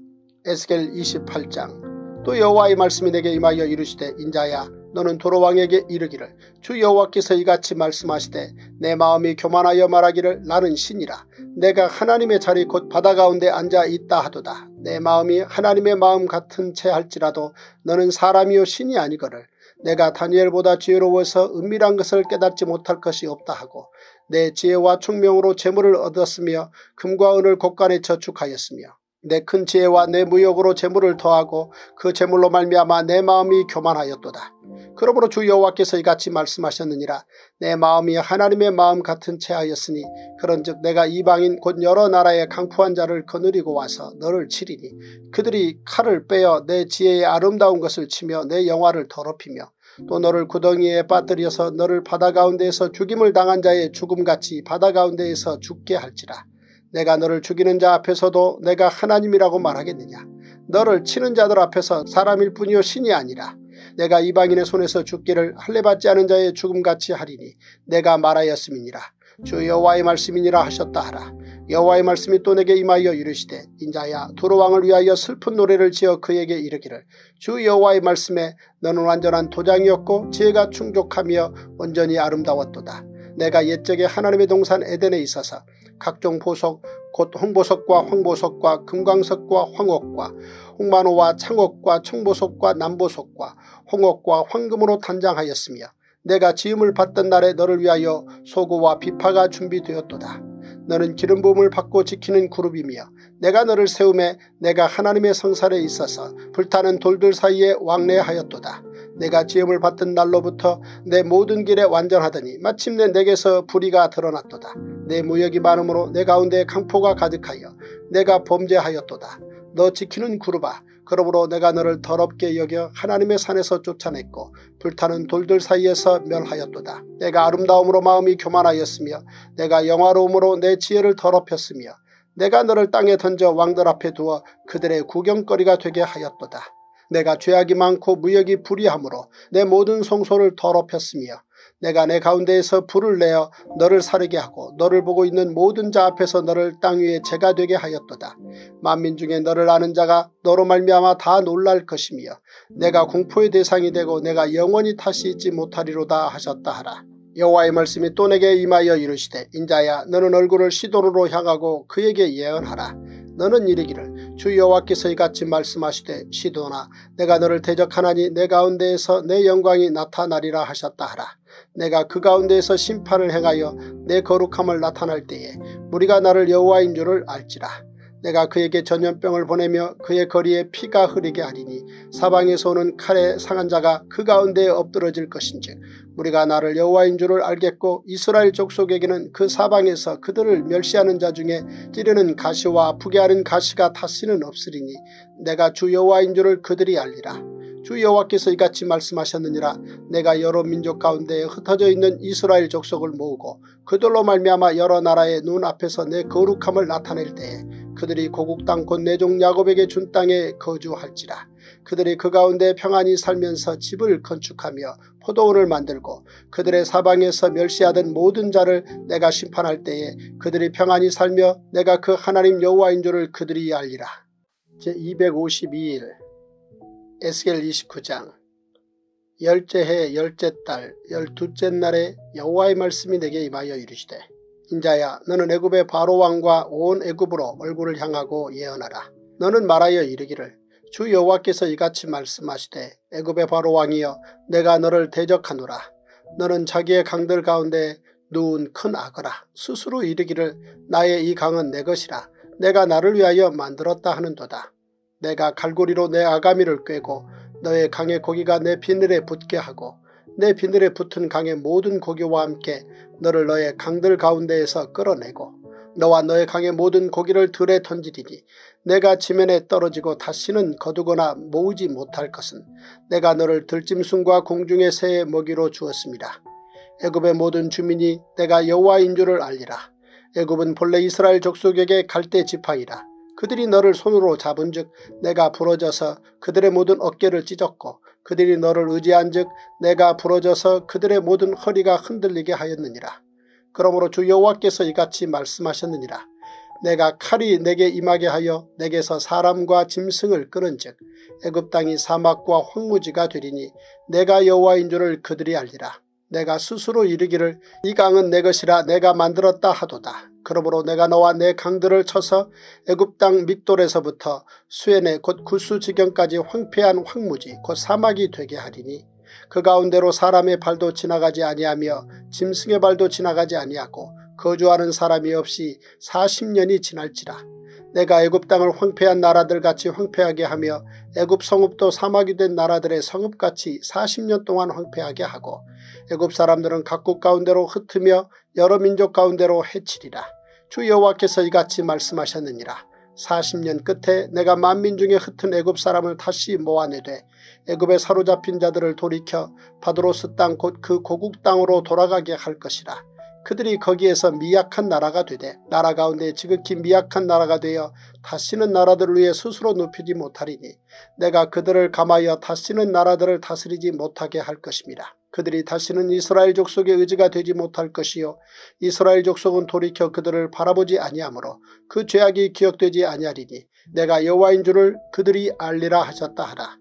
에스겔 이십팔 장. 또 여호와의 말씀이 내게 임하여 이르시되 인자야 너는 도로왕에게 이르기를 주 여호와께서 이같이 말씀하시되 내 마음이 교만하여 말하기를 나는 신이라. 내가 하나님의 자리 곧 바다 가운데 앉아 있다 하도다. 내 마음이 하나님의 마음 같은 채 할지라도 너는 사람이요 신이 아니거늘 내가 다니엘보다 지혜로워서 은밀한 것을 깨닫지 못할 것이 없다 하고 내 지혜와 총명으로 재물을 얻었으며 금과 은을 곳간에 저축하였으며 내 큰 지혜와 내 무역으로 재물을 더하고 그 재물로 말미암아 내 마음이 교만하였도다. 그러므로 주 여호와께서 이같이 말씀하셨느니라. 내 마음이 하나님의 마음 같은 채 하였으니 그런즉 내가 이방인 곧 여러 나라의 강포한 자를 거느리고 와서 너를 치리니 그들이 칼을 빼어 내 지혜의 아름다운 것을 치며 내 영화를 더럽히며 또 너를 구덩이에 빠뜨려서 너를 바다 가운데에서 죽임을 당한 자의 죽음같이 바다 가운데에서 죽게 할지라. 내가 너를 죽이는 자 앞에서도 내가 하나님이라고 말하겠느냐. 너를 치는 자들 앞에서 사람일 뿐이요 신이 아니라. 내가 이방인의 손에서 죽기를 할례받지 않은 자의 죽음같이 하리니 내가 말하였음이니라. 주 여호와의 말씀이니라 하셨다 하라. 여호와의 말씀이 또 내게 임하여 이르시되 인자야 도로왕을 위하여 슬픈 노래를 지어 그에게 이르기를 주 여호와의 말씀에 너는 완전한 도장이었고 지혜가 충족하며 온전히 아름다웠도다. 내가 옛적에 하나님의 동산 에덴에 있어서 각종 보석 곧 홍보석과 황보석과 금광석과 황옥과 홍만호와 창옥과 청보석과 남보석과 홍옥과 황금으로 단장하였으며 내가 지음을 받던 날에 너를 위하여 소고와 비파가 준비되었도다. 너는 기름 부음을 받고 지키는 그룹이며 내가 너를 세우매 내가 하나님의 성살에 있어서 불타는 돌들 사이에 왕래하였도다. 내가 지음을 받던 날로부터 내 모든 길에 완전하더니 마침내 내게서 불의가 드러났도다. 내 무역이 많으므로 내 가운데 강포가 가득하여 내가 범죄하였도다. 너 지키는 그룹아 그러므로 내가 너를 더럽게 여겨 하나님의 산에서 쫓아냈고 불타는 돌들 사이에서 멸하였도다. 내가 아름다움으로 마음이 교만하였으며 내가 영화로움으로 내 지혜를 더럽혔으며 내가 너를 땅에 던져 왕들 앞에 두어 그들의 구경거리가 되게 하였도다. 내가 죄악이 많고 무역이 불의함으로 내 모든 성소를 더럽혔으며 내가 내 가운데에서 불을 내어 너를 사르게 하고 너를 보고 있는 모든 자 앞에서 너를 땅 위에 재가 되게 하였도다. 만민 중에 너를 아는 자가 너로 말미암아 다 놀랄 것이며 내가 공포의 대상이 되고 내가 영원히 다시 잊지 못하리로다 하셨다 하라. 여호와의 말씀이 또 내게 임하여 이르시되 인자야 너는 얼굴을 시돈으로 향하고 그에게 예언하라. 너는 이르기를 주 여호와께서 이같이 말씀하시되 시돈아 내가 너를 대적하나니 내 가운데에서 내 영광이 나타나리라 하셨다 하라. 내가 그 가운데에서 심판을 행하여 내 거룩함을 나타날 때에 무리가 나를 여호와인 줄을 알지라. 내가 그에게 전염병을 보내며 그의 거리에 피가 흐르게 하리니 사방에서 오는 칼에 상한 자가 그 가운데에 엎드러질 것인즉 우리가 나를 여호와인 줄을 알겠고 이스라엘 족속에게는 그 사방에서 그들을 멸시하는 자 중에 찌르는 가시와 아프게 하는 가시가 다시는 없으리니 내가 주 여호와인 줄을 그들이 알리라. 주 여호와께서 이같이 말씀하셨느니라. 내가 여러 민족 가운데에 흩어져 있는 이스라엘 족속을 모으고 그들로 말미암아 여러 나라의 눈앞에서 내 거룩함을 나타낼 때에 그들이 고국 땅 곧 내 종 야곱에게 준 땅에 거주할지라. 그들이 그 가운데 평안히 살면서 집을 건축하며 포도원을 만들고 그들의 사방에서 멸시하던 모든 자를 내가 심판할 때에 그들이 평안히 살며 내가 그 하나님 여호와인 줄을 그들이 알리라. 제이백오십이 일 에스겔 이십구 장. 열째 해 열째 달 열두째 날에 여호와의 말씀이 내게 임하여 이르시되 인자야 너는 애굽의 바로 왕과 온 애굽으로 얼굴을 향하고 예언하라. 너는 말하여 이르기를 주 여호와께서 이같이 말씀하시되 애굽의 바로 왕이여 내가 너를 대적하노라. 너는 자기의 강들 가운데 누운 큰 악어라. 스스로 이르기를 나의 이 강은 내 것이라. 내가 나를 위하여 만들었다 하는도다. 내가 갈고리로 내 아가미를 꿰고 너의 강의 고기가 내 비늘에 붙게 하고 내 비늘에 붙은 강의 모든 고기와 함께 너를 너의 강들 가운데에서 끌어내고 너와 너의 강의 모든 고기를 들에 던지리니 내가 지면에 떨어지고 다시는 거두거나 모으지 못할 것은 내가 너를 들짐승과 공중의 새의 먹이로 주었습니다. 애굽의 모든 주민이 내가 여호와인 줄을 알리라. 애굽은 본래 이스라엘 족속에게 갈대 지팡이라. 그들이 너를 손으로 잡은 즉 내가 부러져서 그들의 모든 어깨를 찢었고 그들이 너를 의지한 즉 내가 부러져서 그들의 모든 허리가 흔들리게 하였느니라. 그러므로 주 여호와께서 이같이 말씀하셨느니라. 내가 칼이 내게 임하게 하여 내게서 사람과 짐승을 끊은 즉 애굽 땅이 사막과 황무지가 되리니 내가 여호와인 줄을 그들이 알리라. 내가 스스로 이르기를 이 강은 내 것이라 내가 만들었다 하도다. 그러므로 내가 너와 내 강들을 쳐서 애굽 땅 믹돌에서부터 수엔의 곧 구스 지경까지 황폐한 황무지 곧 사막이 되게 하리니 그 가운데로 사람의 발도 지나가지 아니하며 짐승의 발도 지나가지 아니하고 거주하는 사람이 없이 사십 년이 지날지라. 내가 애굽 땅을 황폐한 나라들같이 황폐하게 하며 애굽 성읍도 사막이 된 나라들의 성읍같이 사십 년 동안 황폐하게 하고 애굽 사람들은 각국 가운데로 흩으며 여러 민족 가운데로 해치리라. 주 여호와께서 이같이 말씀하셨느니라. 사십 년 끝에 내가 만민 중에 흩은 애굽 사람을 다시 모아내되 애굽에 사로잡힌 자들을 돌이켜 바드로스 땅 곧 그 고국 땅으로 돌아가게 할 것이라. 그들이 거기에서 미약한 나라가 되되 나라 가운데 지극히 미약한 나라가 되어 다시는 나라들을 위해 스스로 눕히지 못하리니 내가 그들을 감하여 다시는 나라들을 다스리지 못하게 할 것입니다. 그들이 다시는 이스라엘 족속의 의지가 되지 못할 것이요 이스라엘 족속은 돌이켜 그들을 바라보지 아니하므로 그 죄악이 기억되지 아니하리니 내가 여호와인 줄을 그들이 알리라 하셨다 하라.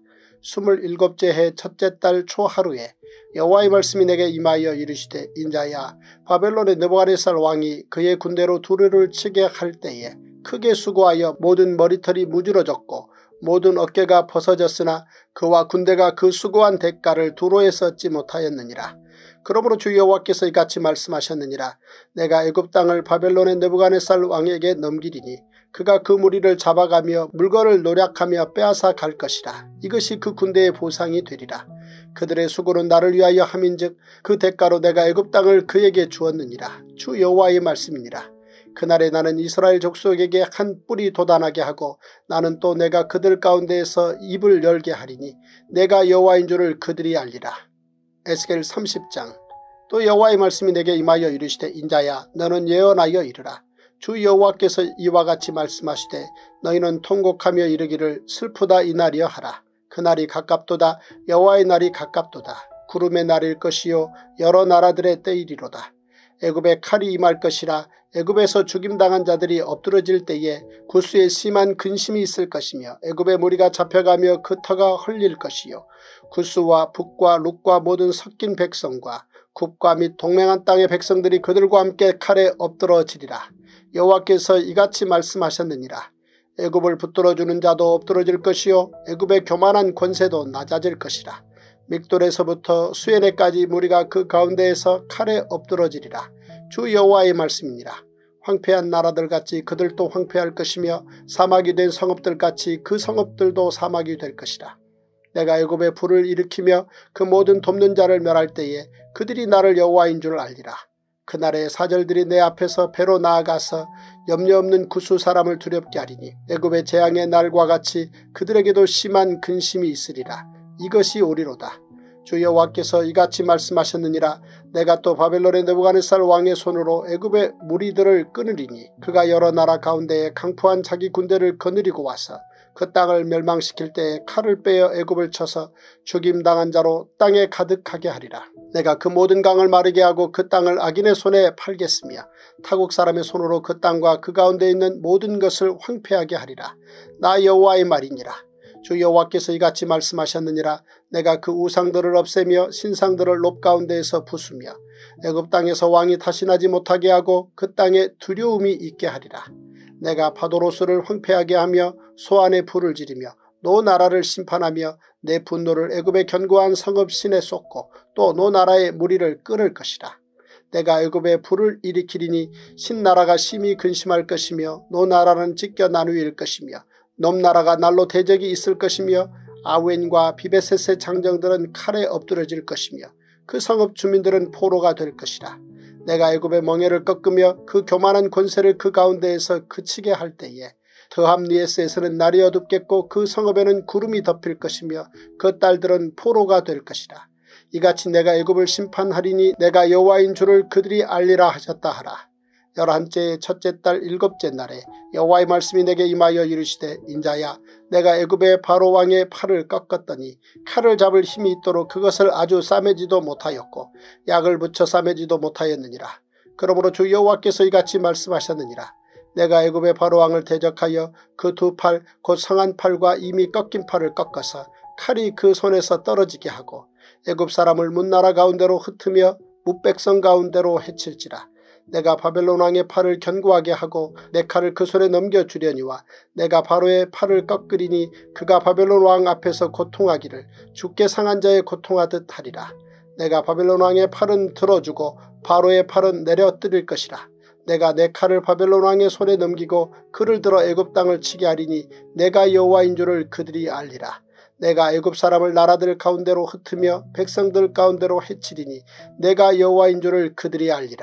스물일곱째 해 첫째 달 초하루에 여호와의 말씀이 내게 임하여 이르시되 인자야 바벨론의 느부갓네살 왕이 그의 군대로 두루를 치게 할 때에 크게 수고하여 모든 머리털이 무지러졌고 모든 어깨가 벗어졌으나 그와 군대가 그 수고한 대가를 두로에서 얻지 못하였느니라. 그러므로 주 여호와께서 이같이 말씀하셨느니라. 내가 애굽 땅을 바벨론의 느부갓네살 왕에게 넘기리니 그가 그 무리를 잡아가며 물건을 노략하며 빼앗아 갈 것이라. 이것이 그 군대의 보상이 되리라. 그들의 수고는 나를 위하여 함인즉 그 대가로 내가 애굽 땅을 그에게 주었느니라. 주 여호와의 말씀이니라. 그날에 나는 이스라엘 족속에게 한 뿔이 돋아나게 하고 나는 또 내가 그들 가운데에서 입을 열게 하리니 내가 여호와인 줄을 그들이 알리라. 에스겔 삼십 장. 또 여호와의 말씀이 내게 임하여 이르시되 인자야 너는 예언하여 이르라. 주 여호와께서 이와 같이 말씀하시되 너희는 통곡하며 이르기를 슬프다 이날이여 하라. 그날이 가깝도다. 여호와의 날이 가깝도다. 구름의 날일 것이요 여러 나라들의 때이리로다. 애굽에 칼이 임할 것이라. 애굽에서 죽임당한 자들이 엎드러질 때에 구스에 심한 근심이 있을 것이며 애굽의 무리가 잡혀가며 그 터가 헐릴 것이요 구스와 북과 룻과 모든 섞인 백성과 굽과 및 동맹한 땅의 백성들이 그들과 함께 칼에 엎드러지리라. 여호와께서 이같이 말씀하셨느니라. 애굽을 붙들어주는 자도 엎드러질 것이요 애굽의 교만한 권세도 낮아질 것이라. 믹돌에서부터 수에네까지 무리가 그 가운데에서 칼에 엎드러지리라. 주 여호와의 말씀이니라. 황폐한 나라들같이 그들도 황폐할 것이며 사막이 된 성읍들같이 그 성읍들도 사막이 될 것이라. 내가 애굽에 불을 일으키며 그 모든 돕는 자를 멸할 때에 그들이 나를 여호와인 줄 알리라. 그날에 사절들이 내 앞에서 배로 나아가서 염려 없는 구스 사람을 두렵게 하리니 애굽의 재앙의 날과 같이 그들에게도 심한 근심이 있으리라. 이것이 오리로다. 주 여호와께서 이같이 말씀하셨느니라. 내가 또 바벨론의 느부갓네살 왕의 손으로 애굽의 무리들을 끊으리니 그가 여러 나라 가운데에 강포한 자기 군대를 거느리고 와서 그 땅을 멸망시킬 때에 칼을 빼어 애굽을 쳐서 죽임당한 자로 땅에 가득하게 하리라. 내가 그 모든 강을 마르게 하고 그 땅을 악인의 손에 팔겠으며 타국 사람의 손으로 그 땅과 그 가운데 있는 모든 것을 황폐하게 하리라. 나 여호와의 말이니라. 주 여호와께서 이같이 말씀하셨느니라. 내가 그 우상들을 없애며 신상들을 롭 가운데에서 부수며 애굽 땅에서 왕이 다시 나지 못하게 하고 그 땅에 두려움이 있게 하리라. 내가 파도로스를 황폐하게 하며 소안에 불을 지르며 노 나라를 심판하며 내 분노를 애굽의 견고한 성읍 신에 쏟고 또 노 나라의 무리를 끊을 것이라. 내가 애굽에 불을 일으키리니 신나라가 심히 근심할 것이며 노 나라는 찢겨 나누일 것이며 넘나라가 날로 대적이 있을 것이며 아웬과 비베셋의 장정들은 칼에 엎드러질 것이며 그 성읍 주민들은 포로가 될 것이라. 내가 애굽의 멍에를 꺾으며 그 교만한 권세를 그 가운데에서 그치게 할 때에 드함리에스에서는 날이 어둡겠고 그 성읍에는 구름이 덮일 것이며 그 딸들은 포로가 될 것이라. 이같이 내가 애굽을 심판하리니 내가 여호와인 줄을 그들이 알리라 하셨다 하라. 열한째의 첫째 달 일곱째 날에 여호와의 말씀이 내게 임하여 이르시되 인자야 내가 애굽의 바로 왕의 팔을 꺾었더니 칼을 잡을 힘이 있도록 그것을 아주 싸매지도 못하였고 약을 붙여 싸매지도 못하였느니라. 그러므로 주 여호와께서 이같이 말씀하셨느니라. 내가 애굽의 바로 왕을 대적하여 그 두 팔 곧 성한 팔과 이미 꺾인 팔을 꺾어서 칼이 그 손에서 떨어지게 하고 애굽 사람을 문나라 가운데로 흩으며 뭇백성 가운데로 해칠지라. 내가 바벨론 왕의 팔을 견고하게 하고 내 칼을 그 손에 넘겨주려니와 내가 바로의 팔을 꺾으리니 그가 바벨론 왕 앞에서 고통하기를 죽게 상한 자의 고통하듯 하리라. 내가 바벨론 왕의 팔은 들어주고 바로의 팔은 내려뜨릴 것이라. 내가 내 칼을 바벨론 왕의 손에 넘기고 그를 들어 애굽 땅을 치게 하리니 내가 여호와인 줄을 그들이 알리라. 내가 애굽 사람을 나라들 가운데로 흩으며 백성들 가운데로 해치리니 내가 여호와인 줄을 그들이 알리라.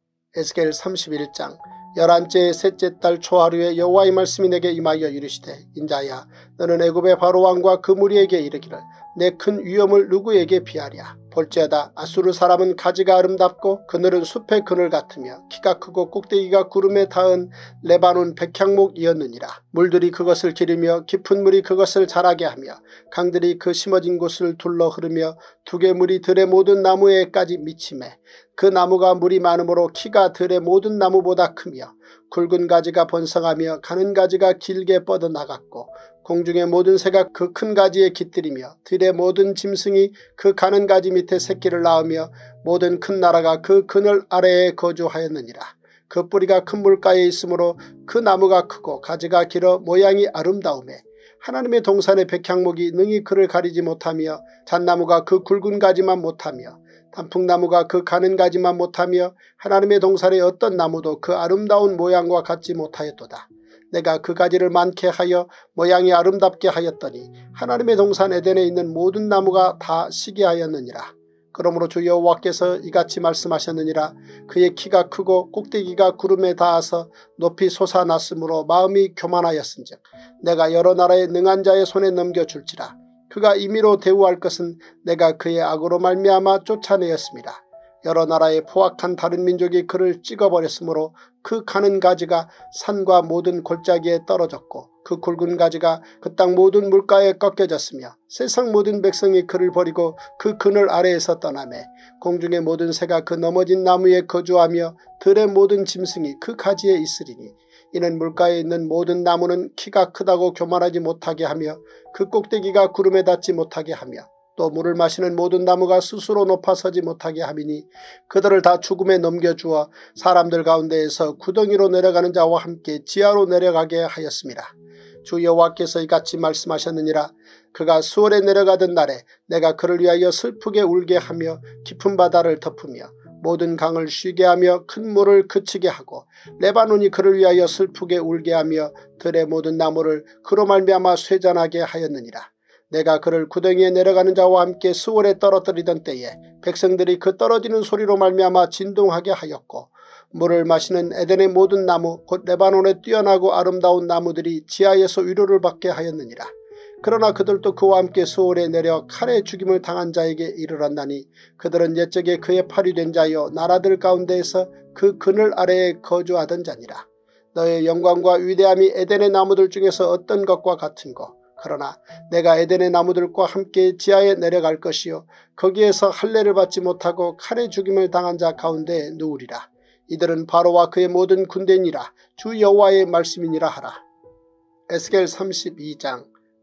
에스겔 삼십일 장. 열한째 셋째 달 초하루에 여호와의 말씀이 내게 임하여 이르시되 인자야 너는 애굽의 바로왕과 그 무리에게 이르기를 내 큰 위엄을 누구에게 비하랴. 볼지어다 아수르 사람은 가지가 아름답고 그늘은 숲의 그늘 같으며 키가 크고 꼭대기가 구름에 닿은 레바논 백향목이었느니라. 물들이 그것을 기르며 깊은 물이 그것을 자라게 하며 강들이 그 심어진 곳을 둘러 흐르며 두개물이 들의 모든 나무에까지 미치매 그 나무가 물이 많으므로 키가 들의 모든 나무보다 크며 굵은 가지가 번성하며 가는 가지가 길게 뻗어나갔고 공중의 모든 새가 그 큰 가지에 깃들이며 들의 모든 짐승이 그 가는 가지 밑에 새끼를 낳으며 모든 큰 나라가 그 그늘 아래에 거주하였느니라. 그 뿌리가 큰 물가에 있으므로 그 나무가 크고 가지가 길어 모양이 아름다우매 하나님의 동산의 백향목이 능히 그를 가리지 못하며 잣나무가 그 굵은 가지만 못하며 단풍나무가 그 가는 가지만 못하며 하나님의 동산의 어떤 나무도 그 아름다운 모양과 같지 못하였도다. 내가 그 가지를 많게 하여 모양이 아름답게 하였더니 하나님의 동산 에덴에 있는 모든 나무가 다 시게 하였느니라. 그러므로 주 여호와께서 이같이 말씀하셨느니라. 그의 키가 크고 꼭대기가 구름에 닿아서 높이 솟아났으므로 마음이 교만하였은즉 내가 여러 나라의 능한 자의 손에 넘겨줄지라. 그가 임의로 대우할 것은 내가 그의 악으로 말미암아 쫓아내었습니다. 여러 나라의 포악한 다른 민족이 그를 찍어버렸으므로 그 가는 가지가 산과 모든 골짜기에 떨어졌고 그 굵은 가지가 그 땅 모든 물가에 꺾여졌으며 세상 모든 백성이 그를 버리고 그 그늘 아래에서 떠나매 공중의 모든 새가 그 넘어진 나무에 거주하며 들의 모든 짐승이 그 가지에 있으리니 이는 물가에 있는 모든 나무는 키가 크다고 교만하지 못하게 하며 그 꼭대기가 구름에 닿지 못하게 하며 또 물을 마시는 모든 나무가 스스로 높아 서지 못하게 함이니 그들을 다 죽음에 넘겨주어 사람들 가운데에서 구덩이로 내려가는 자와 함께 지하로 내려가게 하였습니다. 주 여호와께서 이같이 말씀하셨느니라. 그가 수월에 내려가던 날에 내가 그를 위하여 슬프게 울게 하며 깊은 바다를 덮으며 모든 강을 쉬게 하며 큰 물을 그치게 하고 레바논이 그를 위하여 슬프게 울게 하며 들의 모든 나무를 그로 말미암아 쇠잔하게 하였느니라. 내가 그를 구덩이에 내려가는 자와 함께 수월에 떨어뜨리던 때에 백성들이 그 떨어지는 소리로 말미암아 진동하게 하였고 물을 마시는 에덴의 모든 나무 곧 레바논의 뛰어나고 아름다운 나무들이 지하에서 위로를 받게 하였느니라. 그러나 그들도 그와 함께 수월에 내려 칼에 죽임을 당한 자에게 이르렀나니 그들은 옛적에 그의 팔이 된 자여 나라들 가운데에서 그 그늘 아래에 거주하던 자니라. 너의 영광과 위대함이 에덴의 나무들 중에서 어떤 것과 같은고. 그러나 내가 에덴의 나무들과 함께 지하에 내려갈 것이요 거기에서 할례를 받지 못하고 칼에 죽임을 당한 자 가운데 누우리라. 이들은 바로와 그의 모든 군대니라. 주 여호와의 말씀이니라 하라. 에스겔 삼십이 장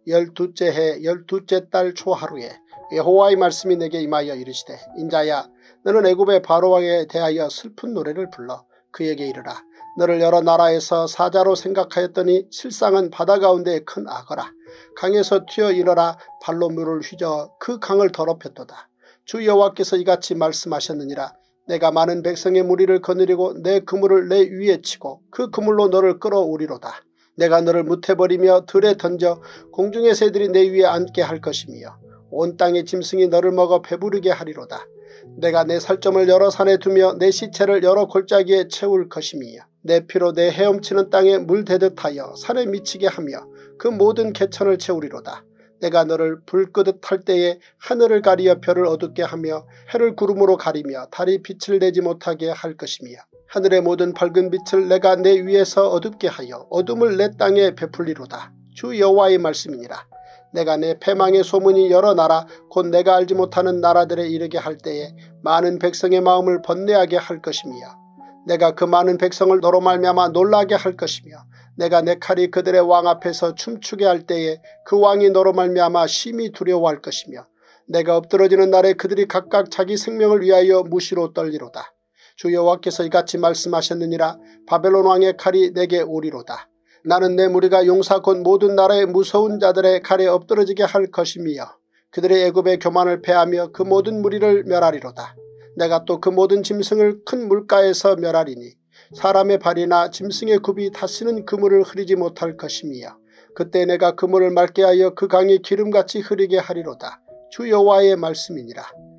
열두째 해 열두째 달 초하루에 여호와의 말씀이 내게 임하여 이르시되 인자야 너는 애굽의 바로왕에 대하여 슬픈 노래를 불러 그에게 이르라. 너를 여러 나라에서 사자로 생각하였더니 실상은 바다 가운데의 큰 악어라. 강에서 튀어 일어라 발로 물을 휘저 그 강을 더럽혔도다. 주 여호와께서 이같이 말씀하셨느니라. 내가 많은 백성의 무리를 거느리고 내 그물을 내 위에 치고 그 그물로 너를 끌어오리로다. 내가 너를 무태버리며 들에 던져 공중의 새들이 내 위에 앉게 할 것이며 온 땅의 짐승이 너를 먹어 배부르게 하리로다. 내가 내 살점을 여러 산에 두며 내 시체를 여러 골짜기에 채울 것이며 내 피로 내 헤엄치는 땅에 물 대듯 하여 산에 미치게 하며 그 모든 개천을 채우리로다. 내가 너를 불 끄듯 할 때에 하늘을 가리어 별을 어둡게 하며 해를 구름으로 가리며 달이 빛을 내지 못하게 할 것이며 하늘의 모든 밝은 빛을 내가 내 위에서 어둡게 하여 어둠을 내 땅에 베풀리로다. 주 여호와의 말씀이니라. 내가 내 패망의 소문이 여러 나라 곧 내가 알지 못하는 나라들에 이르게 할 때에 많은 백성의 마음을 번뇌하게 할 것이며 내가 그 많은 백성을 너로 말미암아 놀라게 할 것이며 내가 내 칼이 그들의 왕 앞에서 춤추게 할 때에 그 왕이 너로 말미암아 심히 두려워할 것이며 내가 엎드러지는 날에 그들이 각각 자기 생명을 위하여 무시로 떨리로다. 주 여호와께서 이같이 말씀하셨느니라. 바벨론 왕의 칼이 내게 오리로다. 나는 내 무리가 용사 곧 모든 나라의 무서운 자들의 칼에 엎드러지게 할 것이며 그들의 애굽의 교만을 패하며 그 모든 무리를 멸하리로다. 내가 또 그 모든 짐승을 큰 물가에서 멸하리니 사람의 발이나 짐승의 굽이 다시는 그물을 흐리지 못할 것이며 그때 내가 그물을 맑게 하여 그 강이 기름같이 흐리게 하리로다. 주 여호와의 말씀이니라.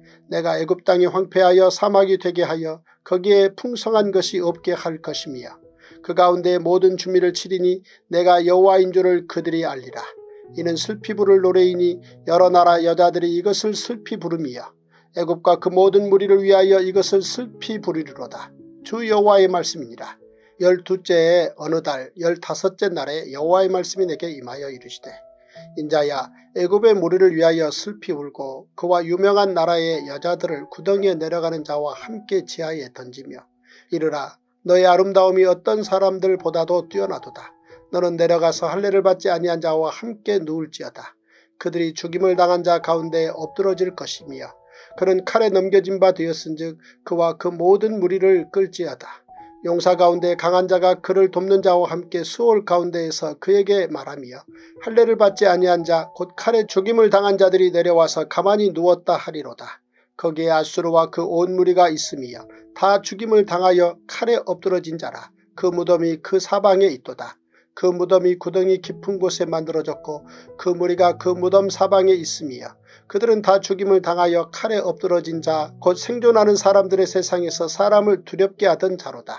내가 애굽 땅이 황폐하여 사막이 되게 하여 거기에 풍성한 것이 없게 할 것이며 그 가운데 모든 주민을 치리니 내가 여호와인 줄을 그들이 알리라. 이는 슬피 부를 노래이니 여러 나라 여자들이 이것을 슬피 부르며 애굽과 그 모든 무리를 위하여 이것을 슬피 부르리로다. 주 여호와의 말씀이니라. 열두째의 어느 달 열다섯째 날에 여호와의 말씀이 내게 임하여 이르시되 인자야 애굽의 무리를 위하여 슬피 울고 그와 유명한 나라의 여자들을 구덩이에 내려가는 자와 함께 지하에 던지며 이르라. 너의 아름다움이 어떤 사람들보다도 뛰어나도다. 너는 내려가서 할례를 받지 아니한 자와 함께 누울지어다. 그들이 죽임을 당한 자 가운데 엎드러질 것이며 그는 칼에 넘겨진 바 되었은즉 그와 그 모든 무리를 끌지어다. 용사 가운데 강한 자가 그를 돕는 자와 함께 수월 가운데에서 그에게 말하며 할례를 받지 아니한 자 곧 칼에 죽임을 당한 자들이 내려와서 가만히 누웠다 하리로다. 거기에 아수르와 그 온 무리가 있으며 다 죽임을 당하여 칼에 엎드러진 자라. 그 무덤이 그 사방에 있도다. 그 무덤이 구덩이 깊은 곳에 만들어졌고 그 무리가 그 무덤 사방에 있으며 그들은 다 죽임을 당하여 칼에 엎드러진 자 곧 생존하는 사람들의 세상에서 사람을 두렵게 하던 자로다.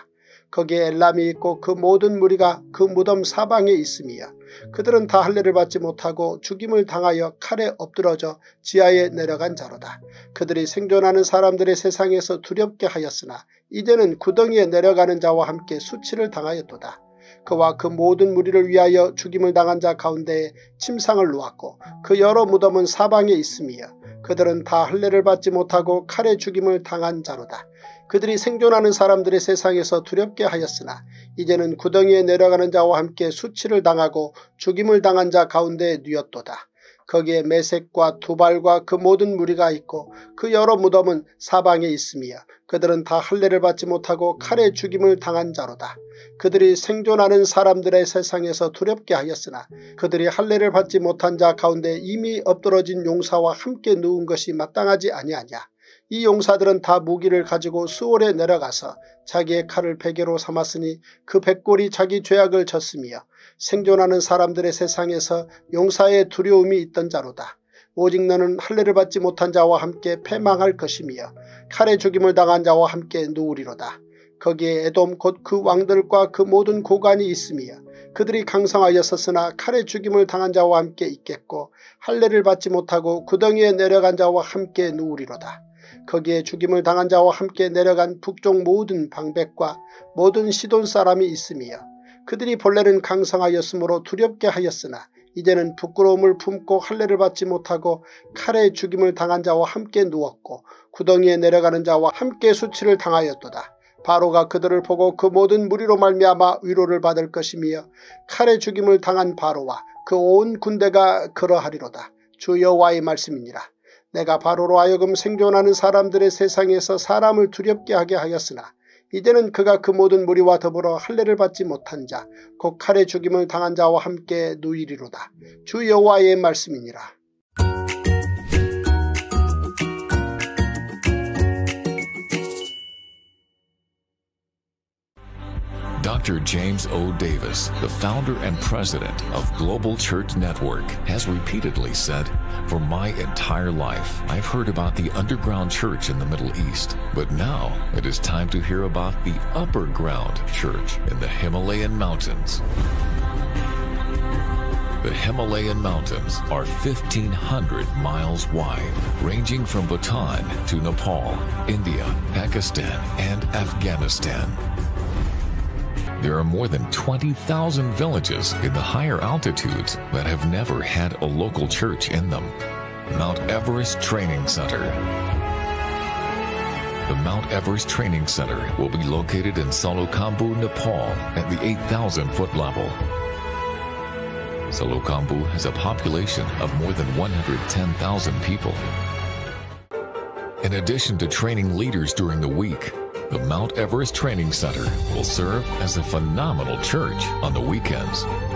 거기에 엘람이 있고 그 모든 무리가 그 무덤 사방에 있음이여. 그들은 다 할례를 받지 못하고 죽임을 당하여 칼에 엎드러져 지하에 내려간 자로다. 그들이 생존하는 사람들의 세상에서 두렵게 하였으나 이제는 구덩이에 내려가는 자와 함께 수치를 당하였도다. 그와 그 모든 무리를 위하여 죽임을 당한 자 가운데에 침상을 놓았고 그 여러 무덤은 사방에 있음이여. 그들은 다 할례를 받지 못하고 칼에 죽임을 당한 자로다. 그들이 생존하는 사람들의 세상에서 두렵게 하였으나 이제는 구덩이에 내려가는 자와 함께 수치를 당하고 죽임을 당한 자 가운데에 누였도다. 거기에 메섹과 두발과 그 모든 무리가 있고 그 여러 무덤은 사방에 있음이여. 그들은 다 할례를 받지 못하고 칼에 죽임을 당한 자로다. 그들이 생존하는 사람들의 세상에서 두렵게 하였으나 그들이 할례를 받지 못한 자 가운데 이미 엎드러진 용사와 함께 누운 것이 마땅하지 아니하냐. 이 용사들은 다 무기를 가지고 수월에 내려가서 자기의 칼을 베개로 삼았으니 그 백골이 자기 죄악을 졌으며 생존하는 사람들의 세상에서 용사의 두려움이 있던 자로다. 오직 너는 할례를 받지 못한 자와 함께 패망할 것이며 칼에 죽임을 당한 자와 함께 누우리로다. 거기에 에돔 곧 그 왕들과 그 모든 고관이 있으며 그들이 강성하였었으나 칼에 죽임을 당한 자와 함께 있겠고 할례를 받지 못하고 구덩이에 내려간 자와 함께 누우리로다. 거기에 죽임을 당한 자와 함께 내려간 북쪽 모든 방백과 모든 시돈 사람이 있으며 그들이 본래는 강성하였으므로 두렵게 하였으나 이제는 부끄러움을 품고 할례를 받지 못하고 칼에 죽임을 당한 자와 함께 누웠고 구덩이에 내려가는 자와 함께 수치를 당하였도다. 바로가 그들을 보고 그 모든 무리로 말미암아 위로를 받을 것이며 칼에 죽임을 당한 바로와 그 온 군대가 그러하리로다. 주 여호와의 말씀이니라. 내가 바로로 하여금 생존하는 사람들의 세상에서 사람을 두렵게 하게 하였으나 이제는 그가 그 모든 무리와 더불어 할례를 받지 못한 자 곧 칼에 죽임을 당한 자와 함께 누이리로다. 주 여호와의 말씀이니라. Doctor James O. Davis, the founder and president of Global Church Network, has repeatedly said, "For my entire life, I've heard about the underground church in the Middle East, but now it is time to hear about the upper ground church in the Himalayan mountains." The Himalayan mountains are fifteen hundred miles wide, ranging from Bhutan to Nepal, India, Pakistan, and Afghanistan. There are more than twenty thousand villages in the higher altitudes that have never had a local church in them. Mount Everest Training Center. The Mount Everest Training Center will be located in Salokhambu, Nepal at the eight thousand foot level. Salokhambu has a population of more than one hundred ten thousand people. In addition to training leaders during the week, the Mount Everest Training Center will serve as a phenomenal church on the weekends.